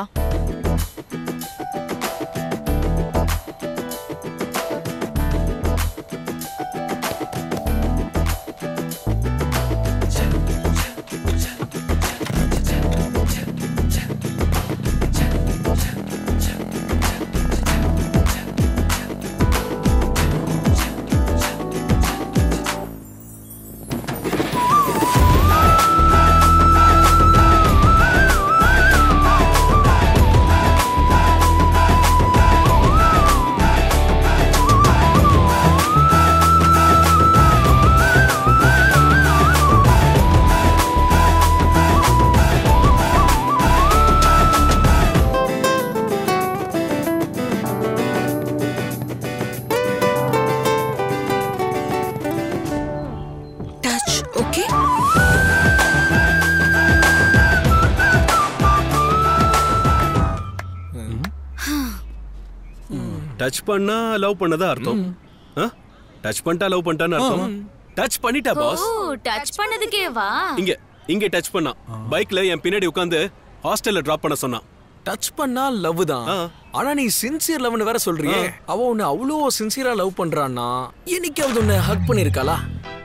டச் பண்ணா லவ் பண்ணதா அர்த்தம். டச் பண்ணிட்டா லவ் பண்ணிட்டான்னு அர்த்தம். டச் பண்ணிட்டா பாஸ். ஓ, டச் பண்ணதுக்கே வா. இங்க இங்க டச் பண்ணா. பைக்ல என் பின்னாடி உட்கார்ந்து ஹாஸ்டல்ல டிராப் பண்ண சொன்னா. டச் பண்ணா லவ் தான். ஆனா நீ சின்சியர் லவ்னு வேற சொல்றியே. அவ உன்னை அவ்வளோ சின்சியரா லவ் பண்றான்னா என்னைக்காவது உன்னை ஹக் பண்ணிருக்காளா?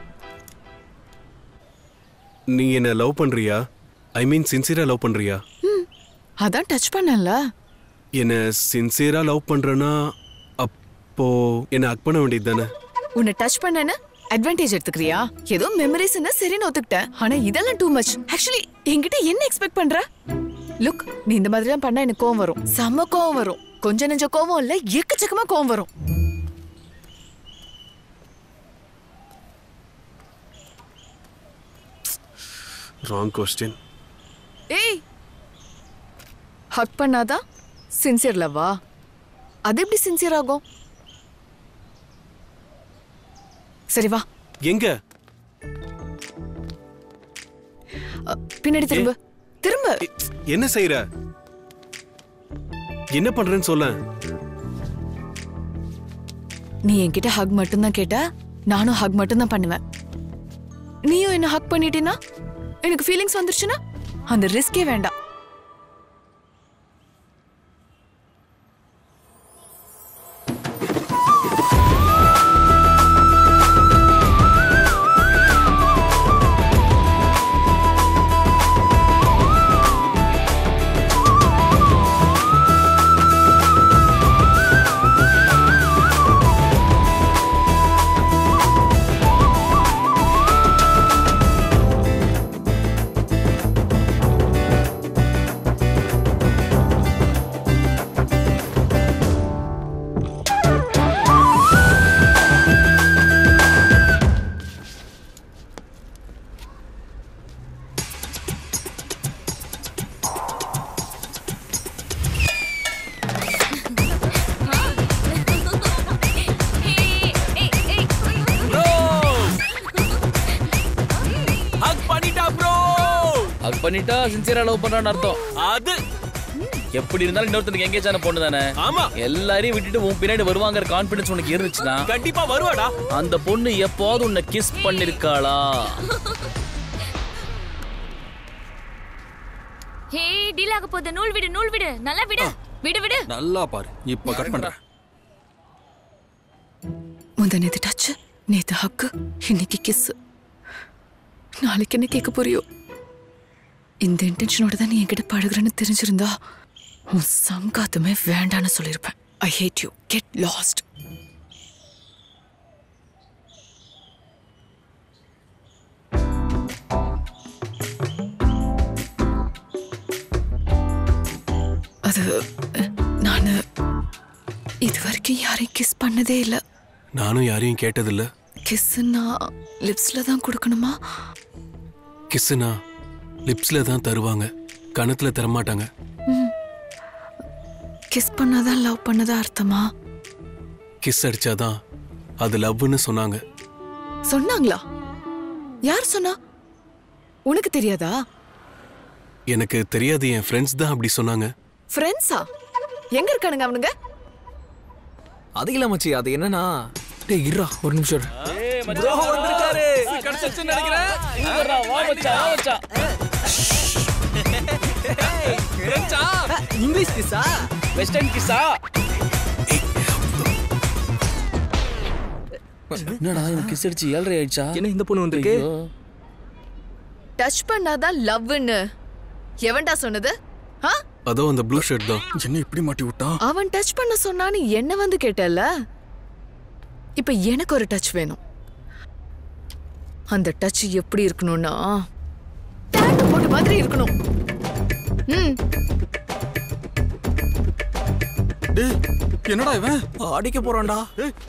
நீ என்ன லவ் பண்றியா? ஐ மீன் சின்சியரா லவ் பண்றியா? அதான் டச் பண்ணல. என்ன சின்சியரா லவ் பண்றனா அப்போ என்ன ஹக் பண்ண வேண்டியது தானே? உன்னை டச் பண்ணேன்னு அட்வான்டேஜ் எடுத்துக்கிறியா? ஏதோ மெமரிஸ்னா சரின்னு ஒத்துக்கிட்டேன். ஆனா இதெல்லாம் டூ மச். ஆக்சுவலி என்கிட்ட என்ன எக்ஸ்பெக்ட் பண்ற? லுக், நீ இந்த மாதிரி எல்லாம் பண்ணா எனக்கு கோவம் வரும். செம்ம கோவம் வரும். கொஞ்ச நெஞ்ச கோவம் இல்ல, எக்கச்சக்கமா கோவம் வரும். Wrong question. ஏய், ஹக் பண்ணாதான் சின்சியர் லவ்வா? அது எப்படி சின்சியர் ஆகும்? சரி வா. எங்க? பின்னாடி திரும்ப. திரும்ப. என்ன செய்யற? என்ன பண்றேன்னு சொல்ல. நீ என்கிட்ட ஹக் மட்டும் தான் கேட்ட, நானும் ஹக் மட்டும் தான் பண்ணுவேன். நீயும் என்ன ஹக் பண்ணிட்டீனா எனக்கு ஃபீலிங்ஸ் வந்துருச்சுன்னா அந்த ரிஸ்கே வேண்டாம். பண்ணிட்டா சின்சியரா லவ் பண்றான்னு அர்த்தம். அது எப்படி இருந்தாலும் இன்னொருத்தனுக்கு எங்கேஜ் ஆன பொண்ணு தானே. ஆமா, எல்லாரையும் விட்டுட்டு உன் பின்னாடி வருவாங்கிற கான்பிடன்ஸ் உனக்கு இருந்துச்சுன்னா கண்டிப்பா வருவாடா. அந்த பொண்ணு எப்போது உன்னை கிஸ் பண்ணிருக்காளா? ஹே, டீல் ஆக போகுது. நூல் விடு, நூல் விடு. நல்லா விடு. விடு விடு. நல்லா பாரு. இப்ப கட் பண்றேன். முந்த நேத்து டச், நேத்து ஹக், இன்னைக்கு கிஸ். நாளைக்கு என்ன கேட்க போறியோ? இந்த இன்டென்ஷனோட தான் நீ என்கிட்ட பழகுறன்னு தெரிஞ்சிருந்தா உன் சங்காத்தமே வேண்டான்னு சொல்லியிருப்பேன். I hate you. Get lost. அது நான் இது வரைக்கும் யாரையும் கிஸ் பண்ணதே இல்லை. நானும் யாரையும் கேட்டதில்ல. கிஸ்னா லிப்ஸ்ல தான் கொடுக்கணுமா? கிஸ்னா லிப்ஸ்ல தான் தருவாங்க, கணத்துல தரமாட்டாங்க. கிஸ் பண்ணாதான் லவ் பண்ணதா அர்த்தமா? கிஸ் அடிச்சாதான் அது லவ்னு சொன்னாங்க. சொன்னாங்களா? யார் சொன்னா? உனக்கு தெரியாதா? எனக்கு தெரியாது, என் ஃப்ரெண்ட்ஸ் தான் அப்படி சொன்னாங்க. ஃப்ரெண்ட்ஸா? எங்க இருக்கானுங்க அவனுங்க? அது இல்ல மச்சி, அது என்னன்னா டேய் இருடா ஒரு நிமிஷம். ப்ரோ வந்திருக்காரு. கடைசின்னு நினைக்கிறேன். இங்கடா வா மச்சான், வா மச்சான். ஏச்சா இங்கிலீஷ் கிஸ்ஸா வெஸ்டர்ன் கிஸ்ஸா? என்னடா இவன் கிஸ் அடிச்சு ஏழ்ரை ஆயிடுச்சா? என்ன இந்த பொண்ணு வந்திருக்கு? டச் பண்ணாதான் லவ்னு எவன்டா சொன்னது? அதோ அந்த ப்ளூ ஷர்ட் தான். என்ன இப்படி மாட்டி விட்டான்? அவன் டச் பண்ண சொன்னான்னு என்ன வந்து கேட்டல. இப்ப எனக்கு ஒரு டச் வேணும். அந்த டச் எப்படி இருக்கணும்னா டாட்டூ போட்ட மாதிரி இருக்கணும். ம். டேய் என்னடா இவன் அடிக்க போறான்டா?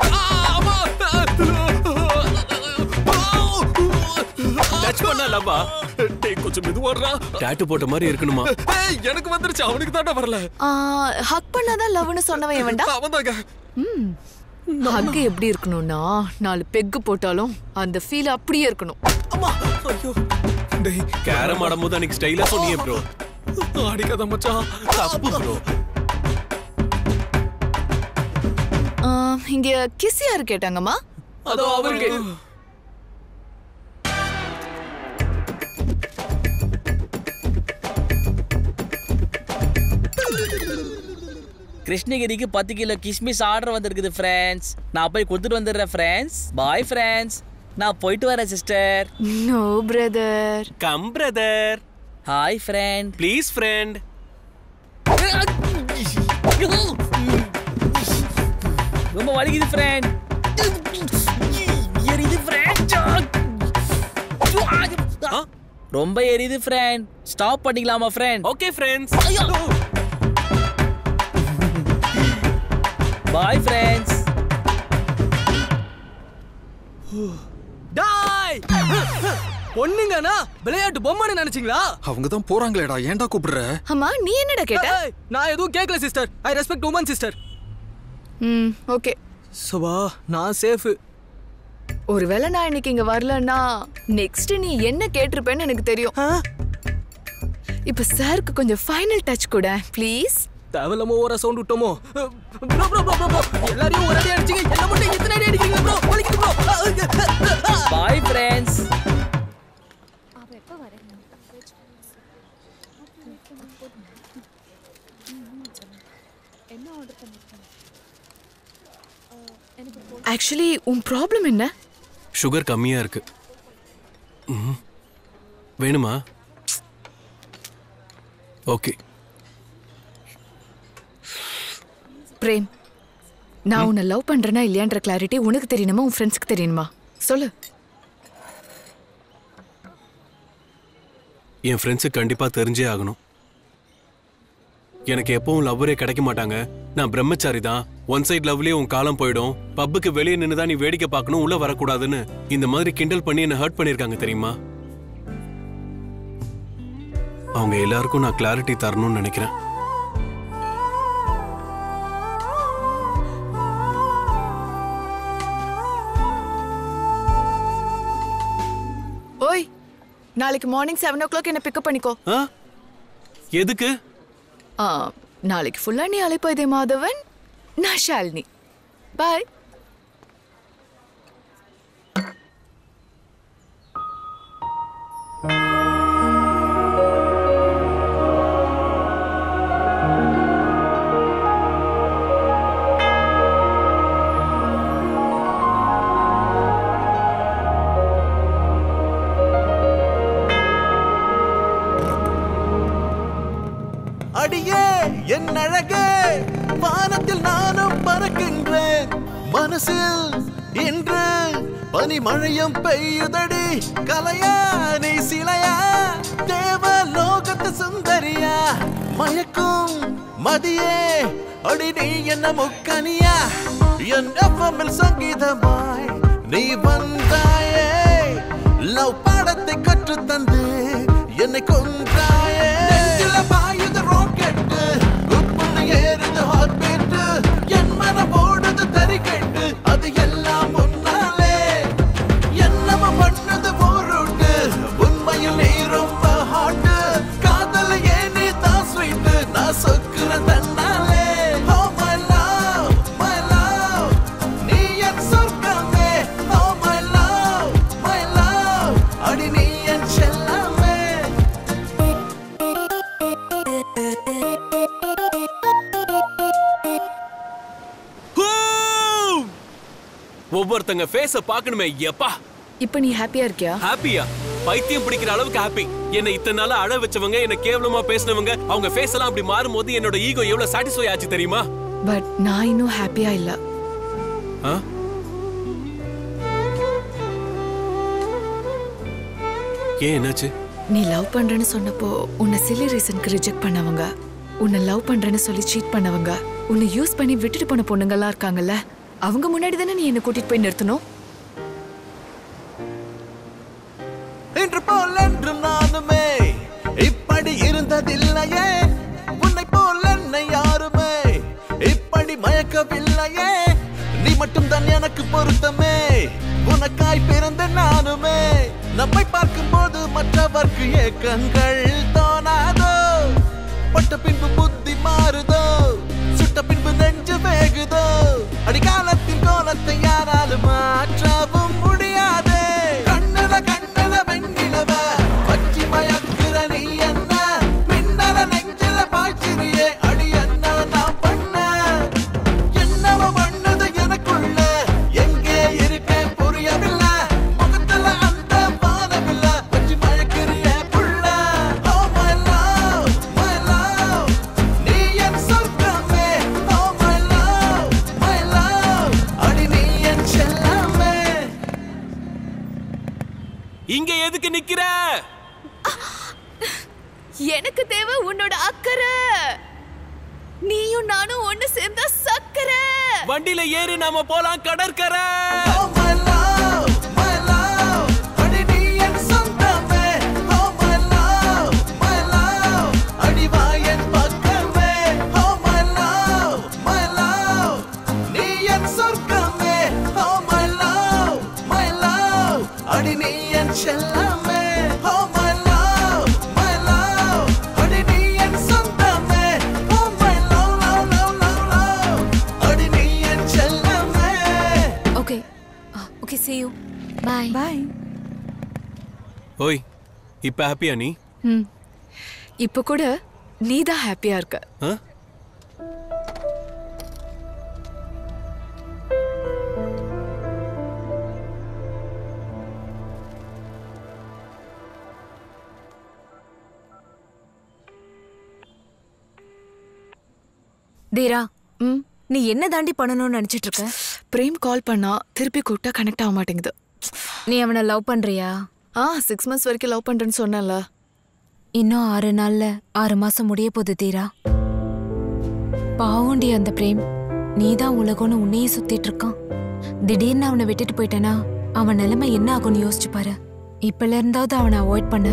டச் பண்ணா லவ்வா? டேய் கொஞ்சம் மெதுவாடா. டாட்டூ போட்ட மாதிரி இருக்கணுமா? ஏய் எனக்கு வந்துருச்சு, அவனுக்கு தான்டா வரல. ஹக் பண்ணாதான் லவ்னு சொன்னவன் எவன்டா? அவன்தாங்க. ம். ஹக் எப்படி இருக்கணும்னா நாலு பெக்கு போட்டாலும் அந்த ஃபீல் அப்படியே இருக்கணும். அம்மா ஐயோ. டேய் கேரம் ஆடும்போது அன்னைக்கு ஸ்டைலா சொன்னியே ப்ரோ. அடிக்காத மச்சான். தப்பு ப்ரோ. இங்க கிஸ் யாரு கேட்டாங்கம்மா? அதோ அவருக்கு. கிருஷ்ணகிரிக்கு பத்து கிலோ கிஸ்மிஸ் ஆர்டர் வந்திருக்குது ஃப்ரெண்ட்ஸ். நான் போய் கொடுத்துட்டு வந்துடுறேன் ஃப்ரெண்ட்ஸ். Bye friends. நான் போயிட்டு வரேன் sister. No brother. Come brother. Hi friend. Please friend. ரொம்ப வலிக்குது ஃப்ரெண்ட். எரியுது ஃப்ரெண்ட். ரொம்ப எரியுது ஃப்ரெண்ட். ஸ்டாப் பண்ணிக்கலாமா friend? Okay friends. Bye friends. டாய் பொண்ணுங்கனா விளையாட்டு பொம்மைன்னு நினைச்சீங்களா? அவங்க தான் போறாங்களேடா, ஏன்டா கூப்பிடுற? அம்மா நீ என்னடா கேட்ட? நான் எதுவும் கேட்கல sister. I respect women sister. Hmm okay. Subha நான் சேஃப். ஒருவேளை நான் இன்னைக்கு இங்க வரலன்னா நெக்ஸ்ட் நீ என்ன கேட்டிருப்பேன்னு எனக்கு தெரியும். இப்ப சாருக்கு கொஞ்சம் ஃபைனல் டச் கூட ப்ளீஸ். தேவலமோ ஒரு சவுண்ட் விட்டோமோ? ப்ரோ ப்ரோ ப்ரோ ப்ரோ எல்லாரையும் ஒரே அடி அடிச்சீங்க. என்ன மட்டும் இத்தனை அடி அடிக்கிறீங்க ப்ரோ? வலிக்குது ப்ரோ. Bye friends. அவ எப்ப வரேன்? என்ன ஆர்டர் பண்ணிருக்கீங்க? ஆக்சுவலி உன் ப்ராப்ளம் என்ன? சுகர் கம்மியா இருக்கு. வேணுமா? ஓகே. பிரேம், நான் உன்னை லவ் பண்றேனா இல்லையான்ற கிளாரிட்டி உனக்கு தெரியணுமா உன் ஃப்ரெண்ட்ஸ்க்கு தெரியணுமா? சொல்லு. என் ஃப்ரெண்ட்ஸுக்கு கண்டிப்பா தெரிஞ்சே ஆகணும். எனக்கு எப்பவும் லவ்வரே கிடைக்க மாட்டாங்க. நான் பிரம்மச்சாரி தான். ஒன் சைட் லவ்லயே உன் காலம் போயிடும். பப்புக்கு வெளியே நின்னுதான் நீ வேடிக்கை பார்க்கணும், உள்ள வரக்கூடாதுன்னு இந்த மாதிரி கிண்டல் பண்ணி என்ன ஹர்ட் பண்ணிருக்காங்க தெரியுமா? அவங்க எல்லாருக்கும் நான் கிளாரிட்டி தரணும்னு நினைக்கிறேன். ஓய், நாளைக்கு மார்னிங் செவன் ஓ கிளாக் என்ன பிக்கப் பண்ணிக்கோ. எதுக்கு? நாளைக்கு ஃபுல்லா நீ அழைப்பதே மாதவன், நான் ஷாலினி. பாய். அடியே என் அழகே, வானத்தில் நானும் பறக்கின்றேன். மனசில் இன்று பனிமழையும் பெய்யுதடி. கலையா நீ சிலையா, தேவ லோகத்து சுந்தரியா, மயக்கும் மதியே அடி நீ என்ன முக்கனியா. என் எஃப்எம்மில் சங்கீதமாய் நீ வந்தாயே, லவ் பாடத்தை கற்று தந்து என்னை கொன்றாயே நெஞ்சில பாயுது ராக்கெட் உப்புன்னு ஏறுது ஹார்ட் பீட் என் மனம் ஓடுது தறிக்கெட்டு அது எல்லாம் முன்னாலே என்னம பண்ணது போருட்டு உண்மையில் நீ ரொம்ப ஹாட் காதல ஏன் நீ தான் ஸ்வீட் நான் சொக்குற தன்னாலே Oh my love, my love நீ என் சொர்க்கமே Oh my love, my love அடி நீ என் செல்லமே ஒவ்வொருத்தங்க ஃபேஸ பார்க்கணுமே எப்பா. இப்போ நீ ஹாப்பியா இருக்கியா? ஹாப்பியா? பைத்தியம் பிடிக்கிற அளவுக்கு ஹாப்பி. என்ன இத்தனை நாளா அழ வச்சவங்க, என்ன கேவலமா பேசினவங்க, அவங்க ஃபேஸ் எல்லாம் அப்படி மாறும்போது என்னோட ஈகோ எவ்வளவு சாட்டிஸ்ஃபை ஆச்சு தெரியுமா? பட் நான் இன்னும் ஹாப்பியா இல்ல. ஆ? ஏன் என்னாச்சு? நீ லவ் பண்றேன்னு சொன்னப்போ உன்னை சில்லி ரீசனுக்கு ரிஜெக்ட் பண்ணவங்க, உன்னை லவ் பண்றேன்னு சொல்லி சீட் பண்ணவங்க, உன்னை யூஸ் பண்ணி விட்டுட்டு போன பொண்ணுங்கெல்லாம் இருக்காங்கல்ல, அவங்க முன்னாடி தானே நீ என்ன கூட்டிட்டு போய் நிறுத்தணும். இன்று போல் என்றும் நானுமே இப்படி இருந்ததில்லையே உன்னை போல் என்னை யாருமே இப்படி மயக்கவில்லையே நீ மட்டும் தான் எனக்கு பொருத்தமே உனக்காய் பிறந்த நானுமே நம்மை பார்க்கும் போது மற்றவர்க்கு ஏக்கங்கள் தோணாதோ பட்ட பின்பு புத்தி மாறுதோ சுட்ட பின்பு நெஞ்சு வேகுதோ அடிகாலத்தின் கோலத்தை யாராலும் மாற்றவும் முடியாதே கண்ணல கண்ணல வெண்ணிலவ பச்சி மயக்குற நீ என்ன மின்னல நெஞ்சில பாய்ச்சிரியே அடி என்ன நான் பண்ண என்னவ பண்ணது எனக்குள்ள எங்கே இருக்க புரியவில்லை முகத்துல அந்த பாதமில்ல பச்சி மயக்குறிய புள்ள Oh my love, my love நீ என் சொர்க்கமே Oh my love, my love அடி நீ என் செல்லமே இங்க எதுக்கு நிக்கிற? எனக்கு தேவை உன்னோட அக்கறை. நீயும் நானும் ஒண்ணு சேர்ந்தா சக்கரை. வண்டியில ஏறி நாம போலாம் கடற்கரை. Oh my love, my love அடி நீ என் சொந்தமே Oh my love, my love அடி வா என் பக்கமே Oh my love, my love நீ என் சொர்க்கமே Oh my love, my love அடி நீ என் செல்லமே Oh my love, my love அடி நீ என் சொந்தமே Oh my love, love, love, love, love அடி நீ என் செல்லமே okay okay see you bye bye. ஓய், இப்ப ஹாப்பியா நீ? ம். இப்போ கூட நீ தான் ஹாப்பியா இருக்க. ஆ? தீரா, ம். நீ என்ன தாண்டி பண்ணணும்னு நினைச்சிட்டு இருக்க? பிரேம் கால் பண்ணா திருப்பி கூப்பிட்டா கனெக்ட் ஆக மாட்டேங்குது. நீ அவனை லவ் பண்றியா? ஆ சிக்ஸ் மந்த்ஸ் வரைக்கும் லவ் பண்றேன்னு சொன்னல. இன்னும் ஆறு நாள்ல ஆறு மாசம் முடிய போகுது தீரா. பாவுண்டி அந்த பிரேம், நீதான் உலகம்னு உன்னையே சுத்திட்டு இருக்கான். திடீர்னு அவனை விட்டுட்டு போயிட்டனா அவன் நிலைமை என்ன ஆகும்னு யோசிச்சு பாரு. இப்பல இருந்தாவது அவனை அவாய்ட் பண்ண.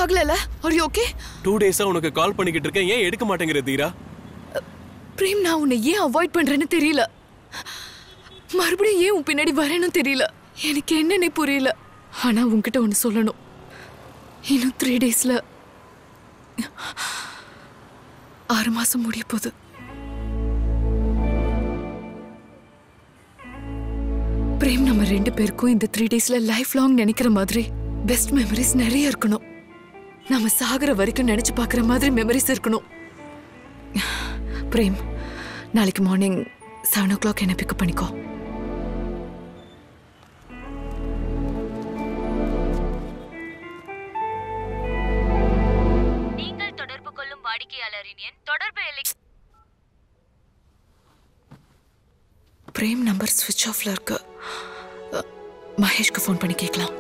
ஆகலல? Are you okay? டூ டேஸா உனக்கு கால் பண்ணிக்கிட்டு இருக்கேன், ஏன் எடுக்க மாட்டேங்கிற தீரா? பிரேம், நான் உன்னை ஏன் அவாய்ட் பண்றேன்னு தெரியல. மறுபடியும் ஏன் உன் பின்னாடி வரேன்னு தெரியல. எனக்கு என்னன்னே புரியல. ஆனா உன்கிட்ட ஒன்று சொல்லணும். இன்னும் த்ரீ டேஸ்ல ஆறு மாசம் முடிய போகுது. பிரேம், நம்ம ரெண்டு பேருக்கும் இந்த த்ரீ டேஸ்ல லைஃப் லாங் நினைக்கிற மாதிரி பெஸ்ட் மெமரிஸ் நிறைய இருக்கணும். நம்ம சாகுற வரைக்கும் நினைச்சு பார்க்குற மாதிரி மெமரிஸ் இருக்கணும். பிரேம், நாளைக்கு மார்னிங் செவன் ஓ கிளாக் என்ன பிக்கப் பண்ணிக்கோ. நீங்கள் தொடர்பு கொள்ளும் வாடிக்கையாளரின் எண் தொடர்பு எல்லை. பிரேம் நம்பர் ஸ்விட்ச் ஆஃப்ல இருக்கு. மகேஷ்க்கு ஃபோன் பண்ணி கேட்கலாம்.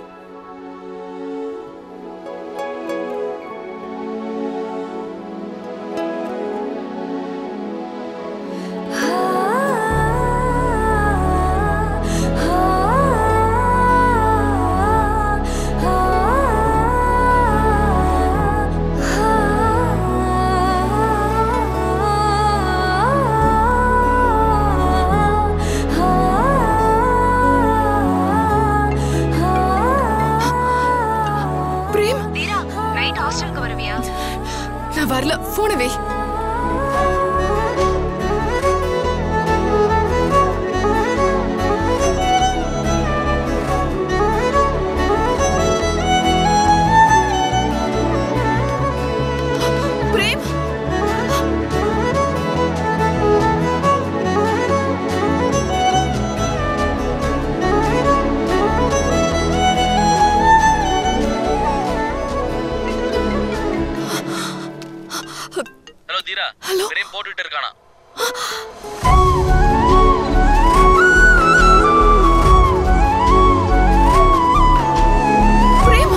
நான் வரல, போன வை. பிரேம், ஹலோ தீரா. ஹலோ. பிரேம் போட்டுட்டு இருக்கானா? பிரேம்,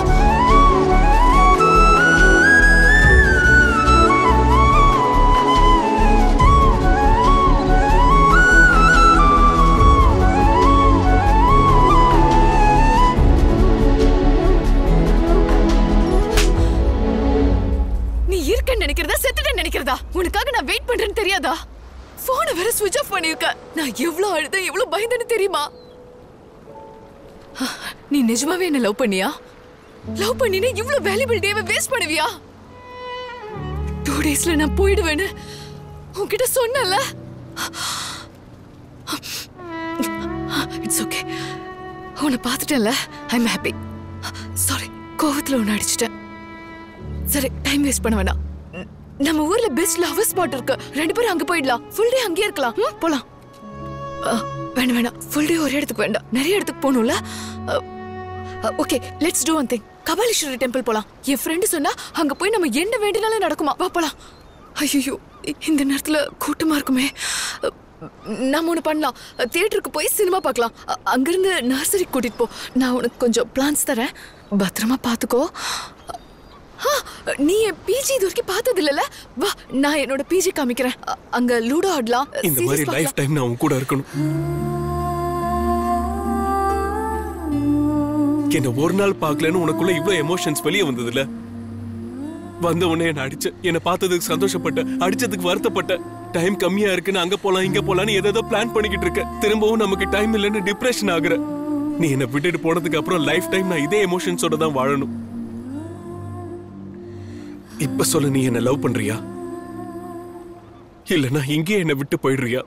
நீ இருக்கன்னு நினைக்கிறதா செத்துட்டேன்னு நினைக்கிறதா? உனக்காக நான் வெயிட் பண்றேன்னு தெரியாதா? போனை வேற ஸ்விட்ச் ஆஃப் பண்ணிருக்க. நான் எவ்வளவு அழுத எவ்வளவு பயந்தேன்னு தெரியுமா? நீ நிஜமாவே என்ன லவ் பண்ணியா? லவ் பண்ணினே இவ்வளவு வேல்யூபிள் டேவை வேஸ்ட் பண்ணுவியா? டூ டேஸ்ல நான் போயிடுவேன்னு உன்கிட்ட சொன்னல. It's okay. உன்னை பார்த்துட்டேன்ல, ஐ எம் ஹாப்பி. சாரி, கோவத்துல உன்னை அடிச்சிட்டேன். சரி, டைம் வேஸ்ட் பண்ண வேணாம். நம்ம ஊர்ல பெஸ்ட் லவர் ஸ்பாட் இருக்கு. ரெண்டு பேரும் அங்க போயிடலாம். ஃபுல் டே அங்கேயே இருக்கலாம். ம், போலாம். வேண்டாம் வேண்டாம், ஃபுல் டே ஒரே இடத்துக்கு வேண்டாம். நிறைய இடத்துக்கு போகணும்ல. Okay, let's do one thing. Kapaleeshwarar temple போலாம். என் ஃப்ரெண்டு சொன்னா அங்க போய் நம்ம என்ன வேண்டினாலும் நடக்குமா. வா போலாம். ஐயோ, இந்த நேரத்துல கூட்டமா இருக்குமே. நாம ஒண்ணு பண்ணலாம். தியேட்டருக்கு போய் சினிமா பார்க்கலாம். அங்கிருந்து நர்சரி கூட்டிட்டு போ. நான் உனக்கு கொஞ்சம் பிளான்ஸ் தரேன். பத்திரமா பாத்துக்கோ. நீ என் பிஜி இது வரைக்கும் பார்த்தது இல்லல. வா, நான் என்னோட பிஜி காமிக்கிறேன். அங்க லூடோ ஆடலாம். இந்த மாதிரி லைஃப் டைம் நான் உன் கூட இருக்கணும். என்ன ஒரு நாள் பார்க்கலன்னு உனக்குள்ள இவ்வளவு எமோஷன்ஸ் வெளியே வந்ததுல. வந்த உடனே என்ன அடிச்ச, என்ன பார்த்ததுக்கு சந்தோஷப்பட்ட, அடிச்சதுக்கு வருத்தப்பட்ட. டைம் கம்மியா இருக்குன்னு அங்க போலாம் இங்க போலான்னு ஏதோ பிளான் பண்ணிக்கிட்டு இருக்க. திரும்பவும் நமக்கு டைம் இல்லைன்னு டிப்ரெஷன் ஆகுற. நீ என்ன விட்டுட்டு போனதுக்கு அப்புறம் லைஃப் டைம் நான் இதே எமோஷன்ஸோட தான் வாழணும். இப்ப சொல்லு, நீ என்ன லவ் பண்றியா இல்லனா இங்கே என்ன விட்டு போயிடுறியா?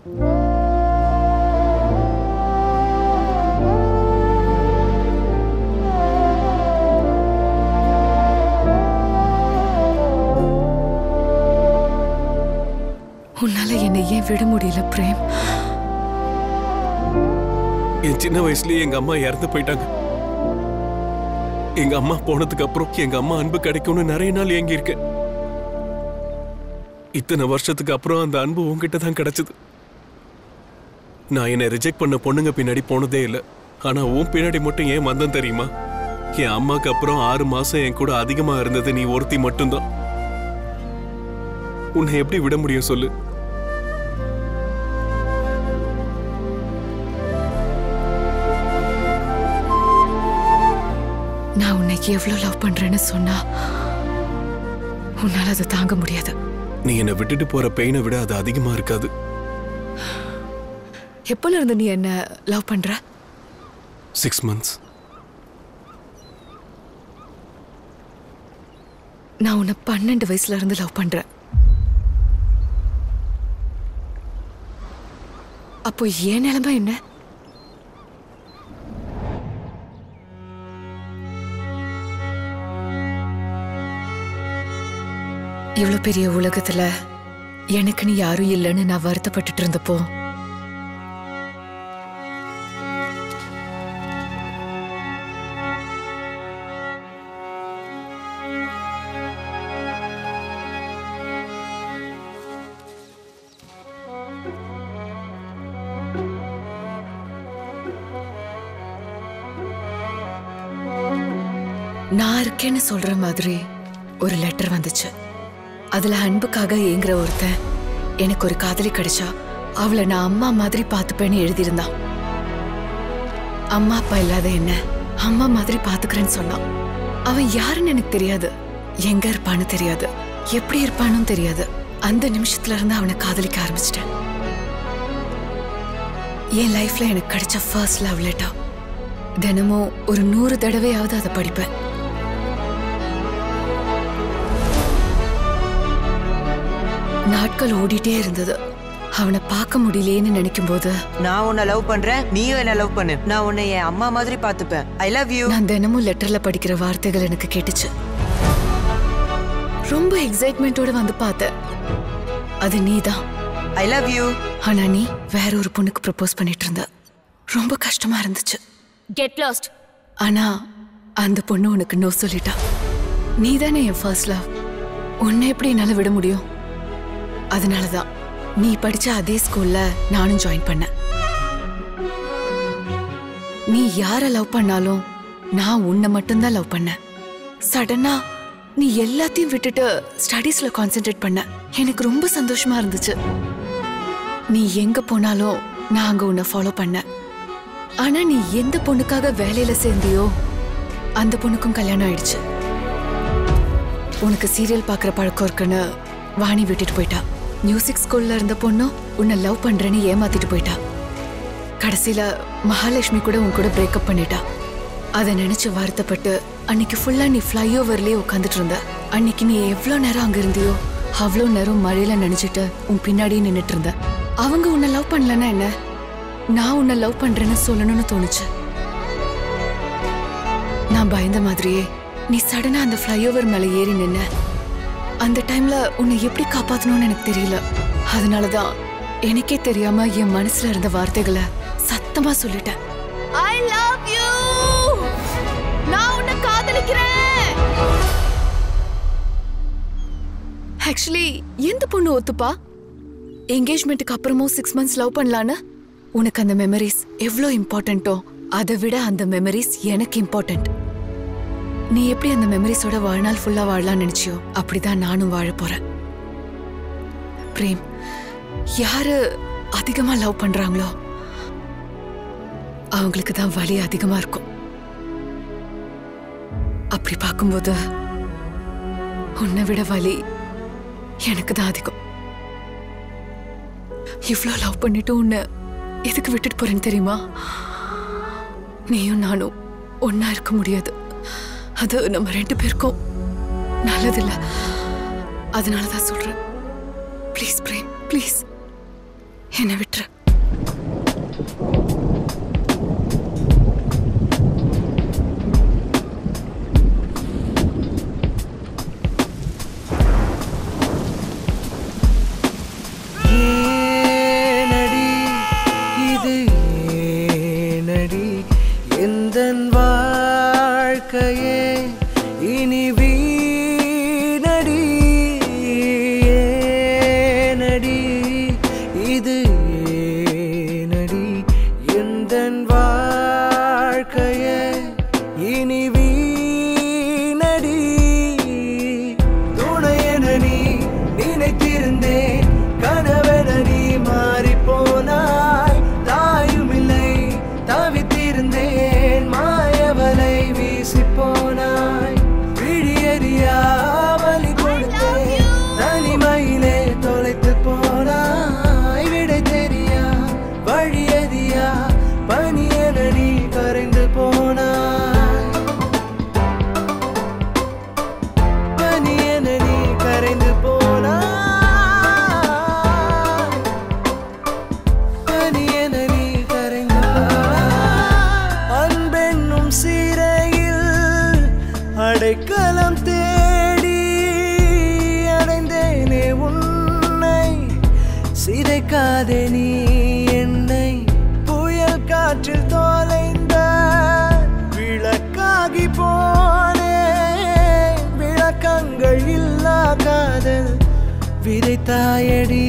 உன்னால என்னை ஏன் விட முடியல பிரேம்? என் சின்ன வயசுலயே எங்க அம்மா இறந்து போயிட்டாங்க. எங்க அம்மா போனதுக்கு அப்புறம் எங்க அம்மா அன்பு கிடைக்கும்னு நிறைய நாள் ஏங்கி இருக்கேன். இத்தனை வருஷத்துக்கு அப்புறம் அந்த அன்பு உங்ககிட்ட தான் கிடைச்சது. நான் என்னை ரிஜெக்ட் பண்ண பொண்ணுங்க பின்னாடி போனதே இல்லை. ஆனா உன் பின்னாடி மட்டும் ஏன் வந்தேன் தெரியுமா? என் அம்மாக்கு அப்புறம் ஆறு மாசம் என் கூட அதிகமா இருந்தது நீ ஒருத்தி மட்டும்தான். உன்னை எப்படி விட முடியும் சொல்லு? நான் உன்னை எவ்வளவு லவ் பண்றேன்னு சொன்னா உன்னால அதை தாங்க முடியாது. நீ என்னை விட்டுட்டு போற பெயினை விட அது அதிகமா இருக்காது. எப்போல இருந்து நீ என்ன லவ் பண்ற? Six months. நான் உன்னை பன்னெண்டு வயசுல இருந்து லவ் பண்றேன். அப்போ ஏன் நிலைமை என்ன? இவ்வளவு பெரிய உலகத்துல எனக்குன்னு யாரும் இல்லைன்னு நான் வருத்தப்பட்டுட்டு இருந்தப்போ நான் இருக்கேன்னு சொல்ற மாதிரி ஒரு லெட்டர் வந்துச்சு. அதுல அன்புக்காக ஏங்குற ஒருத்தன் எனக்கு ஒரு காதலி கிடைச்சா அவளை நான் அம்மா மாதிரி பார்த்துப்பேன்னு எழுதியிருந்தான். அம்மா அப்பா இல்லாத என்ன அம்மா மாதிரி பாத்துக்கிறேன்னு சொன்னான். அவன் யாருன்னு எனக்கு தெரியாது, எங்க இருப்பான்னு தெரியாது, எப்படி இருப்பான்னு தெரியாது. அந்த நிமிஷத்துல இருந்து அவனை காதலிக்க ஆரம்பிச்சிட்டேன். என் லைஃப்ல எனக்கு கிடைச்ச ஃபர்ஸ்ட் லவ் லெட்டர். தினமும் ஒரு நூறு தடவையாவது அதை படிப்பேன். நாட்கள் ஓடிட்டே இருந்தது. அவனை பார்க்க முடியலேன்னு நினைக்கும் போது நான் உன்னை லவ் பண்றேன், நீயும் என்ன லவ் பண்ணு. நான் உன்னை என் அம்மா மாதிரி பார்த்துப்பேன். I love you. நான் தினமும் லெட்டர்ல படிக்கிற வார்த்தைகள் எனக்கு கேட்டுச்சு. ரொம்ப எக்ஸைட்மெண்டோட வந்து பார்த்தேன். அது நீதான். I love you. ஆனா நீ வேற ஒரு பொண்ணுக்கு ப்ரப்போஸ் பண்ணிட்டு இருந்த. ரொம்ப கஷ்டமா இருந்துச்சு. Get lost. ஆனா அந்த பொண்ணு உனக்கு நோ சொல்லிட்டா. நீதானே என் ஃபர்ஸ்ட் லவ். உன்னை எப்படி என்னால விட முடியும்? அதனாலதான் நீ படிச்ச அதே ஸ்கூல்ல நானும் ஜாயின் பண்ணேன். நீ யார லவ் பண்ணாலும் நான் உன்னை மட்டும்தான் லவ் பண்ணேன். சடனா நீ எல்லாத்தையும் விட்டுட்டு ஸ்டடீஸ்ல கான்சென்ட்ரேட் பண்ண. எனக்கு ரொம்ப சந்தோஷமா இருந்துச்சு. நீ எங்க போனாலும் நான் அங்க உன்னை ஃபாலோ பண்ணேன். ஆனா நீ எந்த பொண்ணுக்காக வேலையில சேர்ந்தியோ அந்த பொண்ணுக்கும் கல்யாணம் ஆயிடுச்சு. உனக்கு சீரியல் பாக்குற பழக்கம் இருக்குன்னு வாணி விட்டுட்டு போயிட்டா. மியூசிக் ஸ்கூல்ல இருந்த பொண்ணும் உன்னை லவ் பண்றேன்னு ஏமாத்திட்டு போயிட்டா. கடைசியில மகாலட்சுமி கூட உன் கூட பிரேக்கப் பண்ணிட்டா. அதை நினைச்சு வருத்தப்பட்டு அன்னைக்கு ஃபுல்லா நீ ஃப்ளை ஓவர்லயே உட்காந்துட்டு இருந்த. அன்னைக்கு நீ எவ்வளவு நேரம் அங்க இருந்தியோ அவ்வளோ நேரம் மழையில நினைச்சிட்டு உன் பின்னாடியே நின்னுட்டு இருந்த. அவங்க உன்னை லவ் பண்ணலன்னா என்ன, நான் உன்னை லவ் பண்றேன்னு சொல்லணும்னு தோணுச்சு. நான் பயந்த மாதிரியே நீ சடனா அந்த ஃப்ளை ஓவர் மேல ஏறி நின்ன. அந்த டைம்ல உன்னை எப்படி காப்பாத்தணும்னு எனக்கு தெரியல. அதனாலதான் எனக்கே தெரியாம என் மனசுல இருந்த வார்த்தைகளை சத்தமா சொல்லிட்டேன். I love you. நான் உன்னை காதலிக்கிறேன். ஆக்சுவலி எந்த பொண்ணு ஒத்துப்பா என்கேஜ்மெண்ட்டுக்கு அப்புறமும் சிக்ஸ் மந்த்ஸ் லவ் பண்ணலான்னு? உனக்கு அந்த மெமரிஸ் எவ்வளோ இம்பார்ட்டன்ட்டோ அதை விட அந்த மெமரிஸ் எனக்கு இம்பார்ட்டன்ட். நீ எப்படி அந்த மெமரிஸோட வாழ்நாள் ஃபுல்லா வாழலாம்னு நினைச்சியோ அப்படிதான் நானும் வாழ போறேன். பிரேம், யாரு அதிகமா லவ் பண்றாங்களோ அவங்களுக்கு தான் வலி அதிகமா இருக்கும். அப்படி பார்க்கும்போது உன்னை விட வலி எனக்கு தான் அதிகம். இவ்வளோ லவ் பண்ணிட்டு உன்னை எதுக்கு விட்டுட்டு போறேன்னு தெரியுமா? நீயும் நானும் ஒன்னா இருக்க முடியாது. அது நம்ம ரெண்டு பேருக்கும் நல்லதில்ல. அதனாலதான் சொல்றேன், ப்ளீஸ் பிரேம், ப்ளீஸ் என்னை விட்டுரு. ஏனடி இது ஏனடி எந்தன் வாழ்க்கையே இனி வீணடி. ஏனடி இது ஏனடி எந்தன் வாழ்க்கையே இனி வீணடி. துணையென நீ நினைத்திருந்தேன், கனவென நீ மாறிப்போனாய். தாயுமில்லை தவித்திருந்தேன், மாயவலை வீசி போனாய். விழியறியா வலி கொடுத்த அழைக்காதே நீ என்னை புயல் காற்றில் தோலைந்த விளக்காகி போனே விளக்கங்கள் இல்லா காதல் விதைத்தாயடி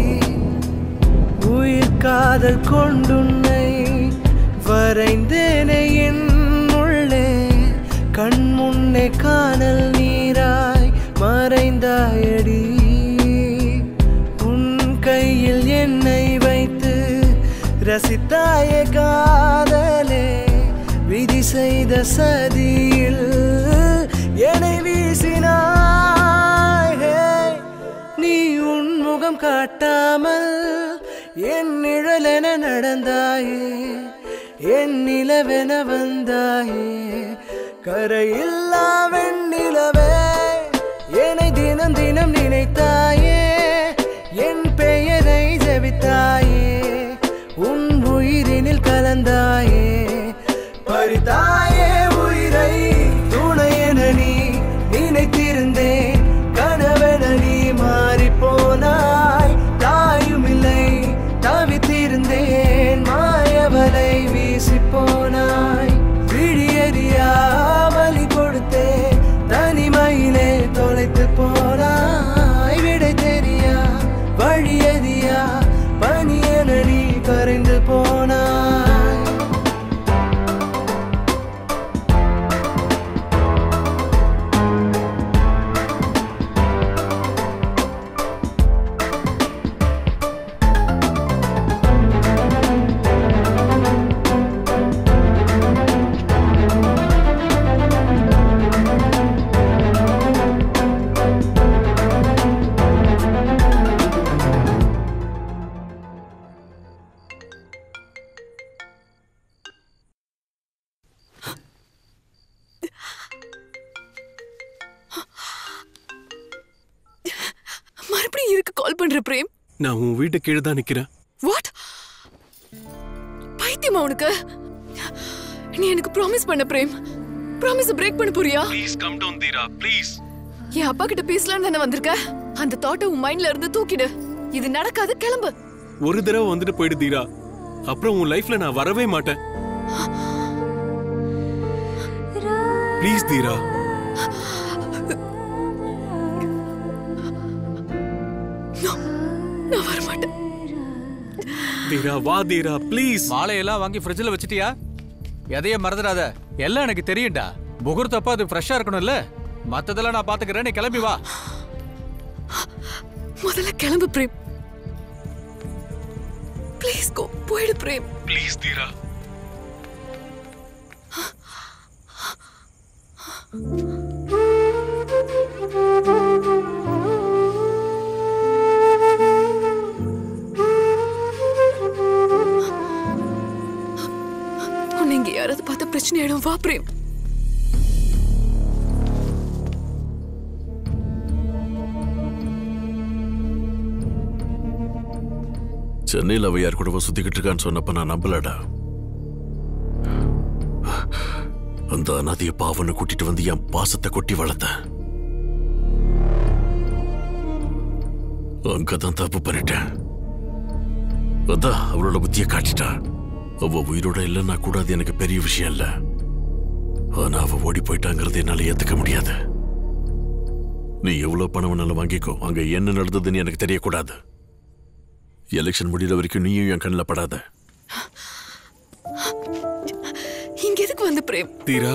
உயிர் காதல் கொண்டுன்னை வரைந்தேனே என் உள்ளே கண் முன்னே காணல் நீராய் மறைந்தாயடி உன் கையில் என்னை வைத்து ரசித்தாயே காதலே விதி செய்த சதியில் என்னை வீசினாய் நீ உன் முகம் காட்டாமல் என் நிழலென நடந்தாயே என் நிலவென வந்தாயே கரையில்லா வெண்ணிலவே என்னை தினம் தினம் நினைத்தாயே என் பெயரை ஜெபித்தாயே உன் உயிரினில் கலந்தாயே பறித்தாயே உயிரை துணையென நீ நினைத்திருந்தேன் கனவென நீ மாறி போனாய் தாயும் இல்லை தவித்திருந்தேன் மாயவலை வீசி போனாய் விழியறியா வலி கொடுத்தே தனிமையிலே தொலைத்து போனாய் விடை தெரியா வழியறியா பனியென நீ கரைந்து போனாய் மறுபடியும் இருக்கு கால் பண்ற பிரேம். நான் உன் வீட்டு கீழே தான் நிக்கிறேன். வாட்? பைத்தியமா உனக்கு? நீ எனக்கு ப்ராமிஸ் பண்ண பிரேம். ப்ராமிஸ் பிரேக் பண்ண போறியா? Please calm down Theera please. என் அப்பா கிட்ட பேசலாம்னு தானே வந்திருக்க. அந்த தாட்டை உன் மைண்ட்ல இருந்து தூக்கிடு. இது நடக்காது, கிளம்பு. ஒரு தடவை வந்துட்டு போயிடு தீரா. அப்புறம் உன் லைஃப்ல நான் வரவே மாட்டேன். ப்ளீஸ் தீரா. நான் வர மாட்டேன். தீரா வா தீரா ப்ளீஸ். மாலையெல்லாம் வாங்கி ஃப்ரிட்ஜில் வச்சிட்டியா? எதையும் மறந்துடாத. எல்லாம் எனக்கு தெரியும்டா. முகூர்த்தப்ப அது ஃப்ரெஷ்ஷா இருக்கணும்ல. மத்ததெல்லாம் நான் பாத்துக்கிறேன். நீ கிளம்பி வா. முதல்ல கிளம்பு பிரேம். Please go. போயிடு பிரேம். ப்ளீஸ் தீரா. உன்னை இங்க யாராவது பார்த்த பிரச்சனை ஆயிடும். வா பிரேம். சென்னையில் அவ யார் கூடவோ சுத்திக்கிட்டு இருக்கான்னு சொன்னப்ப நான் நம்பலடா. அந்த அனாதைய பாவனை கூட்டிட்டு வந்து என் பாசத்தை கொட்டி வளர்த்த. அங்கதான் தப்பு பண்ணிட்டேன். அதான் அவளோட புத்தியை காட்டிட்டா. அவ உயிரோட இல்லைன்னா கூட அது எனக்கு பெரிய விஷயம் இல்ல. ஆனா அவ ஓடி போயிட்டாங்கிறது என்னால ஏத்துக்க முடியாது. நீ எவ்வளவு பணம் வேணாலும் வாங்கிக்கோ. அங்க என்ன நடந்ததுன்னு எனக்கு தெரியக்கூடாது. எலெக்ஷன் முடிகிற வரைக்கும் நீயும் என் கண்ணில் படாத. இங்க எதுக்கு வந்து பிரேம்? தீரா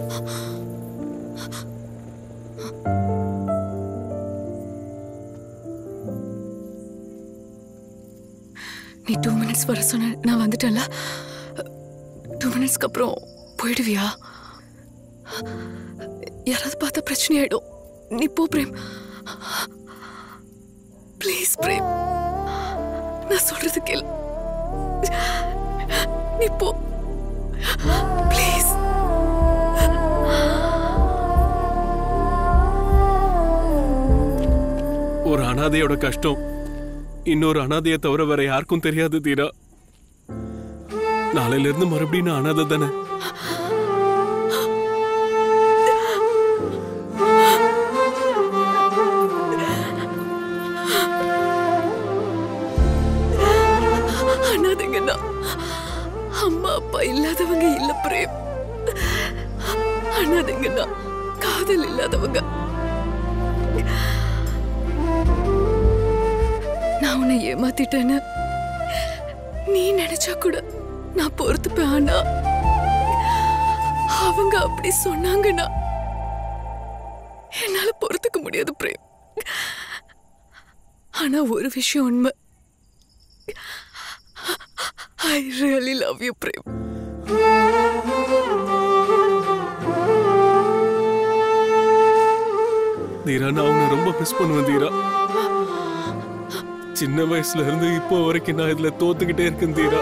நீ டூ மினிட்ஸ் வர சொன்ன. நான் வந்துட்டேன்ல. டூ மினிட்ஸ்க்கு அப்புறம் போயிடுவியா? யாராவது பார்த்தா பிரச்சனை ஆயிடும். நீ போ பிரேம். ப்ளீஸ் பிரேம், நான் சொல்றது கேளு. நீ போ ப்ளீஸ். ஒரு அனாதையோட கஷ்டம் இன்னொரு அனாதையை தவிர வேற யாருக்கும் தெரியாது தீரா. நாளையில இருந்து மறுபடியும் நான் அனாதை தானே. அனாதைங்கண்ணா. அம்மா அப்பா இல்லாதவங்க இல்ல பிரேம். அனாதைங்கண்ணா, காதல் இல்லாதவங்க. நான் உன்னை ஏமாத்திட்டேன்னு நீ நினைச்சா கூட நான் பொறுத்துப்பேன். ஆனா அவங்க அப்படி சொன்னாங்கன்னா என்னால பொறுத்துக்க முடியாது பிரேம். ஆனா ஒரு விஷயம் உண்மை, I really love you Prem. Theera, நான் உன்னை ரொம்ப மிஸ் பண்ணுவேன் தீரா. சின்ன வயசுல இருந்து இப்போ வரைக்கும் நான் இதுல தோத்துக்கிட்டே இருக்கேன் தீரா.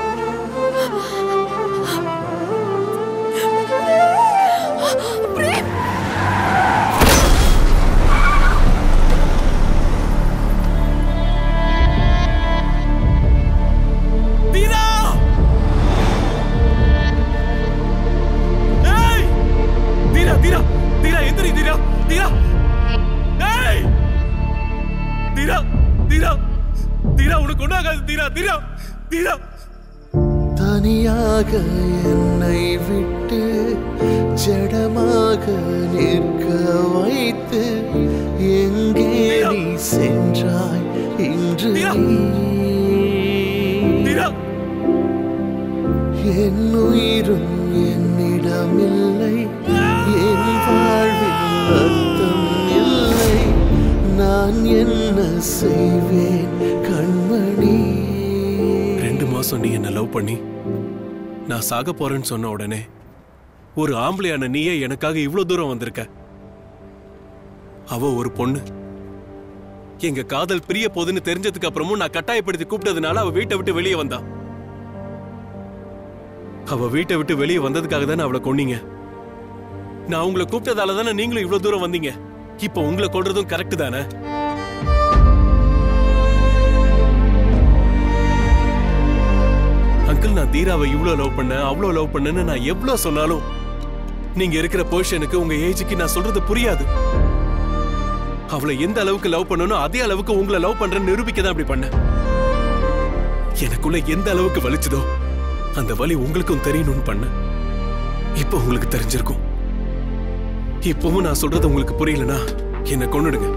தனியாக என்னை விட்டு ஜடமாக நிற்க வைத்து எங்கே நீ சென்றாய் இன்று என் உயிரும் என்னிடமில்லை, என் வாழ்வில் அர்த்தம் இல்லை, நான் என்ன செய்வேன் கண்மணி. ரெண்டு மாசம் நீ என்ன லவ் பண்ணி நான் சாக போறேன்னு சொன்ன உடனே ஒரு ஆம்பளையான நீயே எனக்காக இவ்வளவு தூரம் வந்திருக்க. அவ ஒரு பொண்ணு. எங்க காதல் பிரிய போதுன்னு தெரிஞ்சதுக்கு அப்புறமும் நான் கட்டாயப்படுத்தி கூப்பிட்டதுனால அவ வீட்டை விட்டு வெளியே வந்தா. அவ வீட்டை விட்டு வெளியே வந்ததுக்காக தானே அவளை கொன்னீங்க. நான் உங்களை கூப்பிட்டதால தானே நீங்களும் இவ்வளவு தூரம் வந்தீங்க. இப்ப உங்களை கொல்றதும் கரெக்ட் தானே? அங்கிள், நான் தீராவை இவ்வளவு லவ் பண்ண அவ்வளவு லவ் பண்ணேன்னு நான் எவ்வளவு சொன்னாலும் நீங்க இருக்கிற பொசிஷனுக்கு உங்க ஏஜுக்கு நான் சொல்றது புரியாது. அவளை எந்த அளவுக்கு லவ் பண்ணணும் அதே அளவுக்கு உங்களை லவ் பண்றேன்னு நிரூபிக்க தான் அப்படி பண்ண. எனக்குள்ள எந்த அளவுக்கு வலிச்சதோ அந்த வலி உங்களுக்கும் தெரியணும்னு பண்ண. இப்ப உங்களுக்கு தெரிஞ்சிருக்கும். இப்பவும் நான் சொல்றது உங்களுக்கு புரியலனா என்ன கொன்னுடுங்க.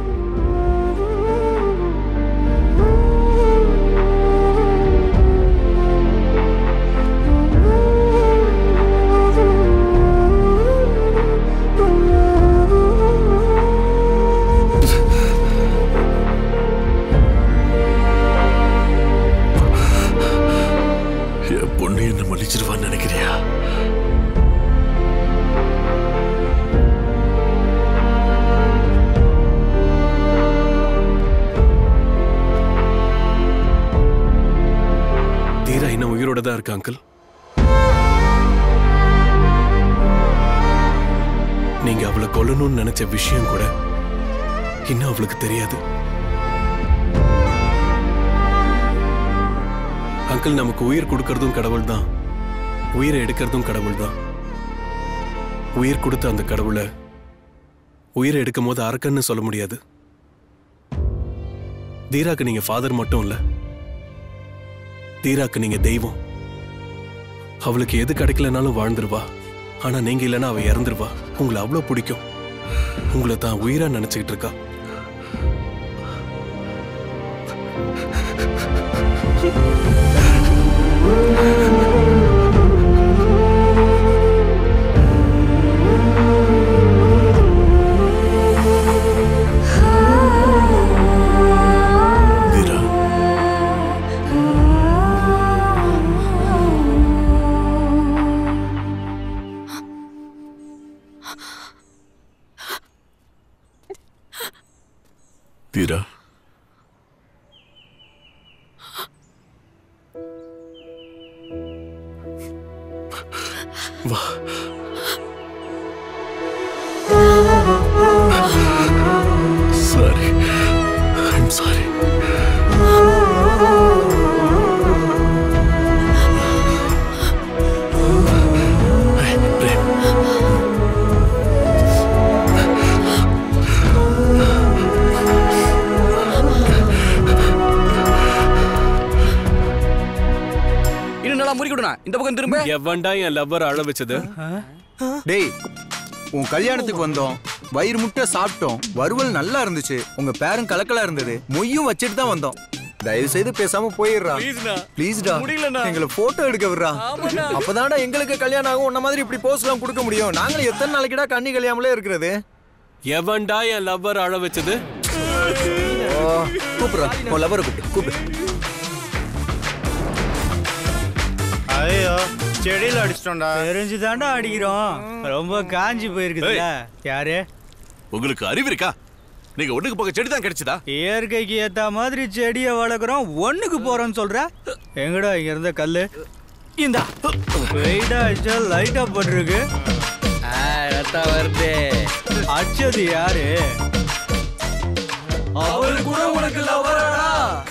பொண்ணு என்ன மன்னிச்சிருவான்னு நினைக்கிறியா? தீரா இன்னும் உயிரோட தான் இருக்கா அங்கிள். நீங்க அவளை கொல்லணும்னு நினைச்ச விஷயம் கூட இன்னும் அவளுக்கு தெரியாது. அங்கிள், நமக்கு உயிர் கொடுக்கறதும் கடவுள் தான், உயிரை எடுக்கிறதும் கடவுள் தான். உயிர் கொடுத்த அந்த கடவுளை உயிரை எடுக்கும் போது அரக்கன்னு சொல்ல முடியாது. தீராக்கு நீங்க ஃபாதர் மட்டும் இல்ல, தீராக்கு நீங்க தெய்வம். அவளுக்கு எது கிடைக்கலனாலும் வாழ்ந்துருவா. ஆனா நீங்க இல்லைன்னா அவ இறந்துருவா. உங்களை அவ்வளவு பிடிக்கும். உங்களை தான் உயிரா நினைச்சுக்கிட்டு இருக்கா. தீரா, வா. Sorry. I'm sorry. Hey, Prem. கதவெல்லாம் முறி விடுனா இந்த பக்கம் திரும்ப. எவன்டா என் லவ்வர் அழ வச்சது? டேய் உன் கல்யாணத்துக்கு வந்தோம், வயிறு முட்டை சாப்பிட்டோம், வறுவல் நல்லா இருந்துச்சு, உங்க பேரும் கலக்கலா இருந்தது, மொய்யும் வச்சுட்டு தான் வந்தோம். தயவு செய்து பேசாம போயிடுறா ப்ளீஸ்டா. எங்களை போட்டோ எடுக்க விடுறா. அப்பதான்டா எங்களுக்கு கல்யாணம் ஆகும். உன்ன மாதிரி இப்படி போஸ்ட் எல்லாம் கொடுக்க முடியும். நாங்களும் எத்தனை நாளைக்குடா கண்ணி கல்யாணம்ல இருக்கிறது? எவன்டா என் லவ்வர் அழ வச்சது? கூப்பிடுறா உன் லவ்வரை கூப்பிடு கூப்பிடு. ஐயோ செடியில அடிச்சிட்டோம்டா. தெரிஞ்சுதான்டா அடிக்கிறோம். ரொம்ப காஞ்சி போயிருக்குதுல. யாரு? உங்களுக்கு அறிவு இருக்கா? நீங்க ஒண்ணுக்கு போக செடி தான் கிடைச்சதா? இயற்கைக்கு ஏத்த மாதிரி செடியை வளர்க்குறோம், ஒண்ணுக்கு போறோம்னு சொல்ற. எங்கடா இங்க இருந்த கல்லு? இந்தா வெயிட்டா அடிச்சா லைட்டா போட்டுருக்கு. வருது. அச்சது யாரு? அவரு கூட உனக்கு லவராடா?